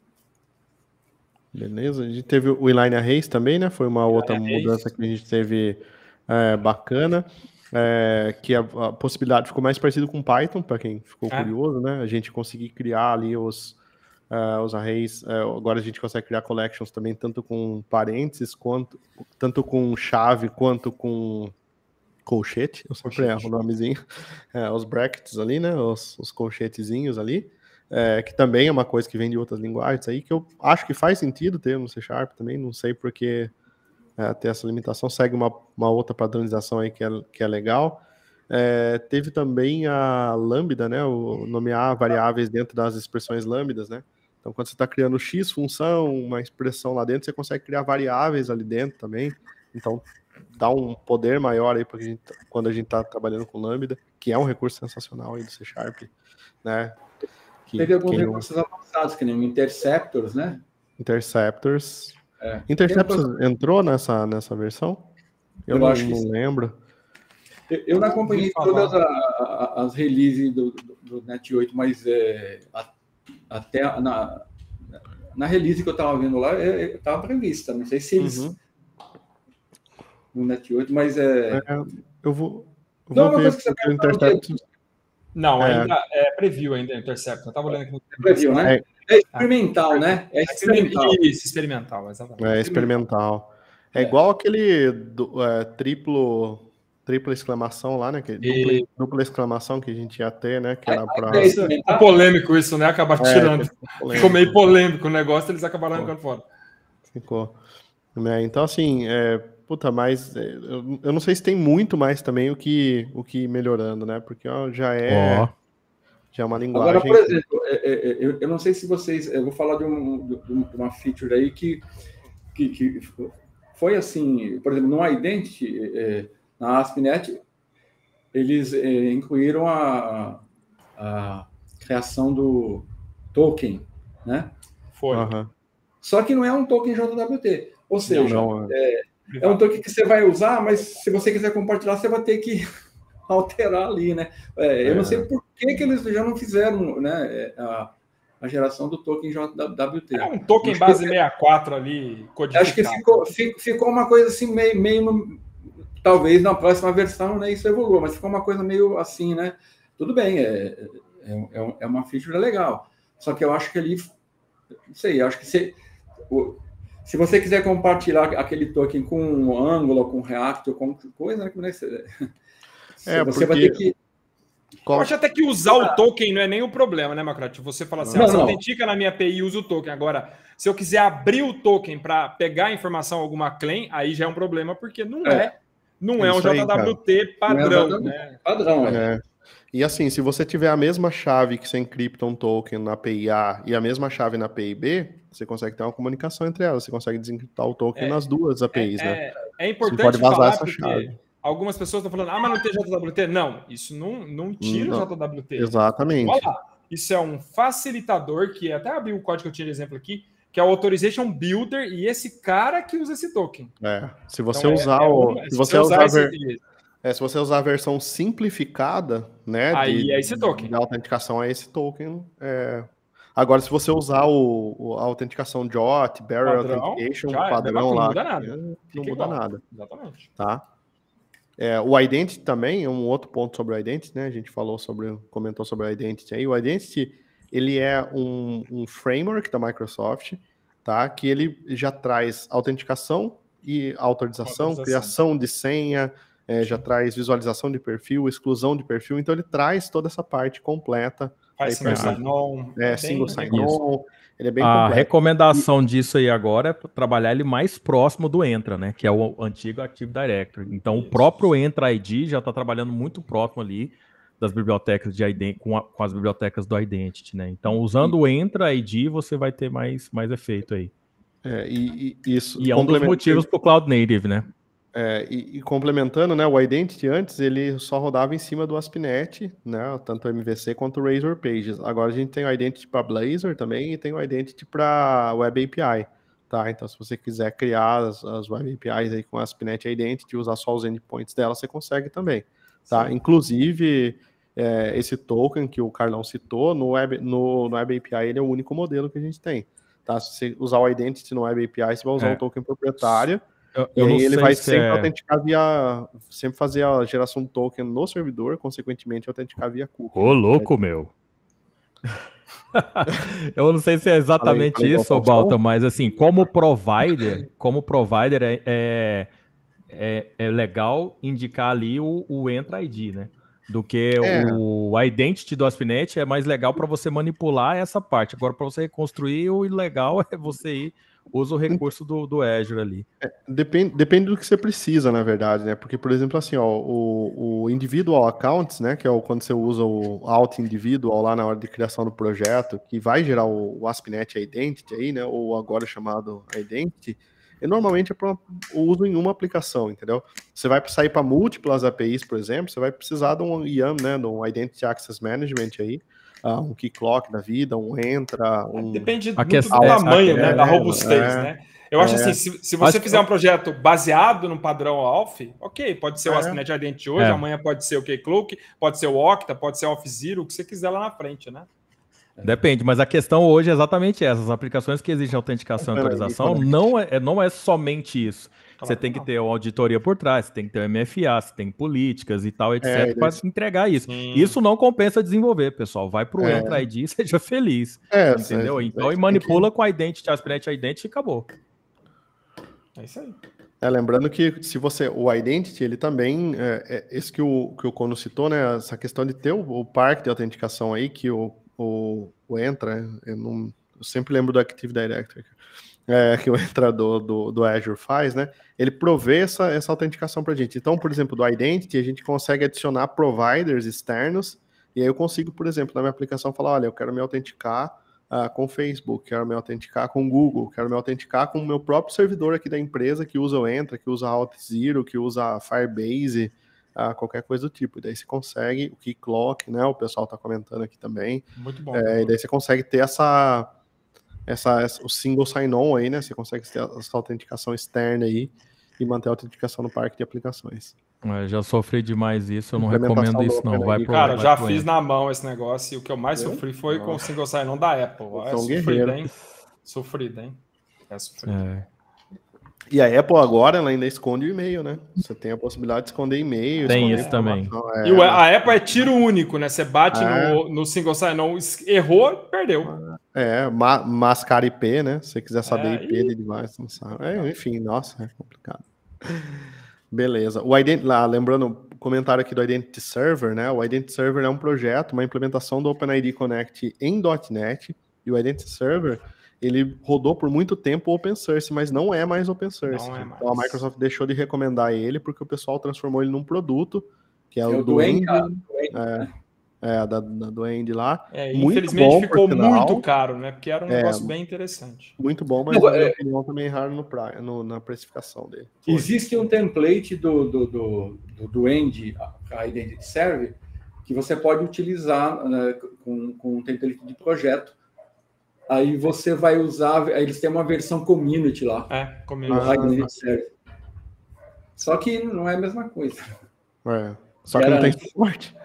Beleza, a gente teve o Inline Arrays também, né? Foi uma outra mudança que a gente teve é, bacana, é, que a, a possibilidade ficou mais parecido com Python, para quem ficou é. curioso, né? A gente conseguir criar ali os, uh, os arrays, uh, agora a gente consegue criar collections também, tanto com parênteses, quanto, tanto com chave, quanto com colchete, eu sempre erro o nomezinho, é, os brackets ali, né, os, os colchetezinhos ali, é, que também é uma coisa que vem de outras linguagens aí, que eu acho que faz sentido ter no C Sharp também, não sei porque é, ter essa limitação, segue uma, uma outra padronização aí que é, que é legal. É, teve também a lambda, né, o nomear variáveis dentro das expressões lambdas, né, então quando você está criando X função, uma expressão lá dentro, você consegue criar variáveis ali dentro também, então dá um poder maior aí pra gente, quando a gente está trabalhando com lambda, que é um recurso sensacional aí do C Sharp, né. Que, teve alguns recursos não... avançados, que nem interceptors, né? Interceptors. É. Interceptors coisa... entrou nessa, nessa versão? Eu, eu não, acho que não lembro. Eu, eu não acompanhei todas a, a, as releases do, do, do Net oito, mas é, a, até na, na release que eu estava vendo lá, estava prevista. Não sei se eles... Uhum. No Net oito, mas é... é eu vou, eu vou não, ver porque o Interceptors... Não, é. ainda é preview ainda, Interceptor. Eu estava olhando aqui no é preview, né? É, é experimental, né? É experimental. Isso, experimental, exatamente. É experimental. É, é. igual aquele do, é, triplo, tripla exclamação lá, né? Que, dupla, e... dupla exclamação que a gente ia ter, né? Que era pra... É, é polêmico isso, né? Acabar é, tirando. Ficou meio polêmico o negócio, eles acabaram arrancando fora. Ficou. É, então, assim, é, puta, mas eu, eu não sei se tem muito mais também o que, o que ir melhorando, né? Porque ó, já é, oh. já é uma linguagem... Agora, por exemplo, é, é, eu, eu não sei se vocês... Eu vou falar de, um, de uma feature aí que, que, que foi assim... Por exemplo, no Identity, é, na ASP.NET, eles é, incluíram a, a criação do token, né? Foi. Uhum. Só que não é um token J W T. Ou seja, não, não. É, é um token que você vai usar, mas se você quiser compartilhar, você vai ter que alterar ali, né? É, eu é. não sei por que, que eles já não fizeram, né, a, a geração do token J W T. É um token acho base que, sessenta e quatro ali, codificado. Acho que ficou, ficou uma coisa assim, meio... meio talvez na próxima versão, né, isso evolua, mas ficou uma coisa meio assim, né? Tudo bem, é, é, é uma feature legal. Só que eu acho que ali... Não sei, acho que você... O, se você quiser compartilhar aquele token com Angular, com React, ou com coisa, né? Você, é, você porque... vai ter que... Eu acho até que usar o token não é nem o problema, né, Macrati? Você fala assim, não, ah, você autentica na minha A P I e usa o token. Agora, se eu quiser abrir o token para pegar a informação alguma claim, aí já é um problema, porque não é, é não é um J W T aí, padrão, é né? Padrão, é. é. E assim, se você tiver a mesma chave que você encripta um token na A P I A e a mesma chave na A P I B, você consegue ter uma comunicação entre elas, você consegue desencriptar o token é, nas duas A P Is, é, né? É, é importante você pode vazar falar essa chave. Algumas pessoas estão falando, ah, mas não tem J W T. Não, isso não, não tira não, o J W T. Exatamente. Olha lá, isso é um facilitador, que até abri o código que eu tinha de exemplo aqui, que é o Authorization Builder, e esse cara que usa esse token. É, se você então, usar é, o... É uma, se, se você usar, usar ver... É, se você usar a versão simplificada, né, aí de, é esse token. de autenticação, é esse token. É... Agora, se você usar o, o, a autenticação J O T, Barrier padrão, Authentication, já, padrão lá, não muda nada. Não Fica muda igual. nada. Exatamente. Tá? É, o Identity também é um outro ponto sobre o Identity, né? A gente falou sobre, comentou sobre o Identity aí. O Identity, ele é um, um framework da Microsoft, tá? Que ele já traz autenticação e autorização, autorização. criação de senha, É, já traz visualização de perfil, exclusão de perfil, então ele traz toda essa parte completa. Faz single sign-on. É, single sign-on. Ele é bem A completo. recomendação e... disso aí agora é trabalhar ele mais próximo do Entra, né? Que é o antigo Active Directory. Então Isso. o próprio Entra I D já está trabalhando muito próximo ali das bibliotecas de ident... com, a... com as bibliotecas do Identity, né? Então usando e... o Entra I D você vai ter mais, mais efeito aí. É, e, e isso. E é um dos motivos para o Cloud Native, né? É, e, e complementando, né, o Identity antes ele só rodava em cima do A S P ponto NET, né, tanto o M V C quanto o Razor Pages. Agora a gente tem o Identity para Blazor também e tem o Identity para Web A P I, tá? Então se você quiser criar as, as Web A P Is aí com a A S P ponto NET Identity e usar só os endpoints dela, você consegue também, tá? Sim. Inclusive é, esse token que o Carlão citou no Web, no, no Web A P I ele é o único modelo que a gente tem, tá? Se você usar o Identity no Web A P I, você vai usar é. o token proprietário. Eu, eu e aí ele vai sempre é... autenticar via... Sempre fazer a geração do token no servidor, consequentemente autenticar via cookie. Ô, louco, meu! Eu não sei se é exatamente falei, falei isso, Balta, mas assim, como provider, como provider é, é, é, é legal indicar ali o, o Entra I D, né? Do que é. o Identity do ASP.NET é mais legal para você manipular essa parte. Agora, para você reconstruir, o legal é você ir, usa o recurso do, do Azure ali. É, depende, depende do que você precisa, na verdade, né? Porque, por exemplo, assim, ó, o, o Individual Accounts, né? Que é o, quando você usa o Alt Individual lá na hora de criação do projeto, que vai gerar o, o ASP.NET Identity aí, né? Ou agora chamado Identity, e normalmente é para uso em uma aplicação, entendeu? Você vai sair para múltiplas A P Is, por exemplo, você vai precisar de um I A M, né? De um Identity Access Management aí, uh, um Keycloak da vida, um Entra, um... Depende muito questão, do tamanho, é, né? É, da robustez, é, né? Eu acho é, assim, se, se você fizer um projeto baseado no padrão A L F, ok, pode ser o é. ASP.NET Identity hoje, é. amanhã pode ser o Keycloak, pode ser o Okta, pode ser o AuthZero, o que você quiser lá na frente, né? Depende, mas a questão hoje é exatamente essa. As aplicações que exigem autenticação e autorização não é, não é somente isso. Você tem que ter uma auditoria por trás, você tem que ter o M F A, você tem políticas e tal, etcétera, é, para entregar isso. Sim. Isso não compensa desenvolver, pessoal. Vai para o é. Entra I D e seja feliz. É, entendeu? É, então, é, e manipula que... com a Identity, ASP.NET Identity e acabou. É isso aí. É, lembrando que se você, o Identity, ele também, é, é, esse que o, que o Kono citou, né, essa questão de ter o, o parque de autenticação aí, que o O, o Entra, eu, não, eu sempre lembro do Active Directory, é, que o Entra do, do, do Azure faz, né? Ele provê essa, essa autenticação para a gente. Então, por exemplo, do Identity, a gente consegue adicionar providers externos, e aí eu consigo, por exemplo, na minha aplicação, falar, olha, eu quero me autenticar uh, com o Facebook, quero me autenticar com o Google, quero me autenticar com o meu próprio servidor aqui da empresa, que usa o Entra, que usa a AuthZero, que usa a Firebase, a qualquer coisa do tipo, e daí você consegue o Keycloak, né, o pessoal tá comentando aqui também. Muito bom. É, e daí você consegue ter essa, essa, essa o single sign-on aí, né, você consegue ter essa autenticação externa aí e manter a autenticação no parque de aplicações. Eu já sofri demais isso, eu não recomendo isso não. Vai pro, Cara, vai já pro fiz Entra. na mão esse negócio e o que eu mais eu? sofri foi Nossa. com o single sign-on da Apple. É sofrido, hein? Sofrido, hein? É sofrido. É. E a Apple agora, ela ainda esconde o e-mail, né? Você tem a possibilidade de esconder e-mail. Tem isso também. É, e o, a Apple é tiro único, né? Você bate é. no, no single sign-on, errou, perdeu. É, ma mascara I P, né? Se você quiser saber é, I P e... de device, não sabe. É, enfim, nossa, é complicado. Beleza. O Ident... lá, lembrando o comentário aqui do Identity Server, né? O Identity Server é um projeto, uma implementação do OpenID Connect em .NET, e o Identity Server... ele rodou por muito tempo open source, mas não é mais open source. Não é mais. Então a Microsoft deixou de recomendar ele porque o pessoal transformou ele num produto, que é, é o do End, é, é, da, da do End lá. É, muito infelizmente bom, ficou muito caro, né? Porque era um é, negócio bem interessante. Muito bom, mas não, na minha é... opinião também raro no, no, na precificação dele. Existe um template do, do, do, do, do End, a Identity Server, que você pode utilizar, né, com, com um template de projeto. Aí você vai usar, aí eles têm uma versão community lá. É, community. Ah, só que não é a mesma coisa. É, só que Era... não tem suporte.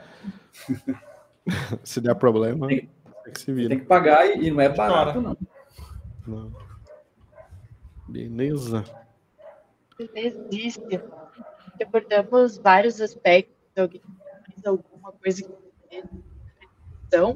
Se der problema, tem, tem que se vira. Tem que pagar e não é barato, não. não. Beleza. Beleza. Abordamos vários aspectos. Alguém mais alguma coisa que então.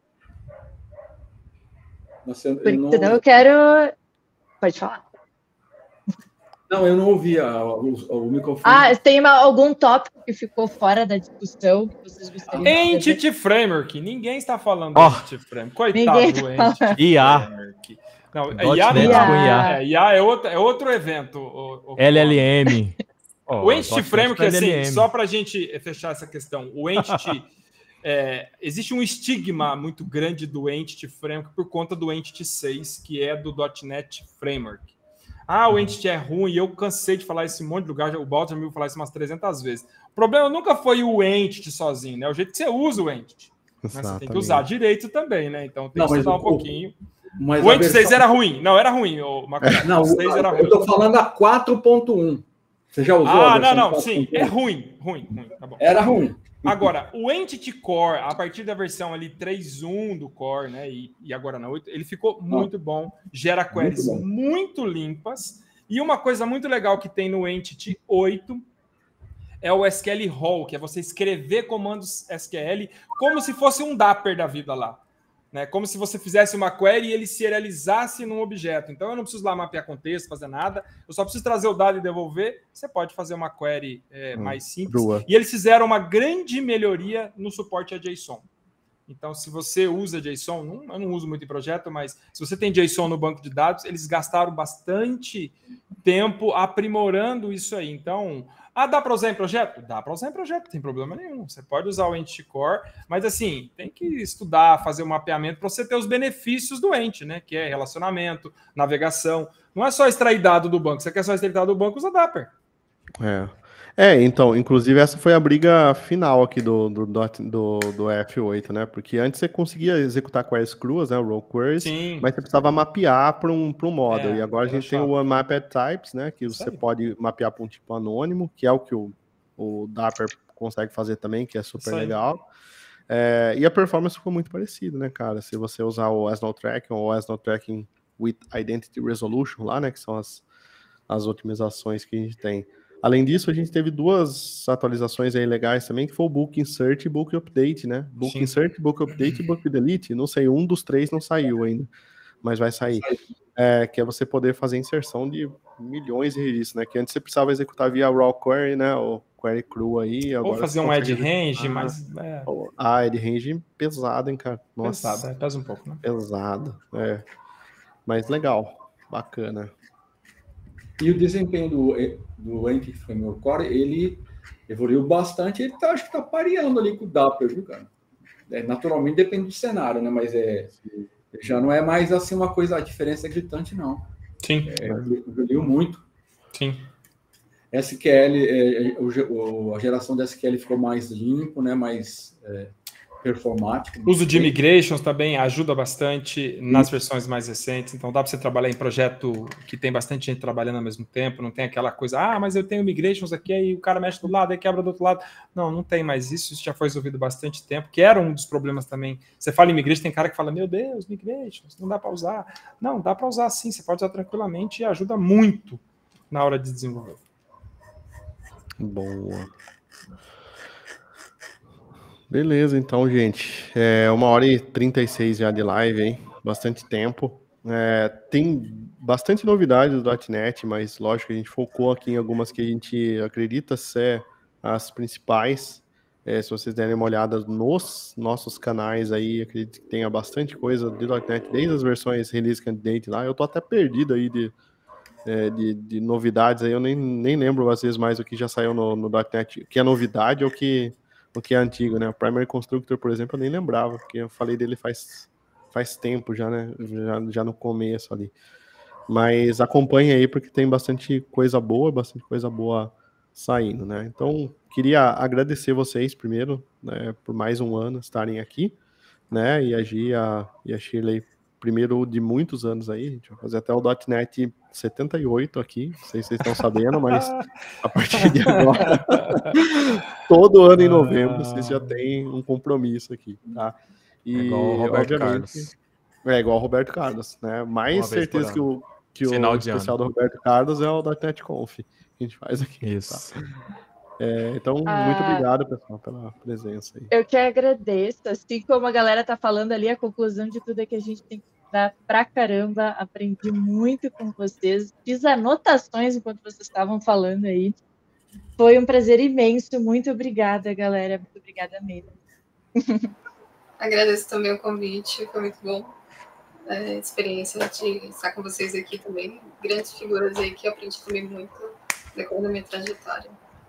Nossa, eu, Por eu não... Senão eu quero... Pode falar. Não, eu não ouvi a, o, o microfone. Ah, tem uma, algum tópico que ficou fora da discussão que vocês gostariam de Entity Framework. Ninguém está falando oh. do Entity Framework. Coitado Ninguém do Entity I A. Framework. Não, I A, I A. É, I A é outro, é outro evento. O, o, L L M. Oh, o Entity Framework, assim, L L M. Só para a gente fechar essa questão. O Entity... É, existe um estigma muito grande do Entity Framework por conta do Entity seis, que é do .NET Framework. Ah, o Entity é ruim, e eu cansei de falar esse monte de lugar, o Baltimore me falar isso umas trezentas vezes. O problema nunca foi o Entity sozinho, né? O jeito que você usa o Entity. Mas você tem que usar direito também, né? Então tem Não, que estudar um pouquinho. Mas o Entity versão... seis era ruim. Não, era ruim, o Macaco. Não, o seis era ruim. Eu estou falando a quatro ponto um. Você já usou ah, a não, não, sim. É ruim, ruim, ruim. Tá bom. Era ruim. Agora, o Entity Core, a partir da versão ali três ponto um do Core, né, e, e agora na oito, ele ficou muito bom, gera queries muito, muito limpas, e uma coisa muito legal que tem no Entity oito é o S Q L Hall, que é você escrever comandos S Q L como se fosse um Dapper da vida lá. né? Como se você fizesse uma query e ele serializasse num objeto. Então, eu não preciso lá mapear contexto, fazer nada. Eu só preciso trazer o dado e devolver. Você pode fazer uma query é, hum, mais simples. Boa. E eles fizeram uma grande melhoria no suporte a JSON. Então, se você usa JSON, não, eu não uso muito em projeto, mas se você tem JSON no banco de dados, eles gastaram bastante tempo aprimorando isso aí. Então, ah, dá para usar em projeto? Dá para usar em projeto, não tem problema nenhum. Você pode usar o Entity Core, mas assim, tem que estudar, fazer um mapeamento para você ter os benefícios do Ent, né? Que é relacionamento, navegação. Não é só extrair dado do banco. Você quer só extrair dado do banco, usa Dapper. É. É, então, inclusive essa foi a briga final aqui do, do, do, do F oito, né? Porque antes você conseguia executar queries cruas, né? Raw queries, Sim. mas você precisava mapear para um, para um model. É, e agora a gente tem o Unmapped Types, né? Que Isso você aí. pode mapear para um tipo anônimo, que é o que o, o Dapper consegue fazer também, que é super legal. É, e a performance ficou muito parecida, né, cara? Se você usar o As No Tracking ou As No Tracking with Identity Resolution lá, né? Que são as, as otimizações que a gente tem. Além disso, a gente teve duas atualizações aí legais também, que foi o Book Insert e Book Update, né? Book Sim. Insert, Book Update e Book Delete. Não sei, um dos três não saiu ainda, mas vai sair. É, que é você poder fazer inserção de milhões de registros, né? Que antes você precisava executar via raw query, né? Ou query cru aí. Agora Ou fazer um add range, mas... É... Ah, add range pesado, hein, cara? Nossa. Pesado, é, pesa um pouco, né? Pesado, é. Mas legal, bacana. E o desempenho do, do Entity Framework Core, ele evoluiu bastante, ele tá, acho que está pareando ali com o Dapper, viu, cara? É, naturalmente depende do cenário, né? Mas é, já não é mais assim uma coisa, a diferença é gritante, não. Sim. É, evoluiu muito. Sim. S Q L, é, o, a geração da S Q L ficou mais limpo, né? Mais é, performático. O uso de migrations também ajuda bastante nas versões mais recentes, então dá para você trabalhar em projeto que tem bastante gente trabalhando ao mesmo tempo, não tem aquela coisa, ah, mas eu tenho migrations aqui, aí o cara mexe do lado, aí quebra do outro lado. Não, não tem mais isso, isso já foi resolvido bastante tempo, que era um dos problemas também. Você fala em migrations, tem cara que fala, meu Deus, migrations, não dá para usar. Não, dá para usar sim, você pode usar tranquilamente e ajuda muito na hora de desenvolver. Boa. Beleza, então, gente. É uma hora e trinta e seis já de live, hein? Bastante tempo. É, tem bastante novidades do .ponto net, mas lógico que a gente focou aqui em algumas que a gente acredita ser as principais. É, se vocês derem uma olhada nos nossos canais aí, acredito que tenha bastante coisa de .ponto net, desde as versões Release Candidate lá. Eu tô até perdido aí de, é, de, de novidades aí, eu nem, nem lembro às vezes mais o que já saiu no, no .ponto net, o que é novidade ou o que... o que é antigo, né? O Primary Constructor, por exemplo, eu nem lembrava, porque eu falei dele faz, faz tempo já, né? Já, já no começo ali. Mas acompanhe aí, porque tem bastante coisa boa, bastante coisa boa saindo, né? Então, queria agradecer vocês primeiro, né, por mais um ano estarem aqui, né? E a Gia e a Shirley, primeiro de muitos anos aí, a gente vai fazer até o .ponto net setenta e oito aqui, não sei se vocês estão sabendo, mas a partir de agora, todo ano em novembro, vocês já têm um compromisso aqui, tá? E, é igual o Roberto Carlos. É igual o Roberto Carlos, né? Mais certeza que o, que o especial do Roberto Carlos é o .ponto net Conf, que a gente faz aqui. Isso. Tá? É, então, ah, muito obrigado, pessoal, pela presença aí. Eu que agradeço. Assim como a galera tá falando ali, a conclusão de tudo é que a gente tem que estudar pra caramba. Aprendi muito com vocês. Fiz anotações enquanto vocês estavam falando aí. Foi um prazer imenso. Muito obrigada, galera. Muito obrigada mesmo. Agradeço também o convite. Foi muito bom. É, experiência de estar com vocês aqui também. Grandes figuras aí que eu aprendi também muito decorrer da minha trajetória.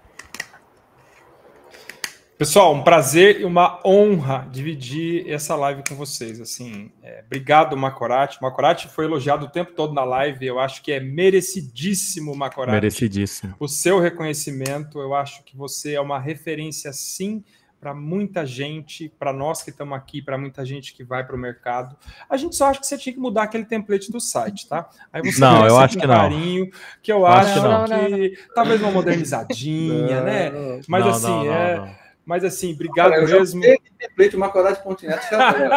Pessoal, um prazer e uma honra dividir essa live com vocês. Assim, é, obrigado, Macorati. Macorati foi elogiado o tempo todo na live. Eu acho que é merecidíssimo, Macorati. Merecidíssimo. O seu reconhecimento. Eu acho que você é uma referência, sim, para muita gente, para nós que estamos aqui, para muita gente que vai para o mercado. A gente só acha que você tinha que mudar aquele template do site, tá? Aí você não, eu acho que carinho, não. que eu acho não, que, não, não, não. talvez uma modernizadinha, não, né? Mas não, assim, não, não, é... não. Mas assim, obrigado Olha, mesmo. Template Macorati ponto net.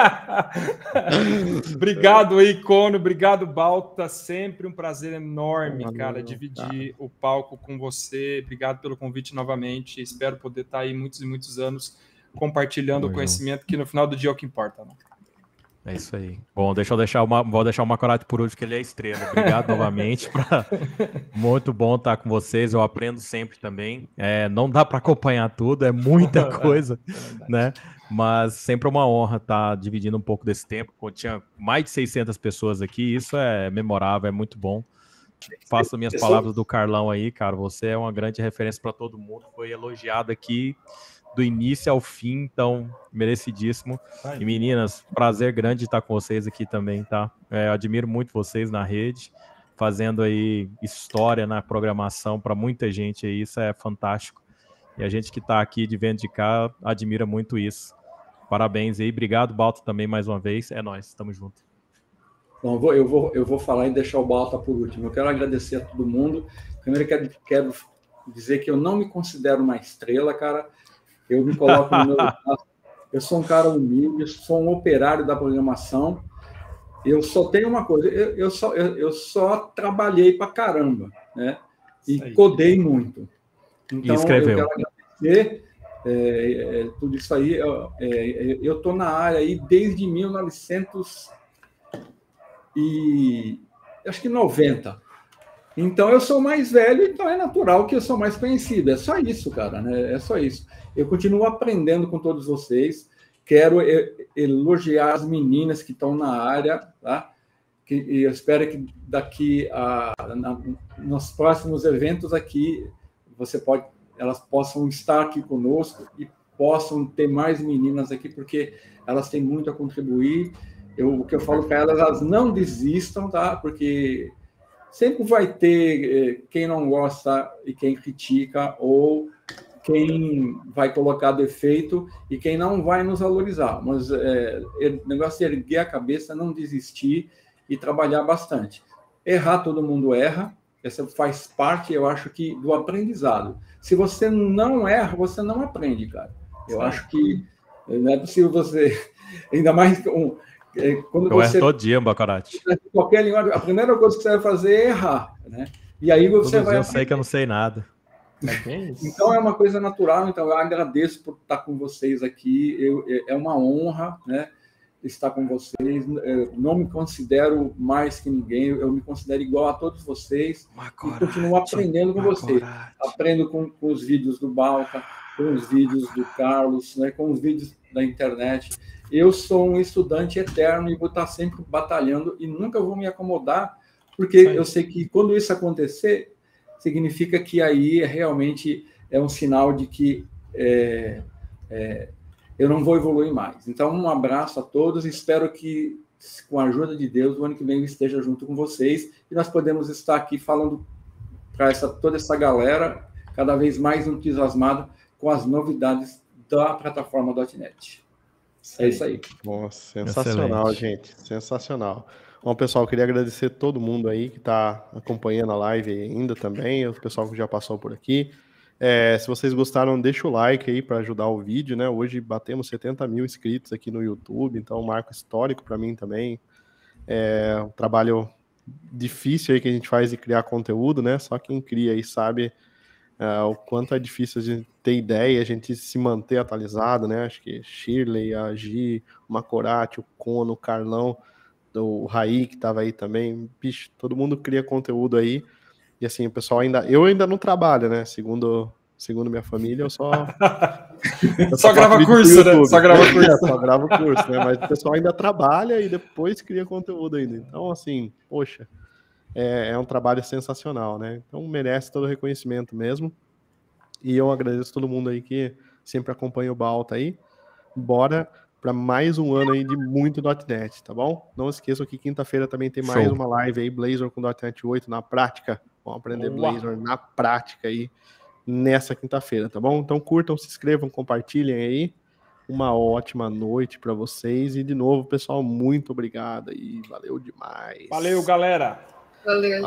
Obrigado aí, Cono. Obrigado, Balta. Sempre um prazer enorme, Valeu, cara, dividir cara. o palco com você. Obrigado pelo convite novamente. Espero poder estar aí muitos e muitos anos compartilhando Foi o conhecimento, bom. que no final do dia é o que importa. Né? É isso aí. Bom, deixa eu deixar uma, vou deixar o Macorati por último, que ele é estrela. Obrigado novamente. Pra... Muito bom estar com vocês. Eu aprendo sempre também. É, não dá para acompanhar tudo, é muita coisa, é né? Mas sempre é uma honra estar dividindo um pouco desse tempo. Tinha mais de seiscentas pessoas aqui, isso é memorável, é muito bom. Faço as minhas palavras do Carlão aí, cara. Você é uma grande referência para todo mundo. Foi elogiado aqui do início ao fim, então merecidíssimo. E meninas, prazer grande estar com vocês aqui também, tá? É, eu admiro muito vocês na rede, fazendo aí história na programação para muita gente aí, isso é fantástico. E a gente que está aqui de vendo de cá admira muito isso. Parabéns aí, obrigado, Balta, também mais uma vez. É nóis, tamo junto. Bom, eu vou, eu vou, eu vou falar e deixar o Balta por último. Eu quero agradecer a todo mundo. Primeiro, quero, quero dizer que eu não me considero uma estrela, cara. Eu me coloco no meu lugar. Eu sou um cara humilde, eu sou um operário da programação. Eu só tenho uma coisa, eu, eu, só, eu, eu só trabalhei pra caramba, né? E codei muito. Então, e escreveu. Eu quero agradecer é, é, tudo isso aí. Eu é, estou na área aí desde mil e novecentos e acho que noventa. Então, eu sou mais velho, então é natural que eu sou mais conhecido. É só isso, cara, né? É só isso. Eu continuo aprendendo com todos vocês. Quero elogiar as meninas que estão na área, tá? Que, e eu espero que daqui a na, nos próximos eventos aqui você pode, elas possam estar aqui conosco e possam ter mais meninas aqui, porque elas têm muito a contribuir. Eu, o que eu falo para elas, elas não desistam, tá? Porque sempre vai ter quem não gosta e quem critica, ou quem vai colocar defeito e quem não vai nos valorizar. Mas é, o negócio é erguer a cabeça, não desistir e trabalhar bastante. Errar, todo mundo erra. Essa faz parte, eu acho, que do aprendizado. Se você não erra, você não aprende, cara. Eu Sim. acho que não é possível você... Ainda mais... Um, quando eu você... erro todo dia, Bacarati. Qualquer língua, a primeira coisa que você vai fazer é errar, né? E aí você Todo vai... dia eu sei que eu não sei nada. Então é uma coisa natural, então eu agradeço por estar com vocês aqui, eu, é uma honra, né, estar com vocês, eu não me considero mais que ninguém, eu me considero igual a todos vocês, Macorati, e continuo aprendendo com Macorati. vocês, aprendo com, com os vídeos do Balta, com os vídeos do Carlos, né, com os vídeos da internet. Eu sou um estudante eterno e vou estar sempre batalhando e nunca vou me acomodar, porque Sim. eu sei que quando isso acontecer, significa que aí realmente é um sinal de que é, é, eu não vou evoluir mais. Então, um abraço a todos, espero que, com a ajuda de Deus, o ano que vem eu esteja junto com vocês e nós podemos estar aqui falando para essa, toda essa galera cada vez mais entusiasmada com as novidades da plataforma .NET. É isso aí. Nossa, sensacional, Excelente. gente. Sensacional. Bom, pessoal, eu queria agradecer todo mundo aí que está acompanhando a live ainda também, o pessoal que já passou por aqui. É, se vocês gostaram, deixa o like aí para ajudar o vídeo, né? Hoje batemos setenta mil inscritos aqui no YouTube, então um marco histórico para mim também. É um trabalho difícil aí que a gente faz de criar conteúdo, né? Só quem cria aí sabe é, o quanto é difícil a gente ter ideia, a gente se manter atualizado, né? Acho que Shirley, a Gi, o Macorati, o Cono, o Carlão, o Raí, que estava aí também, bicho, todo mundo cria conteúdo aí, e assim, o pessoal ainda, eu ainda não trabalho, né, segundo, segundo minha família, eu só... eu só, só grava curso, né, só grava curso. É, só grava curso, né, mas o pessoal ainda trabalha e depois cria conteúdo ainda, então assim, poxa, é, é um trabalho sensacional, né, então merece todo o reconhecimento mesmo, e eu agradeço todo mundo aí que sempre acompanha o Balta aí, bora para mais um ano aí de muito .NET, tá bom? Não esqueçam que quinta-feira também tem mais Show. uma live aí, Blazor com .NET oito na prática. Vamos aprender Boa. Blazor na prática aí nessa quinta-feira, tá bom? Então curtam, se inscrevam, compartilhem aí. Uma ótima noite para vocês e de novo, pessoal, muito obrigado e valeu demais. Valeu, galera. Valeu.